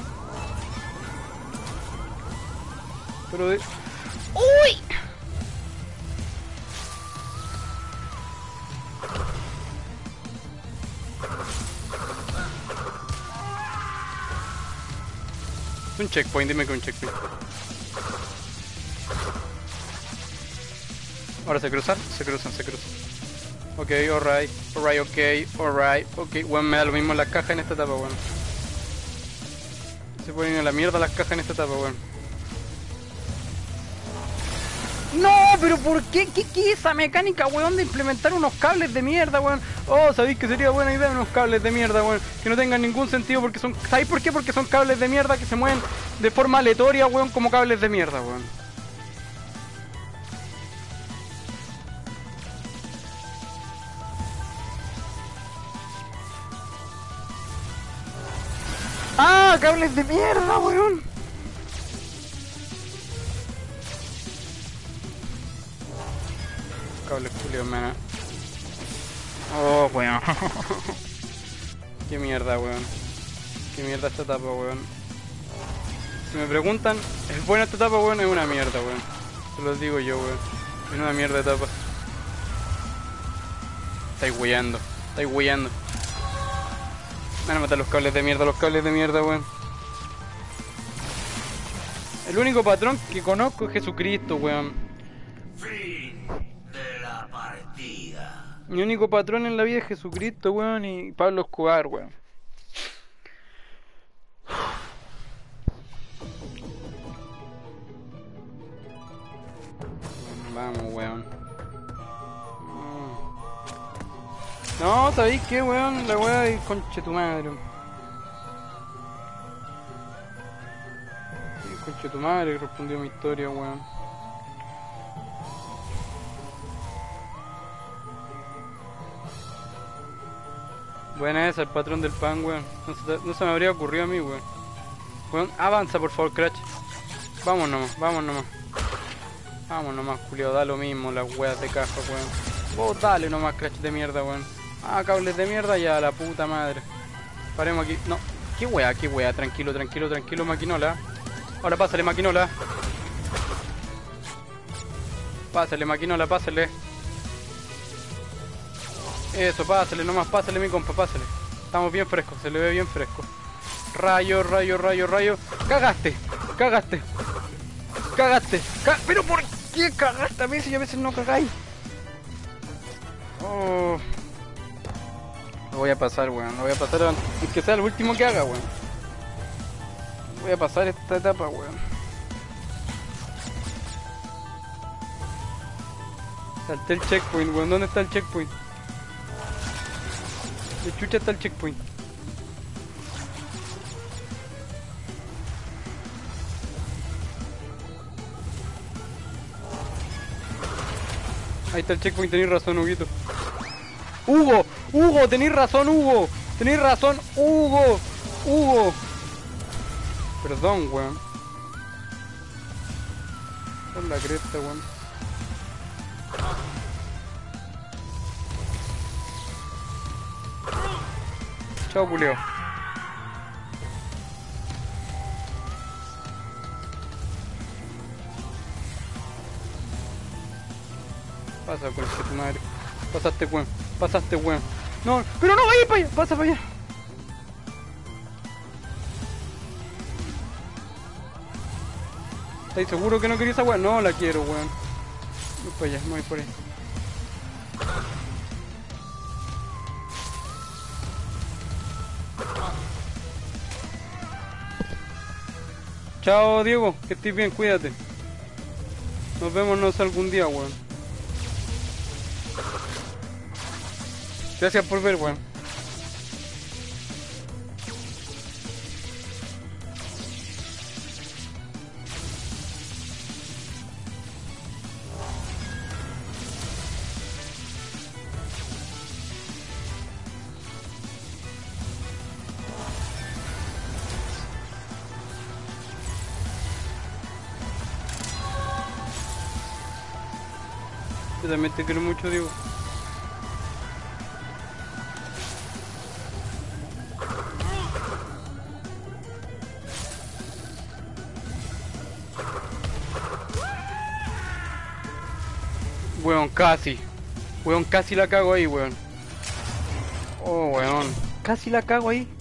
Pero de... ¡Uy! Es un checkpoint, dime que un checkpoint. Ahora se cruzan, se cruzan, se cruzan. Ok, alright, alright, ok, alright, ok. Weón, me da lo mismo las cajas en esta etapa, weón. Se ponen a la mierda las cajas en esta etapa, weón. No, pero ¿por qué? ¿Qué, qué esa mecánica, weón, de implementar unos cables de mierda, weón? Oh, ¿sabéis que sería buena idea unos cables de mierda, weón? Que no tengan ningún sentido porque son... ¿Sabéis por qué? Porque son cables de mierda que se mueven de forma aleatoria, weón, como cables de mierda, weón. ¡Ah! ¡Cables de mierda, weón! Cables culios, mena. Oh, weón. Qué mierda, weón. Qué mierda esta etapa, weón. Si me preguntan, ¿es buena esta etapa, weón? Es una mierda, weón. Se lo digo yo, weón. Es una mierda etapa. Estáis weyando. Estáis weyando. Me van a matar los cables de mierda, los cables de mierda, weón. El único patrón que conozco es Jesucristo, weón. Fin de la partida. Mi único patrón en la vida es Jesucristo, weón, y Pablo Escobar, weón. Vamos, weón. No, ¿sabéis qué, weón? La weá de conche tu madre. Conche tu madre que respondió mi historia, weón. Buena esa, el patrón del pan, weón. No se, no se me habría ocurrido a mí, weón. Weón, avanza por favor, Crash. Vamos nomás, vamos nomás. Vamos nomás, culiao, da lo mismo las weas de caja, weón. Vos dale nomás, Crash de mierda, weón. Ah, cables de mierda, ya, la puta madre. Paremos aquí. No, qué wea, qué wea. Tranquilo, tranquilo, tranquilo, maquinola. Ahora pásale, maquinola. Pásale, maquinola, pásale. Eso, pásale nomás, pásale mi compa, pásale. Estamos bien frescos, se le ve bien fresco. Rayo, rayo, rayo, rayo. Cagaste, cagaste. Cagaste. Ca Pero ¿por qué cagaste a veces y a veces no cagáis? Oh. Lo voy a pasar, weón. Lo voy a pasar aunque sea el último que haga, weón. Voy a pasar esta etapa, weón. Salté el checkpoint, weón. ¿Dónde está el checkpoint? De chucha está el checkpoint. Ahí está el checkpoint, tenéis razón, Huguito. ¡Hugo! ¡Hugo! ¡Tenéis razón, Hugo! ¡Tenéis razón, Hugo! ¡Hugo! Perdón, weón. Con la cresta, weón. Chao, culeo. Pasa, con tu madre. Pasaste, weón. Pasaste, weón. No, pero no vayas para allá. Pasa para allá. ¿Estáis seguro que no quería esa weón? No la quiero, weón. Voy para allá, voy por ahí. Chao, Diego, que estés bien, cuídate. Nos vemos algún día, weón. Gracias por ver, weón. Yo también te quiero mucho, Diego. Weón, casi. Weón, casi la cago ahí, weón. Oh, weón. Casi la cago ahí.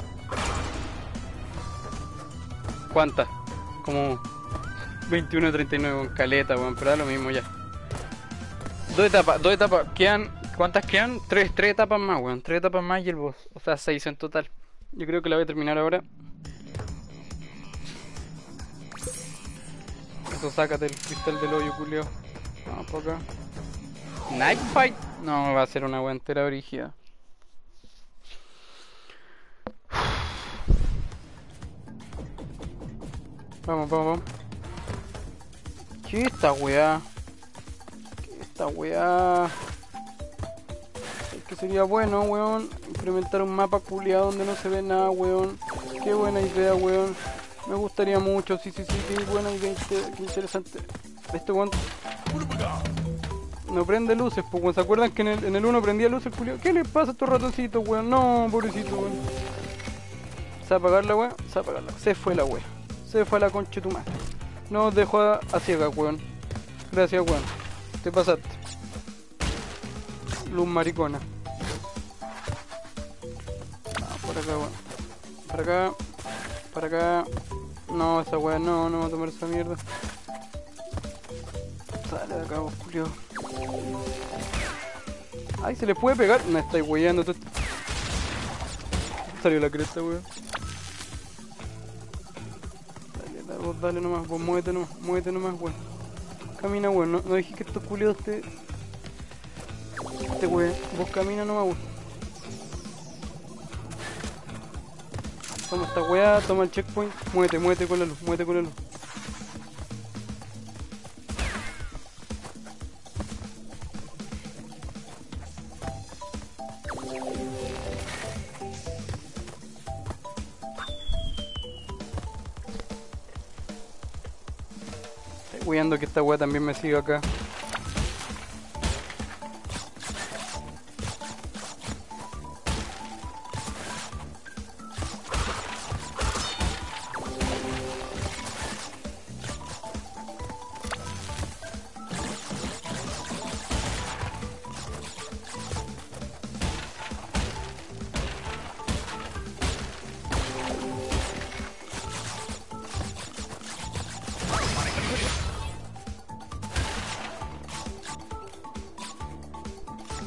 ¿Cuántas? Como veintiuno treinta y nueve con caleta, weón. Pero da lo mismo ya. Dos etapas, dos etapas. Quedan. ¿Cuántas quedan? Tres, tres etapas más, weón. Tres etapas más y el boss. O sea, seis en total. Yo creo que la voy a terminar ahora. Eso, sácate el cristal del hoyo, culio. Vamos por acá. Night Fight. No, va a ser una buena entera brígida. Vamos, vamos, vamos. ¿Qué esta weá? ¿Qué esta weá? Es que sería bueno, weón, implementar un mapa culiado donde no se ve nada, weón. Qué buena idea, weón. Me gustaría mucho, sí, sí, sí, qué buena idea, qué interesante. Este weón no prende luces, pues, weón. ¿Se acuerdan que en el, en el uno prendía luces, culiado? ¿Qué le pasa a estos ratoncitos, weón? No, pobrecito, weón. Se va a apagar la weá, se va a apagar la. Se fue la weá. Se fue a la concha de tu madre. Nos dejó a, a ciega, weón. Gracias, weón. Te pasaste. Luz maricona. Ah, por acá, weón. Para acá. Para acá. No, esa weá no, no va a tomar esa mierda. Sale de acá, vos, culio. Ay, se le puede pegar. Me estáis weyando. Todo... Salió la cresta, weón. Dale, dale, vos dale nomás, vos muévete nomás, muévete nomás, weón. Camina, weón, no, no dije que estos culiados te... Este weón, vos camina nomás, weón. Toma esta weá, toma el checkpoint, muévete, muévete con la luz, muévete con la luz. Estoy cuidando que esta weá también me siga acá.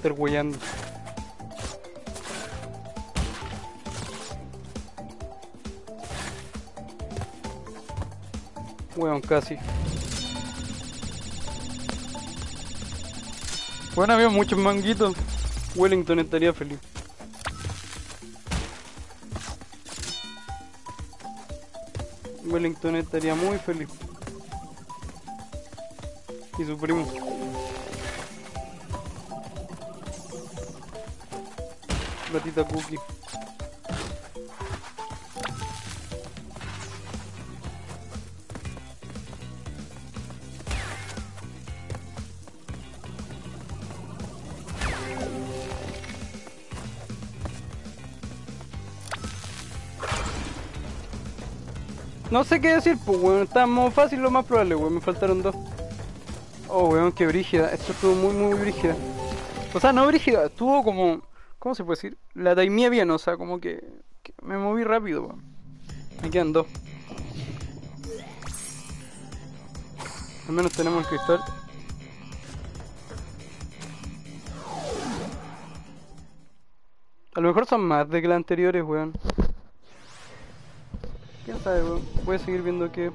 estar weyando. Weón, casi. Bueno, había muchos manguitos. Wellington estaría feliz. Wellington estaría muy feliz. Y su primo. Gatita Cookie. No sé qué decir, pues weón, está muy fácil lo más probable, weón, me faltaron dos. Oh weón, qué brígida, esto estuvo muy muy brígida. O sea, no brígida, estuvo como... ¿Cómo se puede decir? La timé bien, o sea, como que, que me moví rápido, weón. Me quedan dos. Al menos tenemos el cristal. A lo mejor son más de que las anteriores, weón. ¿Quién sabe, weón? Voy a seguir viendo que...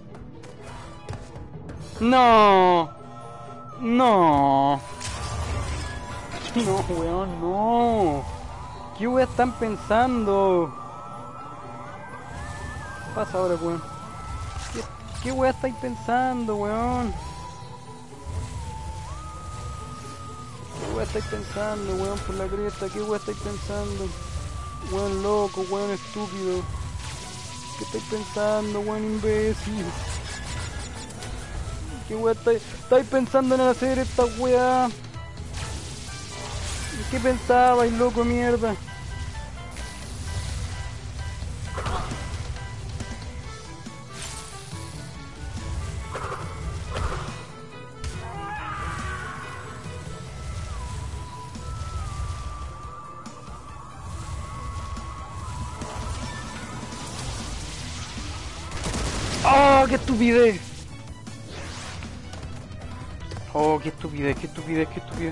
¡No! ¡No! No, weón, no. ¿Qué weón están pensando? ¿Qué pasa ahora, weón? ¿Qué, qué weón estáis pensando, weón? ¿Qué weón estáis pensando, weón, por la cresta? ¿Qué weón estáis pensando? Weón loco, weón estúpido. ¿Qué estáis pensando, weón imbécil? ¿Qué weón estáis, estáis pensando en hacer esta weá? ¿Qué pensabais, loco mierda? ¡Oh, qué estupidez! Oh, qué estupidez, qué estupidez, qué estupidez.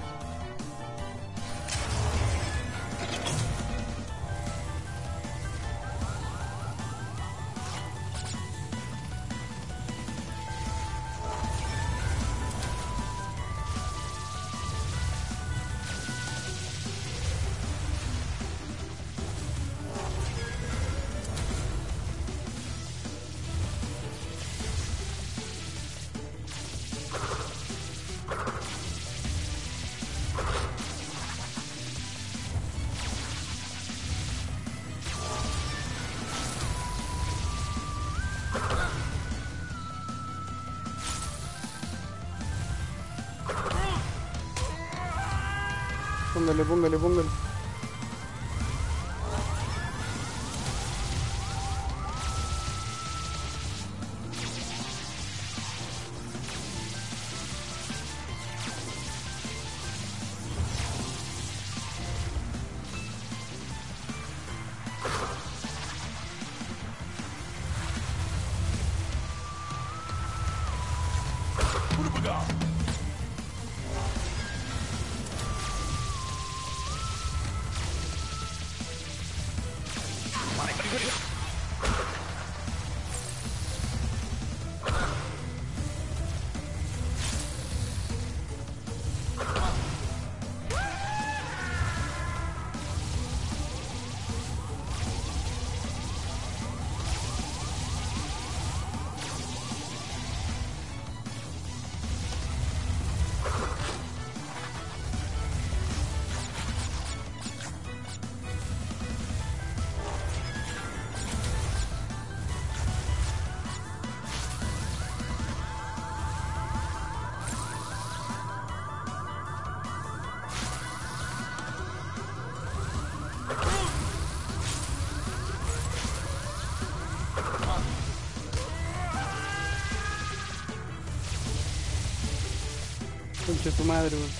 Póngale, póngale, póngale. Concha tu madre, weón.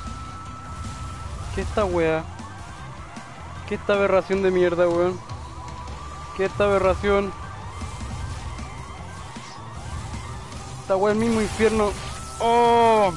¿Qué esta wea? ¿Qué esta aberración de mierda, weón? ¿Qué esta aberración? Esta weá es el mismo infierno. ¡Oh!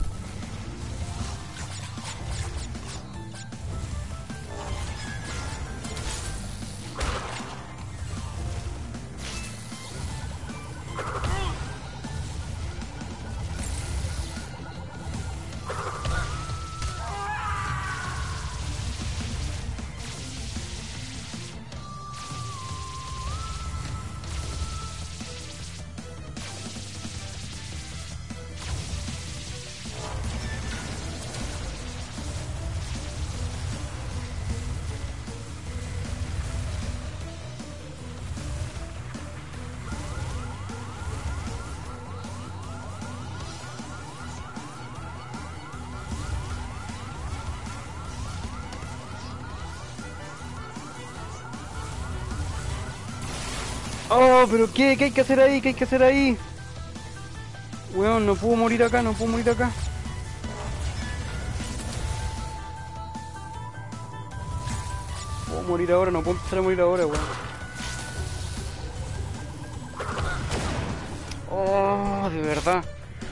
Oh, pero ¿qué? ¿Qué hay que hacer ahí? ¿Qué hay que hacer ahí? Weón, no puedo morir acá, no puedo morir acá. Puedo morir ahora, no puedo empezar a morir ahora, weón. Oh, de verdad.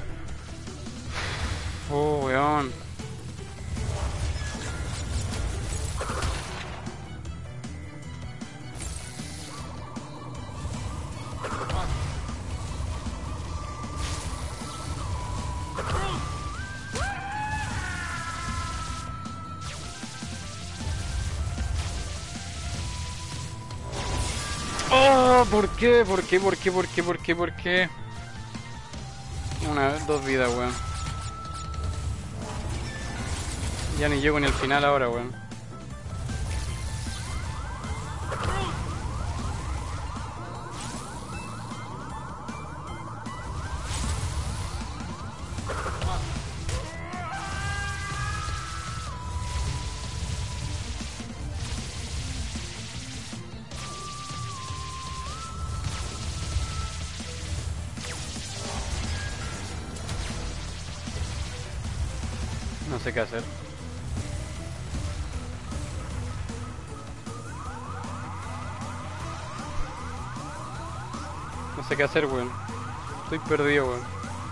Oh, weón. Oh, ¿por qué? ¿Por qué? ¿Por qué? ¿Por qué? ¿Por qué? ¿Por qué? Una vez, dos vidas, weón. Ya ni llego ni al final ahora, weón. No sé qué hacer. No sé qué hacer, weón. Estoy perdido, weón.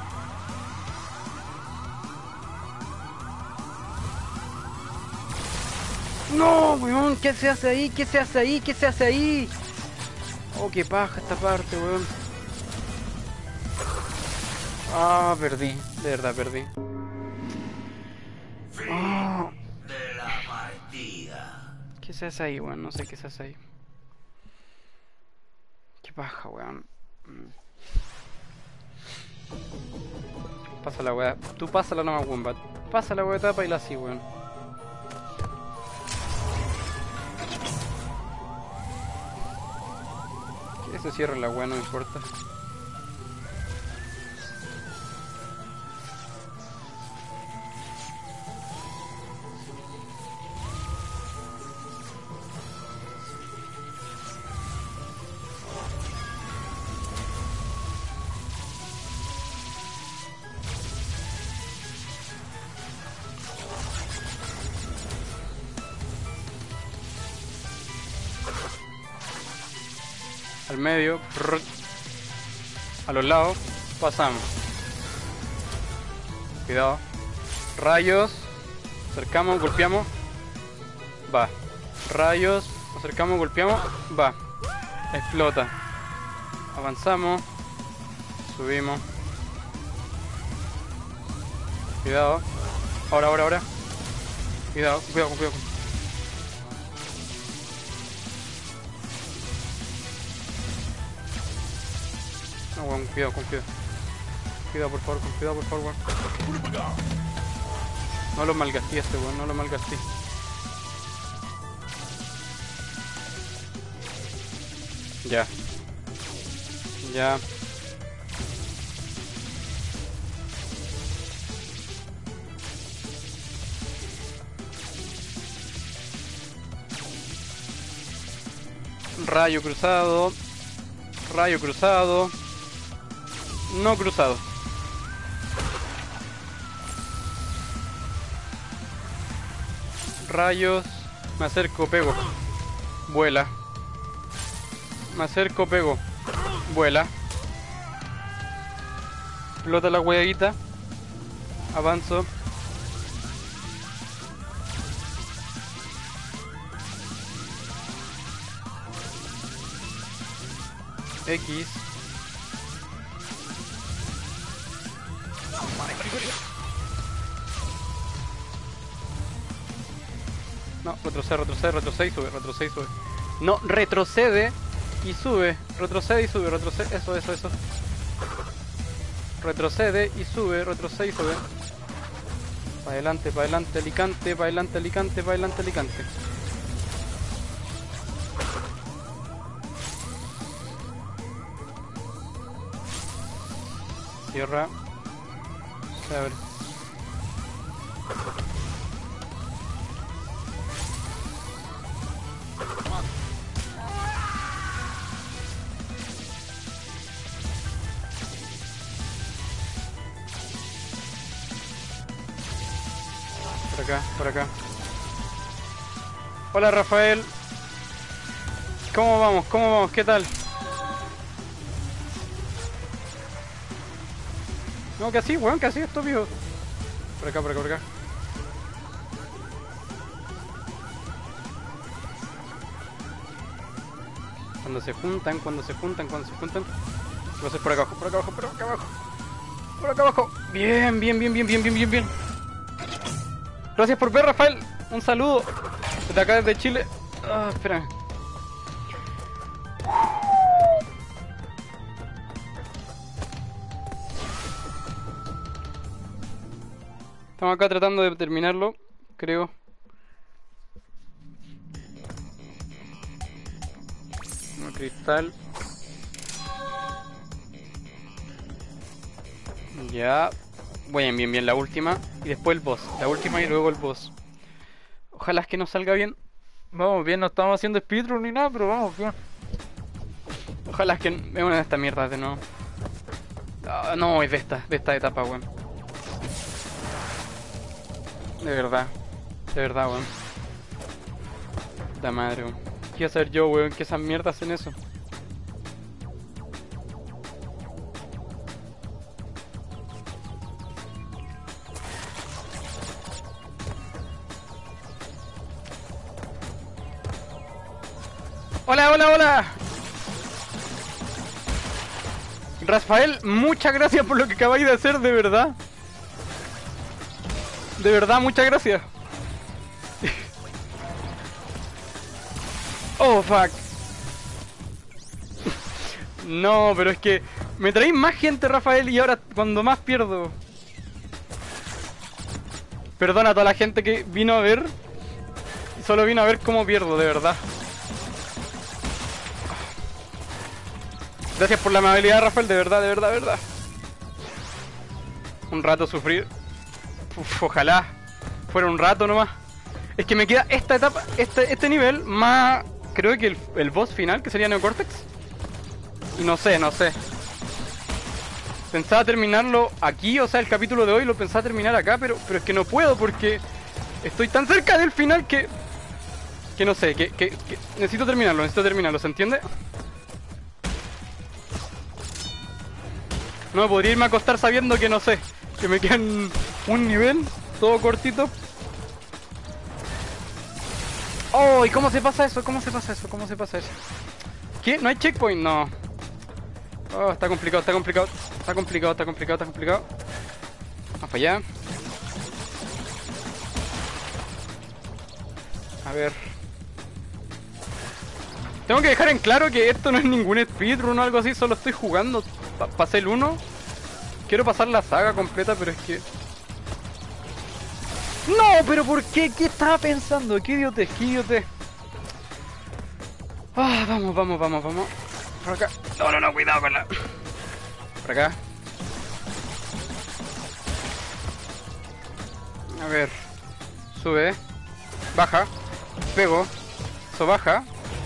No, weón, ¿qué se hace ahí? ¿Qué se hace ahí? ¿Qué se hace ahí? Oh, qué paja esta parte, weón. Ah, perdí. De verdad, perdí. Oh. De la partida. ¿Qué se hace ahí, weón? No sé qué se hace ahí. Qué paja, weón. Pasa la weá. Tú pásala nomás, Wombat. Pasa la weá de tapa y la así, weón. Que se cierre la weá, no me importa. Al medio, prrr, a los lados, pasamos. Cuidado. Rayos, acercamos, golpeamos, va. Rayos, acercamos, golpeamos, va. Explota. Avanzamos, subimos. Cuidado. Ahora, ahora, ahora. Cuidado, cuidado, cuidado. No, weón, cuidado, con cuidado. Cuidado, por favor, con cuidado, por favor, weón. No lo malgasté este, weón, no lo malgasté. Ya. Ya. Rayo cruzado. Rayo cruzado. No cruzado. Rayos. Me acerco, pego. Vuela. Me acerco, pego. Vuela. Explota la huevita. Avanzo. X. No, retrocede, retrocede, retrocede y sube, retrocede y sube. No, retrocede y sube, retrocede y sube, retrocede, eso, eso, eso. Retrocede y sube, retrocede y sube. Para adelante, para adelante, Alicante, para adelante, Alicante, para adelante, Alicante. Cierra. Se abre. Por acá, por acá. Hola Rafael. ¿Cómo vamos? ¿Cómo vamos? ¿Qué tal? No, que así, weón, que así, estúpido. Por acá, por acá, por acá. Cuando se juntan, cuando se juntan, cuando se juntan. Lo haces por acá abajo, por acá abajo, por acá abajo. Por acá abajo. Bien, bien, bien, bien, bien, bien, bien, bien. Gracias por ver, Rafael. Un saludo. Desde acá, desde Chile. Ah, espera. Estamos acá tratando de terminarlo, creo. Un cristal. Ya. Bien, bien, bien, la última. Y después el boss. La última y luego el boss. Ojalá es que nos salga bien. Vamos bien, no estamos haciendo speedrun ni nada, pero vamos bien. Ojalá es que es una de estas mierdas de nuevo. Ah, no, es de esta, de esta etapa, weón. De verdad, de verdad, weón. La madre, weón. ¿Qué hacer yo, weón? Que esas mierdas hacen eso. Hola, hola, hola. Rafael, muchas gracias por lo que acabáis de hacer, de verdad. De verdad, muchas gracias. Oh, fuck. No, pero es que me traéis más gente, Rafael, y ahora cuando más pierdo. Perdona a toda la gente que vino a ver. Solo vino a ver cómo pierdo, de verdad. Gracias por la amabilidad, Rafael, de verdad, de verdad, de verdad. Un rato sufrir. Uf, ojalá fuera un rato nomás. Es que me queda esta etapa, este, este nivel, más creo que el, el boss final, que sería Neocortex. Y no sé, no sé. Pensaba terminarlo aquí, o sea, el capítulo de hoy lo pensaba terminar acá, pero, pero es que no puedo porque estoy tan cerca del final que... Que no sé, que, que, que necesito terminarlo, necesito terminarlo, ¿se entiende? No me podría irme a acostar sabiendo que no sé, que me quedan un nivel, todo cortito. Oh, ¿y cómo se pasa eso? ¿Cómo se pasa eso? ¿Cómo se pasa eso? ¿Qué? ¿No hay checkpoint? No. Oh, está complicado, está complicado. Está complicado, está complicado, está complicado. Vamos para allá. A ver. Tengo que dejar en claro que esto no es ningún speedrun o algo así, solo estoy jugando. Pa pasé el uno. Quiero pasar la saga completa, pero es que... ¡No! ¿Pero por qué? ¿Qué estaba pensando? ¿Qué idiotez? ¿Qué idiotez? Ah, vamos, vamos, vamos, vamos. Por acá. No, no, no, cuidado con la... Por acá. A ver. Sube. Baja. Pego. Eso baja.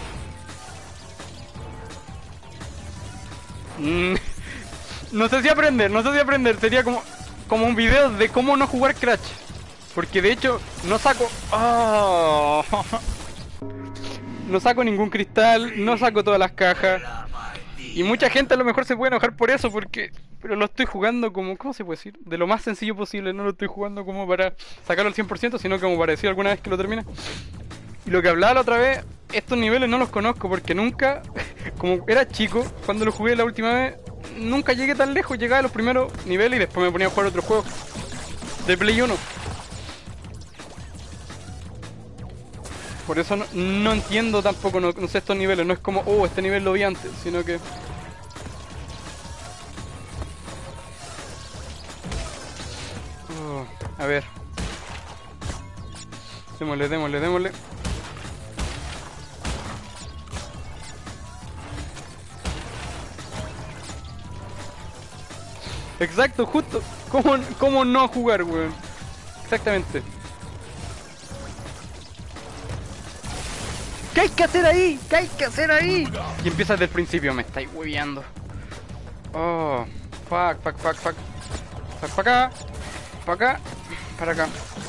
Mm. No sé si aprender, no sé si aprender. Sería como, como un video de cómo no jugar Crash. Porque de hecho no saco... Oh. no saco ningún cristal, no saco todas las cajas. Y mucha gente a lo mejor se puede enojar por eso, porque... Pero lo estoy jugando como... ¿Cómo se puede decir? De lo más sencillo posible, no lo estoy jugando como para sacarlo al cien por ciento, sino como para decir alguna vez que lo termine. Y lo que hablaba la otra vez, estos niveles no los conozco porque nunca... Como era chico, cuando lo jugué la última vez, nunca llegué tan lejos, llegaba a los primeros niveles y después me ponía a jugar otro juego de Play uno. Por eso no, no entiendo tampoco, no, no sé estos niveles, no es como, oh, este nivel lo vi antes, sino que... Oh, a ver. Démosle, démosle, démosle. Exacto, justo. ¿Cómo, cómo no jugar, weón? Exactamente. ¿Qué hay que hacer ahí? ¿Qué hay que hacer ahí? Y empieza desde el principio, me estáis hueveando. Oh, fuck, fuck, fuck, fuck. Fuck, para acá. Para acá. Para acá.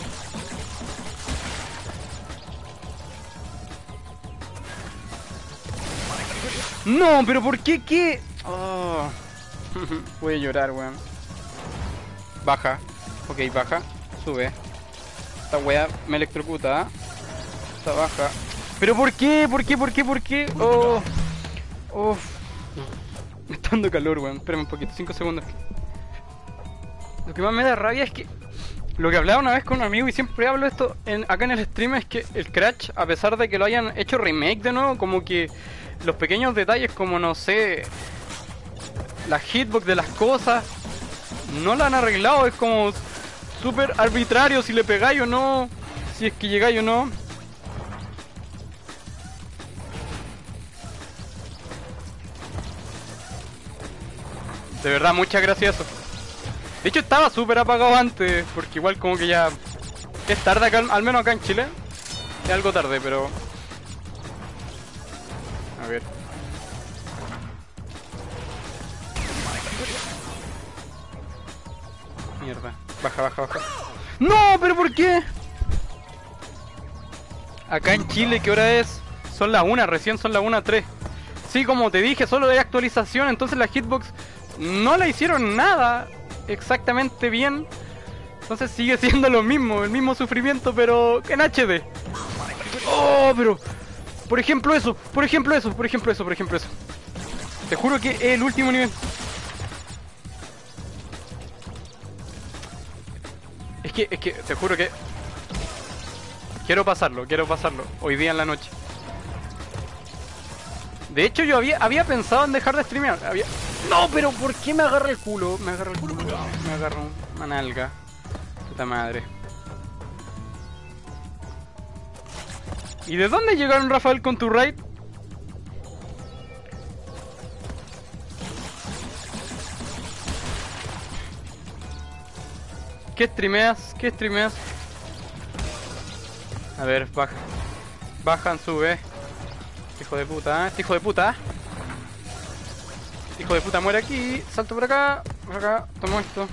No, pero ¿por qué qué? Oh. Voy a llorar, weón. Baja. Ok, baja. Sube. Esta wea me electrocuta. ¿eh? Esta baja. ¿Pero por qué? ¿Por qué? ¿Por qué? ¿Por qué? Oh. Oh. Me está dando calor, weón. Espérame un poquito. cinco segundos. Lo que más me da rabia es que... Lo que hablaba una vez con un amigo y siempre hablo esto en, acá en el stream, es que el Crash, a pesar de que lo hayan hecho remake de nuevo, como que los pequeños detalles como, no sé, la hitbox de las cosas, no la han arreglado. Es como súper arbitrario si le pegáis o no, si es que llegáis o no. De verdad, muchas gracias a eso. De hecho estaba súper apagado antes, porque igual como que ya... Es tarde acá, al menos acá en Chile. Es algo tarde, pero... A ver... Mierda. Baja, baja, baja. ¡No! ¿Pero por qué? Acá en Chile, ¿qué hora es? Son las una, recién son las una tres. Sí, como te dije, solo hay actualización, entonces la hitbox no la hicieron nada exactamente bien. Entonces sigue siendo lo mismo, el mismo sufrimiento, pero en H D. Oh, pero... Por ejemplo eso, por ejemplo eso, por ejemplo eso, por ejemplo eso. Te juro que es el último nivel. Es que, es que, te juro que... Quiero pasarlo, quiero pasarlo, hoy día en la noche. De hecho yo había, había pensado en dejar de streamear, había... No, pero ¿por qué me agarra el culo? Me agarra el culo, me agarra una nalga. Puta madre. ¿Y de dónde llegaron, Rafael, con tu raid? ¿Qué streameas? ¿Qué streameas? A ver, baja. Bajan, sube. Hijo de puta, ¿eh? Hijo de puta. Hijo de puta, muere aquí. Salto por acá. Por acá. Tomo esto.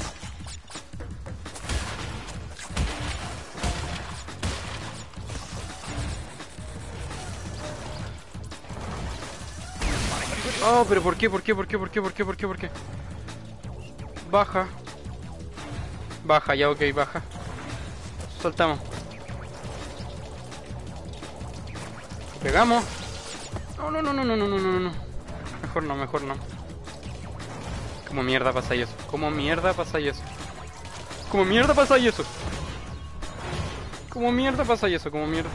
Oh, pero ¿por qué? ¿Por qué? ¿Por qué? ¿Por qué? ¿Por qué? ¿Por qué? ¿Por qué? Baja. Baja, ya, ok, baja. Soltamos. Pegamos. No, no, no, no, no, no, no, no, no. Mejor no, mejor no. ¿Cómo mierda pasa eso? ¿Cómo mierda pasa eso? ¿Cómo mierda pasa eso? ¿Cómo mierda pasa eso? ¿Cómo mierda?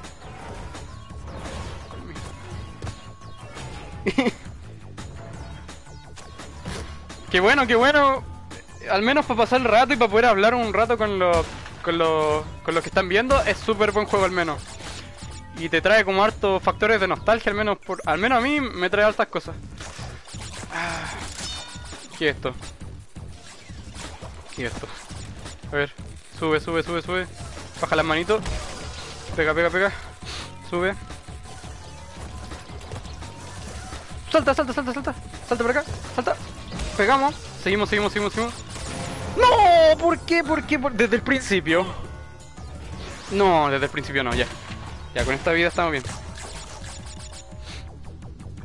Qué bueno, qué bueno. Al menos para pasar el rato y para poder hablar un rato con los con los con los que están viendo, es súper buen juego al menos. Y te trae como hartos factores de nostalgia, al menos por al menos a mí me trae hartas cosas. Ah, ¿qué es esto? ¿Qué es esto? A ver, sube, sube, sube, sube. Baja las manitos. Pega, pega, pega. Sube. Salta, salta, salta, salta. Salta por acá, salta. Pegamos. Seguimos, seguimos, seguimos, seguimos. ¡No! ¿Por qué? ¿Por qué? ¿Por... Desde el principio. No, desde el principio no, ya. Ya, con esta vida estamos bien.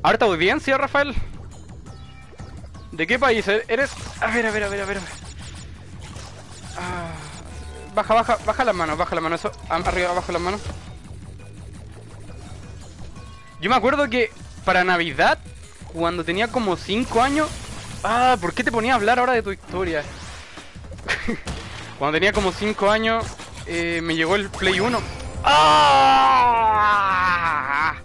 Harta audiencia, Rafael. ¿De qué país eres? A ver, a ver, a ver, a ver. Ah, baja, baja, baja las manos, baja las manos. Eso, arriba, abajo las manos. Yo me acuerdo que para Navidad, cuando tenía como cinco años... Ah, ¿por qué te ponía a hablar ahora de tu historia? Cuando tenía como cinco años, eh, me llegó el Play uno. ¡Ah!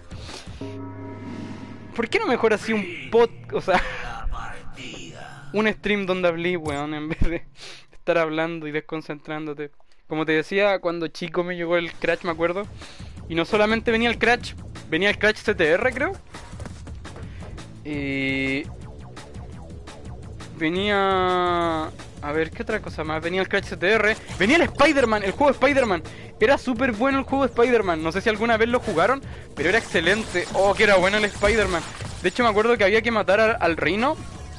¿Por qué no mejor así un pod... O sea... un stream donde hablé, weón, en vez de estar hablando y desconcentrándote? Como te decía, cuando chico me llegó el Crash, me acuerdo. Y no solamente venía el Crash, venía el Crash C T R, creo. Y... venía... A ver, ¿qué otra cosa más? Venía el Crash C T R. Venía el Spider-Man, el juego de Spider-Man. Era súper bueno el juego de Spider-Man. No sé si alguna vez lo jugaron, pero era excelente. Oh, que era bueno el Spider-Man. De hecho me acuerdo que había que matar al, al Rhino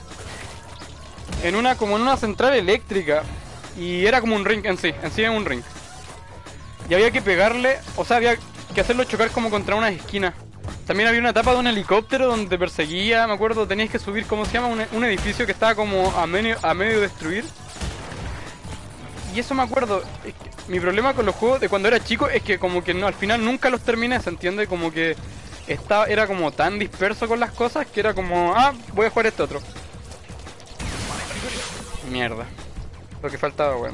en una, como en una central eléctrica. Y era como un ring en sí, en sí era un ring. Y había que pegarle, o sea, había que hacerlo chocar como contra unas esquinas. También había una etapa de un helicóptero donde te perseguía, me acuerdo, tenías que subir, ¿cómo se llama? Un, un edificio que estaba como a medio, a medio destruir. Y eso me acuerdo. Es que mi problema con los juegos de cuando era chico es que como que no, al final nunca los terminé, ¿se entiende? Como que estaba, era como tan disperso con las cosas que era como, ah, voy a jugar este otro. Mierda. Lo que faltaba, weón.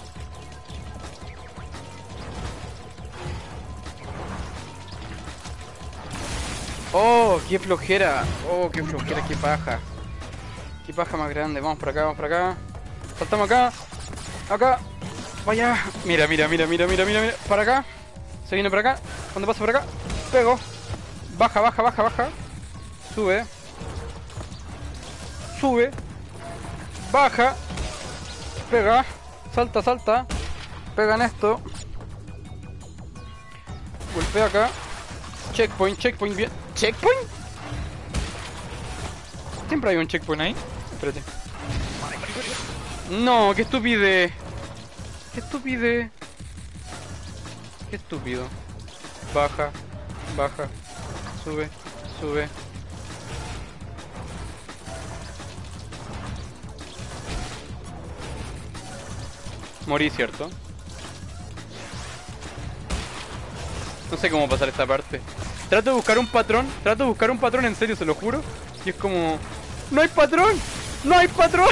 Oh, qué flojera. Oh, qué flojera, qué paja. Qué paja más grande. Vamos por acá, vamos por acá. Saltamos acá. Acá. Vaya. Mira, mira, mira, mira, mira, mira, mira. Para acá. Se viene para acá. Cuando pasa por acá. Pego. Baja, baja, baja, baja. Sube. Sube. Baja. Pega. Salta, salta. Pega en esto. Golpea acá. Checkpoint, checkpoint, bien. ¿Checkpoint? Siempre hay un checkpoint ahí. Espérate. No, qué estupidez. Qué estupidez. Qué estúpido. Baja, baja. Sube, sube. Morí, ¿cierto? No sé cómo pasar esta parte. Trato de buscar un patrón. Trato de buscar un patrón, en serio, se lo juro. Y es como... ¡no hay patrón! ¡No hay patrón!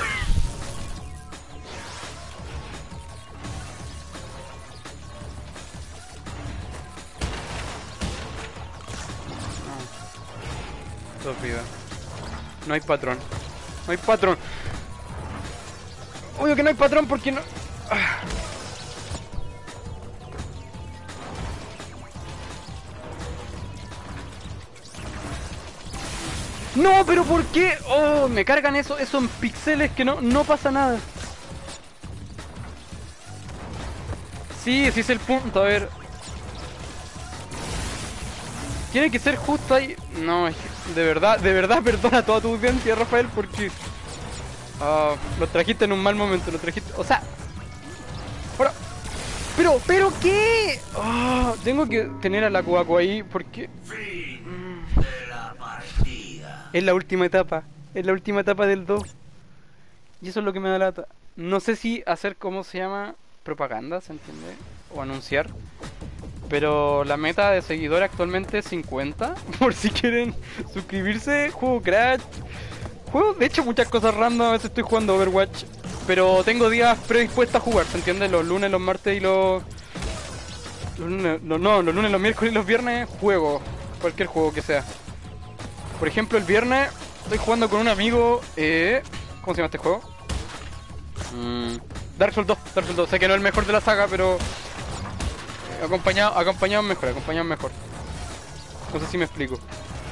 No. Estúpido. No hay patrón. No hay patrón. Obvio que no hay patrón porque no... Ah. No, pero ¿por qué? Oh, me cargan eso, eso en píxeles que no, no pasa nada. Sí, ese es el punto, a ver. Tiene que ser justo ahí. No, es que de verdad, de verdad perdona a toda tu audiencia, Rafael, porque... Uh, lo trajiste en un mal momento, lo trajiste... O sea... Ahora... Pero, ¿pero qué? Oh, tengo que tener a la Kuwako ahí porque... Es la última etapa, es la última etapa del dos. Y eso es lo que me da lata. No sé si hacer, ¿cómo se llama? Propaganda, ¿se entiende? O anunciar. Pero la meta de seguidores actualmente es cincuenta. Por si quieren suscribirse. Juego Crash. Juego, de hecho, muchas cosas random. A veces estoy jugando Overwatch. Pero tengo días predispuestos a jugar, ¿se entiende? Los lunes, los martes y los... los lunes, los, no, los lunes, los miércoles y los viernes juego. Cualquier juego que sea. Por ejemplo, el viernes estoy jugando con un amigo, eh, ¿cómo se llama este juego? Mm, Dark Souls dos, Dark Souls dos. Sé que no es el mejor de la saga, pero acompañado, acompañado mejor, acompañado mejor. No sé si me explico.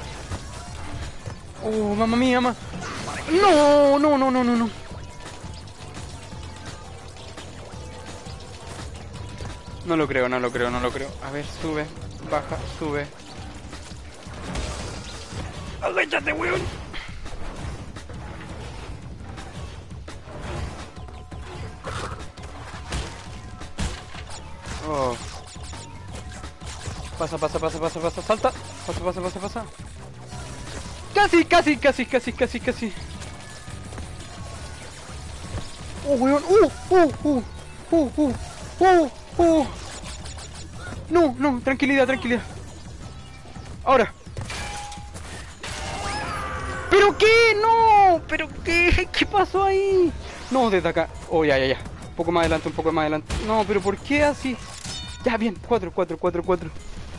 Uh, mamá mía, mamá. No, no, no, no, no, no. No lo creo, no lo creo, no lo creo. A ver, sube, baja, sube. ¡Agáchate, weón! Oh. Pasa, pasa, pasa, pasa, pasa, salta. Pasa, pasa, pasa, pasa. casi, casi, casi, casi, casi, casi. Oh, weón. Uh, uh, uh, uh, uh, uh, uh. No, no, tranquilidad, tranquilidad. Ahora. ¿Pero qué? No, ¿pero qué? ¿Qué pasó ahí? No, desde acá. Oh, ya, ya, ya. Un poco más adelante, un poco más adelante. No, pero ¿por qué así? Ya, bien. Cuatro, cuatro, cuatro, cuatro.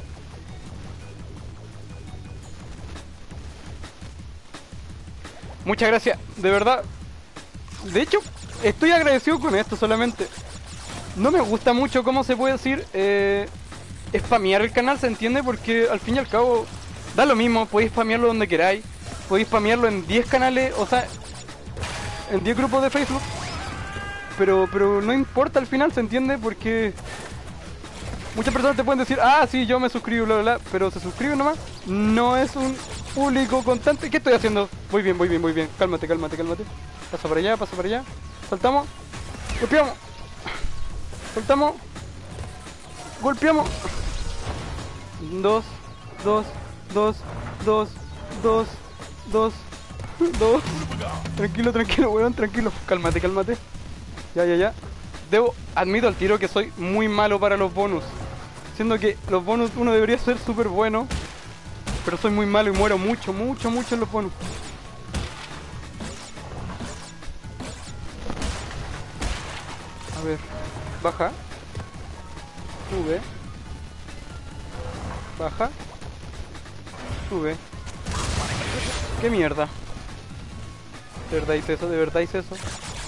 Muchas gracias, de verdad. De hecho, estoy agradecido con esto solamente. No me gusta mucho, ¿cómo se puede decir? Eh, spamear el canal, ¿se entiende? Porque al fin y al cabo da lo mismo, podéis spamearlo donde queráis. Podéis spamearlo en diez canales, o sea, en diez grupos de Facebook. Pero, pero no importa al final, ¿se entiende? Porque muchas personas te pueden decir, ah, sí, yo me suscribo, bla, bla, bla. Pero se suscriben nomás. No es un público constante. ¿Qué estoy haciendo? Muy bien, muy bien, muy bien. Cálmate, cálmate, cálmate. Pasa para allá, pasa para allá. Saltamos. Golpeamos. Soltamos. Golpeamos. Dos, dos, dos, dos, dos, dos, dos. Tranquilo, tranquilo, weón, tranquilo. Cálmate, cálmate. Ya, ya, ya. Debo, admito al tiro que soy muy malo para los bonus. Siendo que los bonus uno debería ser súper bueno. Pero soy muy malo y muero mucho, mucho, mucho en los bonus. A ver. Baja. Sube. Baja. Sube. ¿Qué mierda? ¿De verdad hice eso? ¿De verdad hice eso?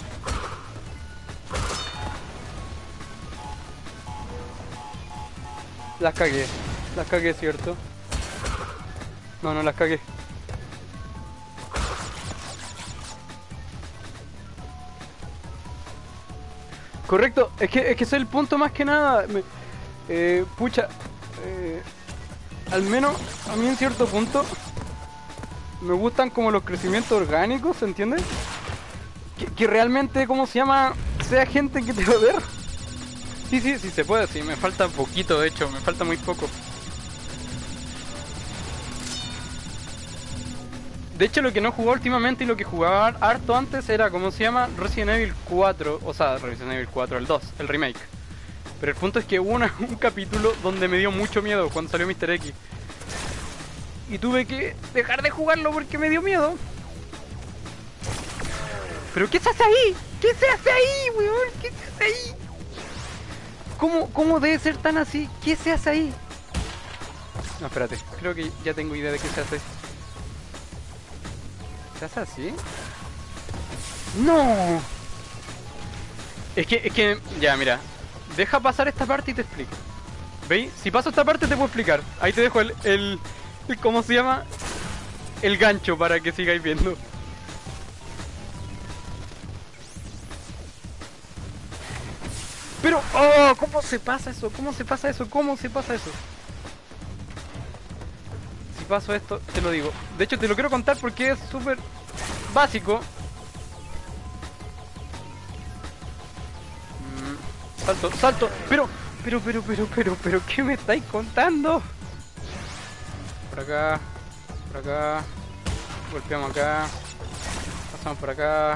Las cagué. Las cagué, ¿cierto? No, no las cagué. Correcto, es que, es que ese es el punto más que nada. Me, eh, pucha, eh, al menos a mí en cierto punto me gustan como los crecimientos orgánicos, ¿se entiende? Que, que realmente, ¿cómo se llama? Sea gente que te va a ver. Sí, sí, sí se puede, sí, me falta poquito, de hecho, me falta muy poco. De hecho, lo que no jugaba últimamente y lo que jugaba harto antes era, ¿cómo se llama? Resident Evil cuatro, o sea, Resident Evil cuatro, el dos, el remake. Pero el punto es que hubo una, un capítulo donde me dio mucho miedo cuando salió míster X. Y tuve que dejar de jugarlo porque me dio miedo. ¿Pero qué se hace ahí? ¿Qué se hace ahí, weón? ¿Qué se hace ahí? ¿Cómo, ¿Cómo debe ser tan así? ¿Qué se hace ahí? No, espérate, creo que ya tengo idea de qué se hace. ¿Se hace así? ¡No! Es que, es que, ya, mira. Deja pasar esta parte y te explico. ¿Veis? Si paso esta parte te puedo explicar. Ahí te dejo el, el, el ¿cómo se llama? El gancho para que sigáis viendo. Pero, oh, ¿cómo se pasa eso? ¿Cómo se pasa eso? ¿Cómo se pasa eso? Si paso esto, te lo digo. De hecho, te lo quiero contar porque es súper básico. Mm, salto, salto. Pero, pero, pero, pero, pero, pero, ¿qué me estáis contando? Por acá, por acá. Golpeamos acá. Pasamos por acá.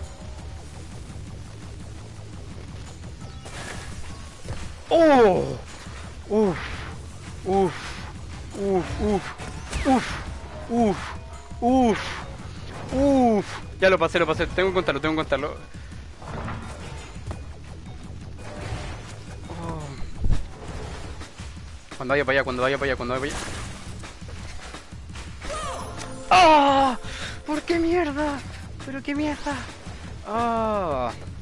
¡Oh! Uf, uf, uf, uf, uf, uf, uf, uf. Ya lo pasé, lo pasé. Tengo que contarlo, tengo que contarlo. Oh. Cuando vaya para allá, cuando vaya para allá, cuando vaya para allá. ¡Ah! ¡Oh! ¿Por qué mierda? ¿Pero qué mierda? ¡Ah! Oh.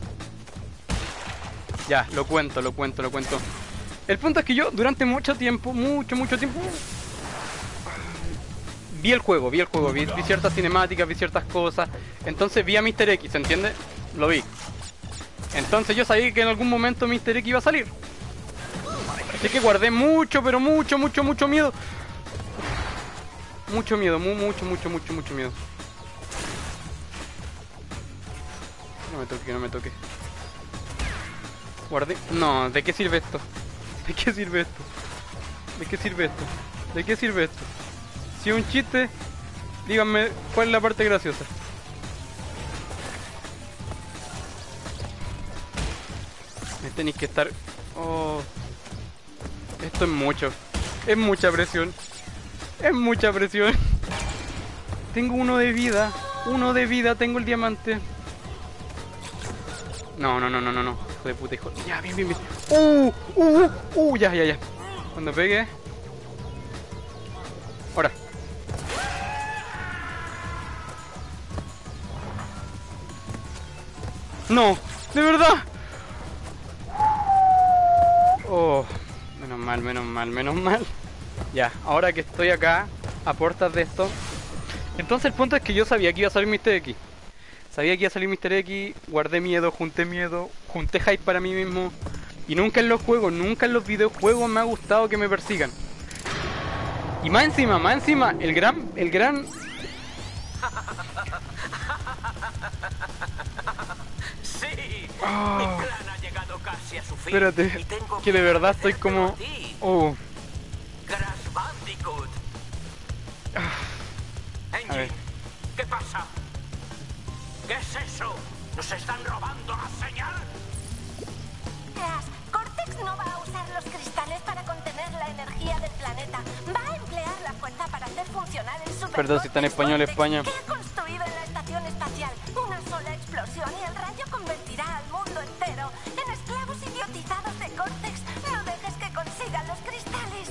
Ya, lo cuento, lo cuento, lo cuento. El punto es que yo durante mucho tiempo, mucho, mucho tiempo vi el juego, vi el juego, vi, vi ciertas cinemáticas, vi ciertas cosas. Entonces vi a míster X, ¿entiendes? Lo vi. Entonces yo sabía que en algún momento míster X iba a salir. Así que guardé mucho, pero mucho, mucho, mucho miedo. Mucho miedo, mu mucho, mucho, mucho, mucho miedo. No me toque, no me toque. Guardé... No, ¿de qué sirve esto? ¿De qué sirve esto? ¿De qué sirve esto? ¿De qué sirve esto? Si es un chiste, Díganme, ¿cuál es la parte graciosa? Me tenéis que estar... Oh. Esto es mucho. Es mucha presión. Es mucha presión. Tengo uno de vida. Uno de vida, tengo el diamante. No, no, no, no, no, no. Hijo de puta, hijo. Ya, bien, bien, bien. Uh, uh, uh, ya, ya, ya. Cuando pegue. Ahora. No, de verdad. Oh, menos mal, menos mal, menos mal. Ya, ahora que estoy acá, a puertas de esto. Entonces el punto es que yo sabía que iba a salir míster X. Sabía que iba a salir míster X, guardé miedo, junté miedo, junté hype para mí mismo. Y nunca en los juegos, nunca en los videojuegos me ha gustado que me persigan. Y más encima, más encima, el gran, el gran... Sí, Oh. mi plan ha llegado casi a su fin. Espérate, y tengo que de verdad estoy agradecértelo como... a ti, Oh, Crash Bandicoot. a ver. Angie, ¿qué pasa? ¿Qué es eso? ¿Nos están robando la señal? Crash, Cortex no va a usar los cristales para contener la energía del planeta. Va a emplear la fuerza para hacer funcionar el super. Perdón si está en español España. ¿Qué ha construido en la estación espacial? Una sola explosión y el rayo convertirá al mundo entero en esclavos idiotizados de Cortex. No dejes que consigan los cristales.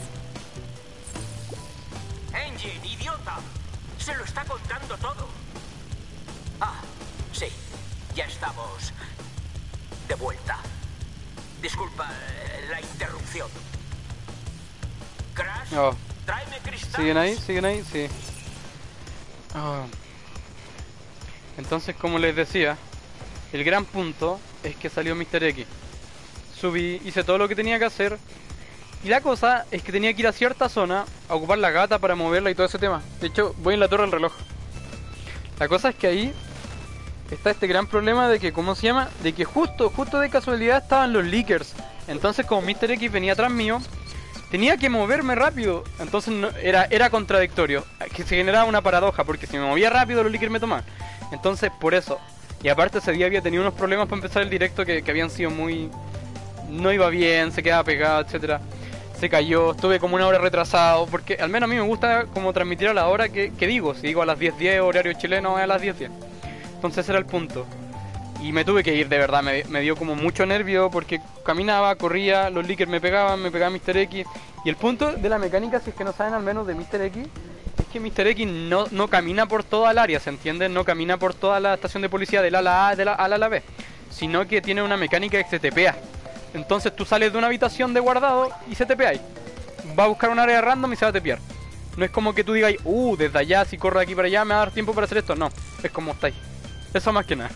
Engine, idiota. Se lo está contando todo. Ah, sí. Ya estamos de vuelta. Disculpa eh, la interrupción. Crash, Oh. tráeme cristales. ¿Siguen ahí? ¿Siguen ahí? Sí. Oh. Entonces, como les decía, el gran punto es que salió míster X. Subí, hice todo lo que tenía que hacer. Y la cosa es que tenía que ir a cierta zona a ocupar la gata para moverla y todo ese tema. De hecho, voy en la torre del reloj. La cosa es que ahí está este gran problema de que, ¿cómo se llama? De que justo, justo de casualidad estaban los leakers. Entonces, como míster X venía atrás mío, tenía que moverme rápido. Entonces no, era, era contradictorio. Que se generaba una paradoja, porque si me movía rápido los leakers me tomaban. Entonces, por eso. Y aparte ese día había tenido unos problemas para empezar el directo que, que habían sido muy... No iba bien, se quedaba pegado, etcétera. Se cayó, estuve como una hora retrasado, porque al menos a mí me gusta como transmitir a la hora que, que digo. Si digo a las diez diez, horario chileno, es a las diez diez. Entonces ese era el punto. Y me tuve que ir, de verdad, me, me dio como mucho nervio porque caminaba, corría, los leakers me pegaban, me pegaba míster X. Y el punto de la mecánica, si es que no saben al menos de míster X, es que míster X no, no camina por toda el área, ¿se entiende? No camina por toda la estación de policía del ala A de la, al ala B, sino que tiene una mecánica que se tepea. Entonces tú sales de una habitación de guardado y se tepea ahí. Va a buscar un área random y se va a tepear. No es como que tú digas, uh, desde allá, si corro de aquí para allá, me va a dar tiempo para hacer esto. No, es como está ahí. Eso más que nada.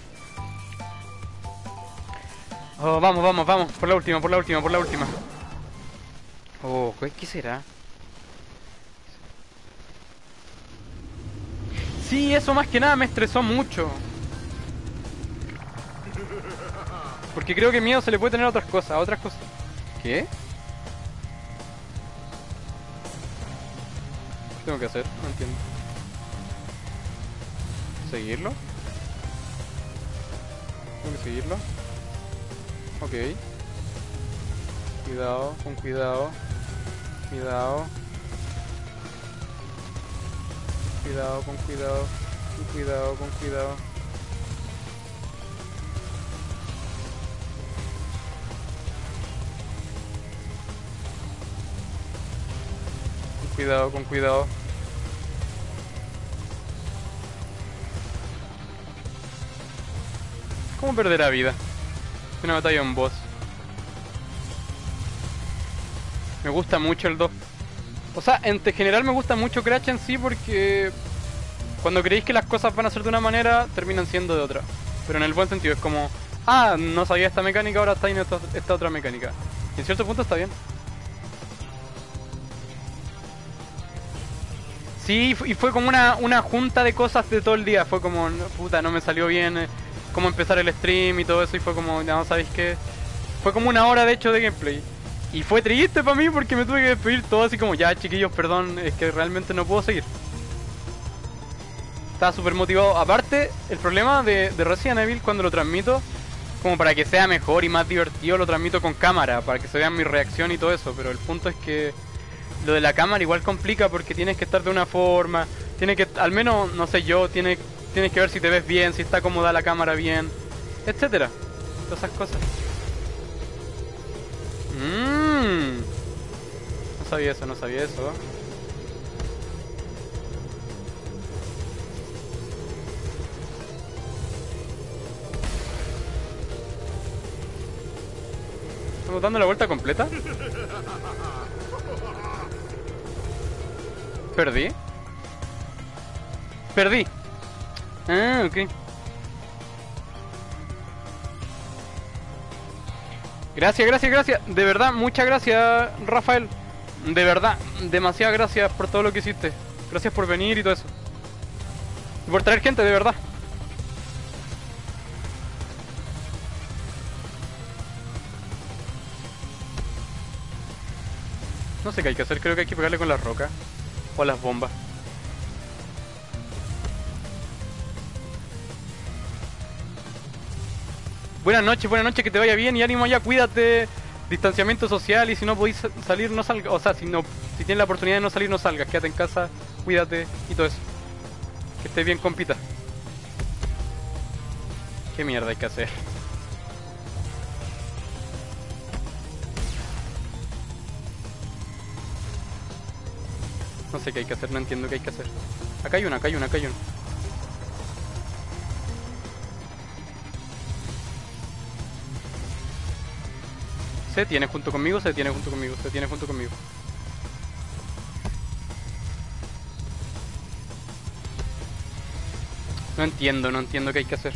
Oh, vamos, vamos, vamos. Por la última, por la última, por la última. Oh, ¿qué será? Sí, eso más que nada me estresó mucho. Porque creo que miedo se le puede tener a otras cosas, a otras cosas. ¿Qué? ¿Qué tengo que hacer? No entiendo. ¿Seguirlo? ¿Tengo que seguirlo? Ok. Cuidado, con cuidado. Cuidado. Cuidado, con cuidado. Con cuidado, con cuidado. Con cuidado, con cuidado. ¿Cómo perder la vida? Una batalla en boss. Me gusta mucho el dos. O sea, en general me gusta mucho Crash en sí porque cuando creéis que las cosas van a ser de una manera, terminan siendo de otra. Pero en el buen sentido, es como, ah, no sabía esta mecánica, ahora está en esta, esta otra mecánica. Y en cierto punto está bien. Sí, y fue como una, una junta de cosas de todo el día. Fue como, puta, no me salió bien eh, cómo empezar el stream y todo eso. Y fue como, no, ¿sabéis qué? Fue como una hora de hecho de gameplay. Y fue triste para mí porque me tuve que despedir todo así como, ya chiquillos, perdón, es que realmente no puedo seguir. Estaba súper motivado. Aparte, el problema de, de Resident Evil cuando lo transmito, como para que sea mejor y más divertido, lo transmito con cámara, para que se vean mi reacción y todo eso. Pero el punto es que lo de la cámara igual complica porque tienes que estar de una forma, tienes que, al menos, no sé yo, tienes, tienes que ver si te ves bien, si está cómoda la cámara bien, etcétera. Todas esas cosas. Mmm. No sabía eso, no sabía eso. ¿Estamos dando la vuelta completa? ¿Perdí? Perdí. Ah, ok. Gracias, gracias, gracias. De verdad, muchas gracias, Rafael. De verdad, demasiadas gracias por todo lo que hiciste. Gracias por venir y todo eso. Y por traer gente, de verdad. No sé qué hay que hacer, creo que hay que pegarle con la roca. O las bombas. Buenas noches, buenas noches, que te vaya bien y ánimo allá, cuídate. Distanciamiento social y si no podéis salir, no salgas. O sea, si no, si tienes la oportunidad de no salir, no salgas. Quédate en casa, cuídate y todo eso. Que estés bien, compita. ¿Qué mierda hay que hacer? No sé qué hay que hacer, no entiendo qué hay que hacer. Acá hay una, acá hay una, acá hay una. Se tiene junto conmigo, se tiene junto conmigo, se tiene junto conmigo. No entiendo, no entiendo qué hay que hacer.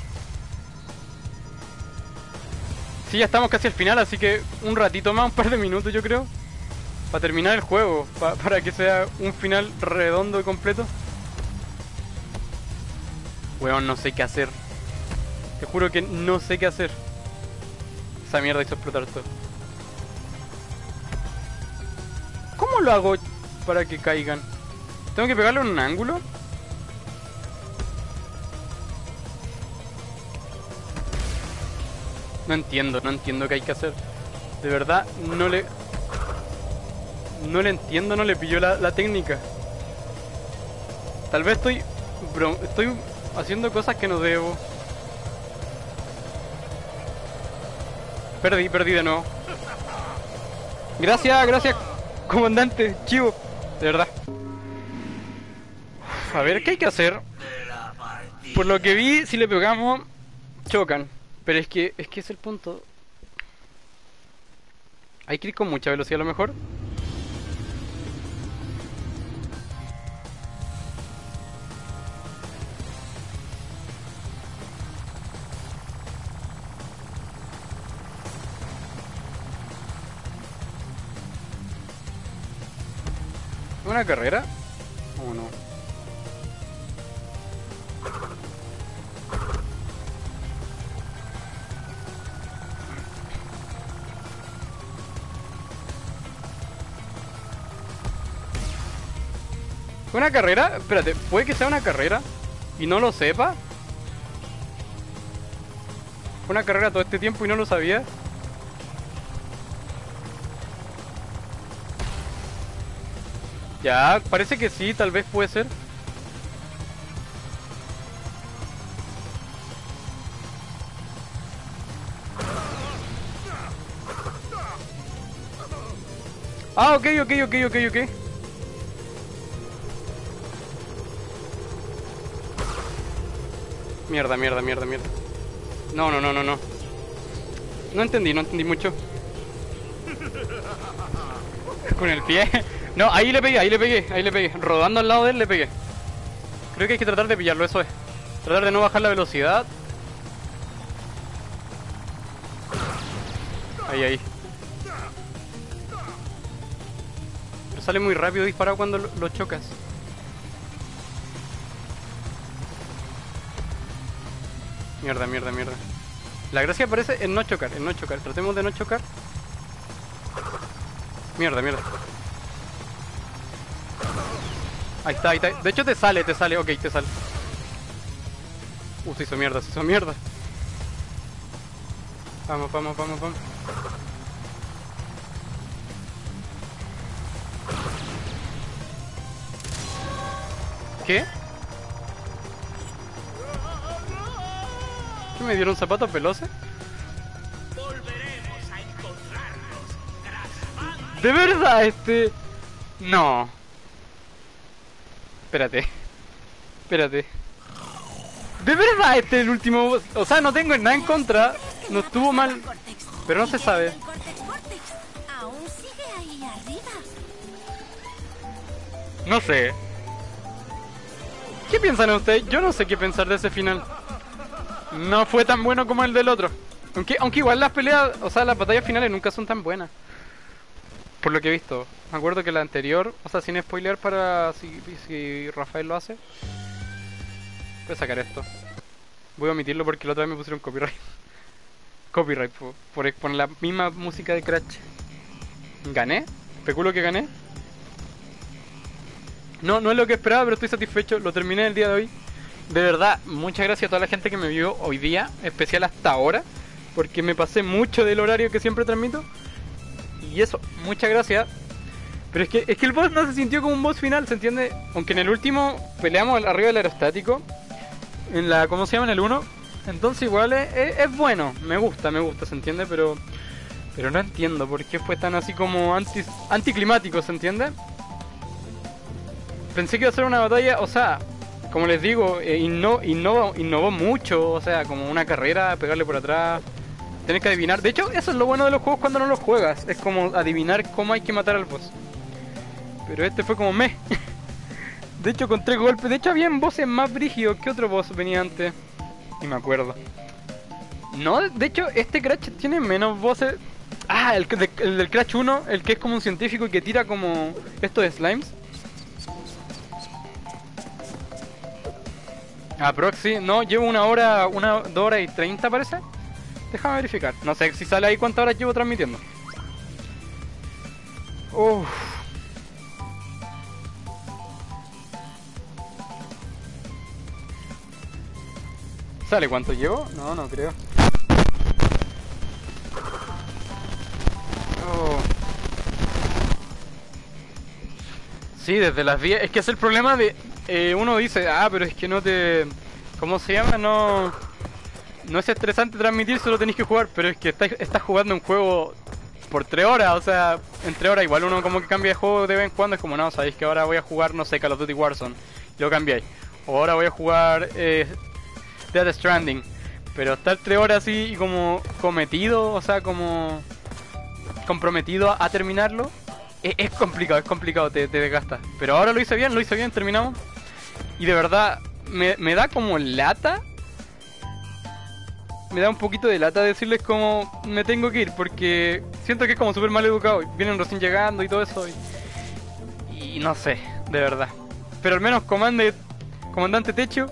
Sí, ya estamos casi al final, así que un ratito más, un par de minutos yo creo. Para terminar el juego, pa para que sea un final redondo y completo. Weón, no sé qué hacer. Te juro que no sé qué hacer. Esa mierda hizo explotar todo. ¿Cómo lo hago para que caigan? ¿Tengo que pegarle en un ángulo? No entiendo, no entiendo qué hay que hacer. De verdad, no le... No le entiendo, no le pillo la, la técnica. Tal vez estoy... Bro, estoy haciendo cosas que no debo. Perdí, perdí de nuevo. Gracias, gracias, comandante, chivo. De verdad. A ver, ¿qué hay que hacer? Por lo que vi, si le pegamos, chocan. Pero es que, es que es el punto. Hay que ir con mucha velocidad a lo mejor. ¿Una carrera? ¿O no? ¿Una carrera? Espérate, ¿puede que sea una carrera? ¿Y no lo sepa? ¿Fue una carrera todo este tiempo y no lo sabía? Ya, parece que sí, tal vez puede ser. Ah, ok, ok, ok, ok, ok. Mierda, mierda, mierda, mierda. No, no, no, no, no. No entendí, no entendí mucho. Con el pie. No, ahí le pegué, ahí le pegué, ahí le pegué. Rodando al lado de él le pegué. Creo que hay que tratar de pillarlo, eso es. Tratar de no bajar la velocidad. Ahí, ahí. Pero sale muy rápido disparado cuando lo, lo chocas. Mierda, mierda, mierda. La gracia parece en no chocar, en no chocar. Tratemos de no chocar. Mierda, mierda. Ahí está, ahí está. De hecho te sale, te sale, ok, te sale. Uh, se hizo mierda, se hizo mierda. Vamos, vamos, vamos, vamos. ¿Qué? ¿Qué me dieron zapatos veloces? Volveremos a encontrarnos. ¿De verdad este...? No. Espérate. Espérate. ¿De verdad este es el último boss? O sea, no tengo nada en contra. No estuvo mal. Pero no se sabe. El Cortex Vortex aún sigue ahí arriba. No sé. ¿Qué piensan ustedes? Yo no sé qué pensar de ese final. No fue tan bueno como el del otro. Aunque, aunque igual las peleas, o sea, las batallas finales nunca son tan buenas. Por lo que he visto. Me acuerdo que la anterior, o sea, sin spoiler para si, si Rafael lo hace. Voy a sacar esto. Voy a omitirlo porque la otra vez me pusieron copyright. Copyright por, por poner la misma música de Crash. ¿Gané? ¿Especulo que gané? No, no es lo que esperaba, pero estoy satisfecho. Lo terminé el día de hoy. De verdad, muchas gracias a toda la gente que me vio hoy día, especial hasta ahora, porque me pasé mucho del horario que siempre transmito. Y eso, muchas gracias. Pero es que, es que el boss no se sintió como un boss final, ¿se entiende? Aunque en el último peleamos arriba del aerostático. En la, ¿cómo se llama? En el uno. Entonces igual es, es, es bueno, me gusta, me gusta, ¿se entiende? Pero pero no entiendo por qué fue tan así como anti, anticlimático, ¿se entiende? Pensé que iba a ser una batalla, o sea, como les digo, eh, inno, innovó, innovó mucho, o sea, como una carrera, pegarle por atrás, tenés que adivinar. De hecho, eso es lo bueno de los juegos cuando no los juegas, es como adivinar cómo hay que matar al boss. Pero este fue como meh. De hecho, con tres golpes, de hecho habían bosses más brígidos que otro boss venía antes. Ni me acuerdo. No, de hecho, este Crash tiene menos bosses. Ah, el, de, el del Crash uno, el que es como un científico que tira como estos de slimes. Ah, Proxy, no, llevo una hora, una, dos horas y treinta parece. Déjame verificar, no sé si sale ahí cuántas horas llevo transmitiendo. Uff. ¿Sale cuánto llevo? No, no creo. Oh. Sí, desde las diez. Es que es el problema de... Eh, uno dice, ah, pero es que no te... ¿Cómo se llama? No... No es estresante transmitir, solo tenéis que jugar. Pero es que estás, estás jugando un juego por tres horas. O sea, en tres horas igual uno como que cambia de juego de vez en cuando. Es como, no, sabéis que ahora voy a jugar, no sé, Call of Duty Warzone. Y lo cambiáis. O ahora voy a jugar... Eh, Death Stranding, pero estar tres horas así y como cometido, o sea, como comprometido a, a terminarlo, es, es complicado, es complicado, te, te desgasta. Pero ahora lo hice bien, lo hice bien, terminamos. Y de verdad, me, me da como lata, me da un poquito de lata decirles como me tengo que ir, porque siento que es como súper mal educado, vienen recién llegando y todo eso, y, y no sé, de verdad. Pero al menos comande, comandante Techo.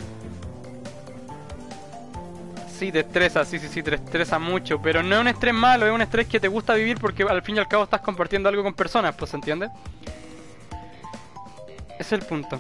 Sí, te estresa, sí, sí, sí, te estresa mucho, pero no es un estrés malo, es un estrés que te gusta vivir porque al fin y al cabo estás compartiendo algo con personas, pues, ¿se entiende? Ese es el punto.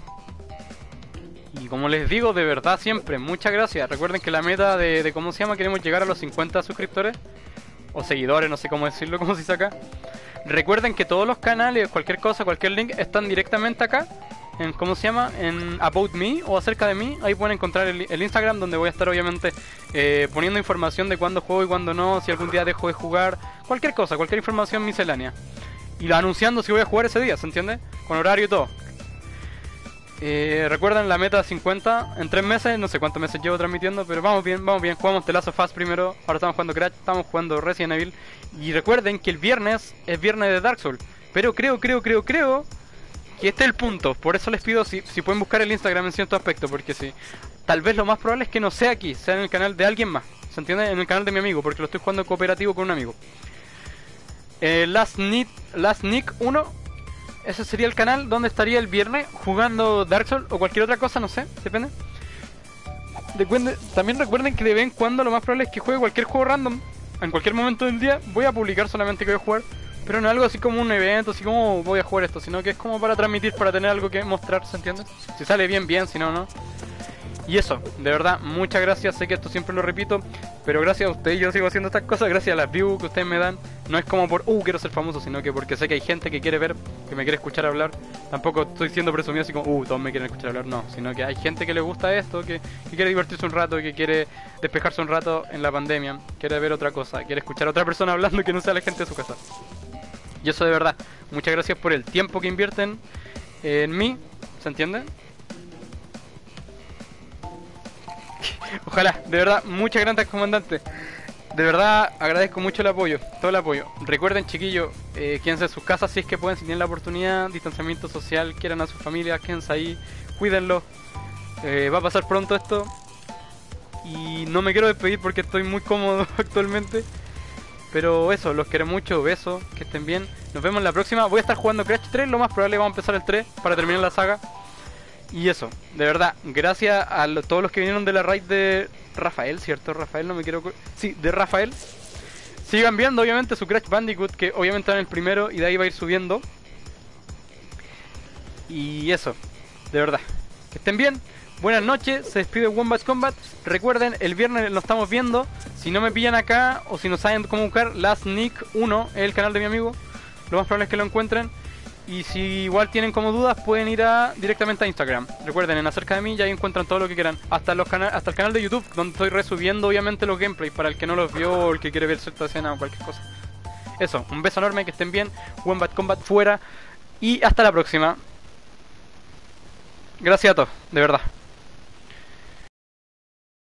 Y como les digo, de verdad, siempre, muchas gracias. Recuerden que la meta de, de ¿cómo se llama? Queremos llegar a los cincuenta suscriptores, o seguidores, no sé cómo decirlo, cómo se dice acá. Recuerden que todos los canales, cualquier cosa, cualquier link, están directamente acá. En, ¿cómo se llama? En About Me o acerca de mí. Ahí pueden encontrar el, el Instagram, donde voy a estar obviamente eh, poniendo información de cuándo juego y cuándo no, si algún día dejo de jugar, cualquier cosa, cualquier información miscelánea. Y lo anunciando si voy a jugar ese día, ¿se entiende? Con horario y todo. Eh, recuerden la meta cincuenta en tres meses, no sé cuántos meses llevo transmitiendo, pero vamos bien, vamos bien. Jugamos The Last of Us primero, ahora estamos jugando Crash, estamos jugando Resident Evil. Y recuerden que el viernes es viernes de Dark Souls. Pero creo, creo, creo, creo... Y este es el punto, por eso les pido si, si pueden buscar el Instagram en cierto aspecto, porque si tal vez lo más probable es que no sea aquí, sea en el canal de alguien más, ¿se entiende? En el canal de mi amigo, porque lo estoy jugando cooperativo con un amigo. eh, Last Nick, Last Nick uno, ese sería el canal donde estaría el viernes jugando Dark Souls o cualquier otra cosa, no sé, depende. Recuerden, también recuerden que de vez en cuando lo más probable es que juegue cualquier juego random, en cualquier momento del día. Voy a publicar solamente que voy a jugar, pero no algo así como un evento, así como voy a jugar esto, sino que es como para transmitir, para tener algo que mostrar, ¿se entiende? Si sale bien, bien, si no, no. Y eso, de verdad, muchas gracias. Sé que esto siempre lo repito, pero gracias a ustedes yo sigo haciendo estas cosas. Gracias a las views que ustedes me dan. No es como por, uh, quiero ser famoso, sino que porque sé que hay gente que quiere ver, que me quiere escuchar hablar. Tampoco estoy siendo presumido así como, uh, todos me quieren escuchar hablar. No, sino que hay gente que le gusta esto, que, que quiere divertirse un rato, que quiere despejarse un rato en la pandemia, quiere ver otra cosa, quiere escuchar a otra persona hablando que no sea la gente de su casa. Y eso de verdad, muchas gracias por el tiempo que invierten en mí, ¿se entiende? Ojalá, de verdad, muchas gracias, comandante. De verdad, agradezco mucho el apoyo, todo el apoyo. Recuerden, chiquillos, eh, quédense en sus casas si es que pueden, si tienen la oportunidad. Distanciamiento social, quieran a sus familias, quédense ahí, cuídenlo. Eh, va a pasar pronto esto. Y no me quiero despedir porque estoy muy cómodo actualmente. Pero eso, los quiero mucho, besos, que estén bien. Nos vemos en la próxima. Voy a estar jugando Crash tres, lo más probable vamos a empezar el tres para terminar la saga. Y eso, de verdad, gracias a lo, todos los que vinieron de la raid de Rafael, ¿cierto? Rafael, no me quiero... Sí, de Rafael. Sigan viendo, obviamente, su Crash Bandicoot, que obviamente era en el primero y de ahí va a ir subiendo. Y eso, de verdad, que estén bien. Buenas noches, se despide Wombat Combat. Recuerden, el viernes nos estamos viendo. Si no me pillan acá o si no saben cómo buscar, Last Nick uno es el canal de mi amigo. Lo más probable es que lo encuentren. Y si igual tienen como dudas, pueden ir a, directamente a Instagram. Recuerden, en Acerca de Mí ya ahí encuentran todo lo que quieran. Hasta los cana hasta el canal de YouTube, donde estoy resubiendo obviamente los gameplays para el que no los vio o el que quiere ver cierta escena o cualquier cosa. Eso, un beso enorme, que estén bien. Wombat Combat fuera. Y hasta la próxima. Gracias a todos, de verdad.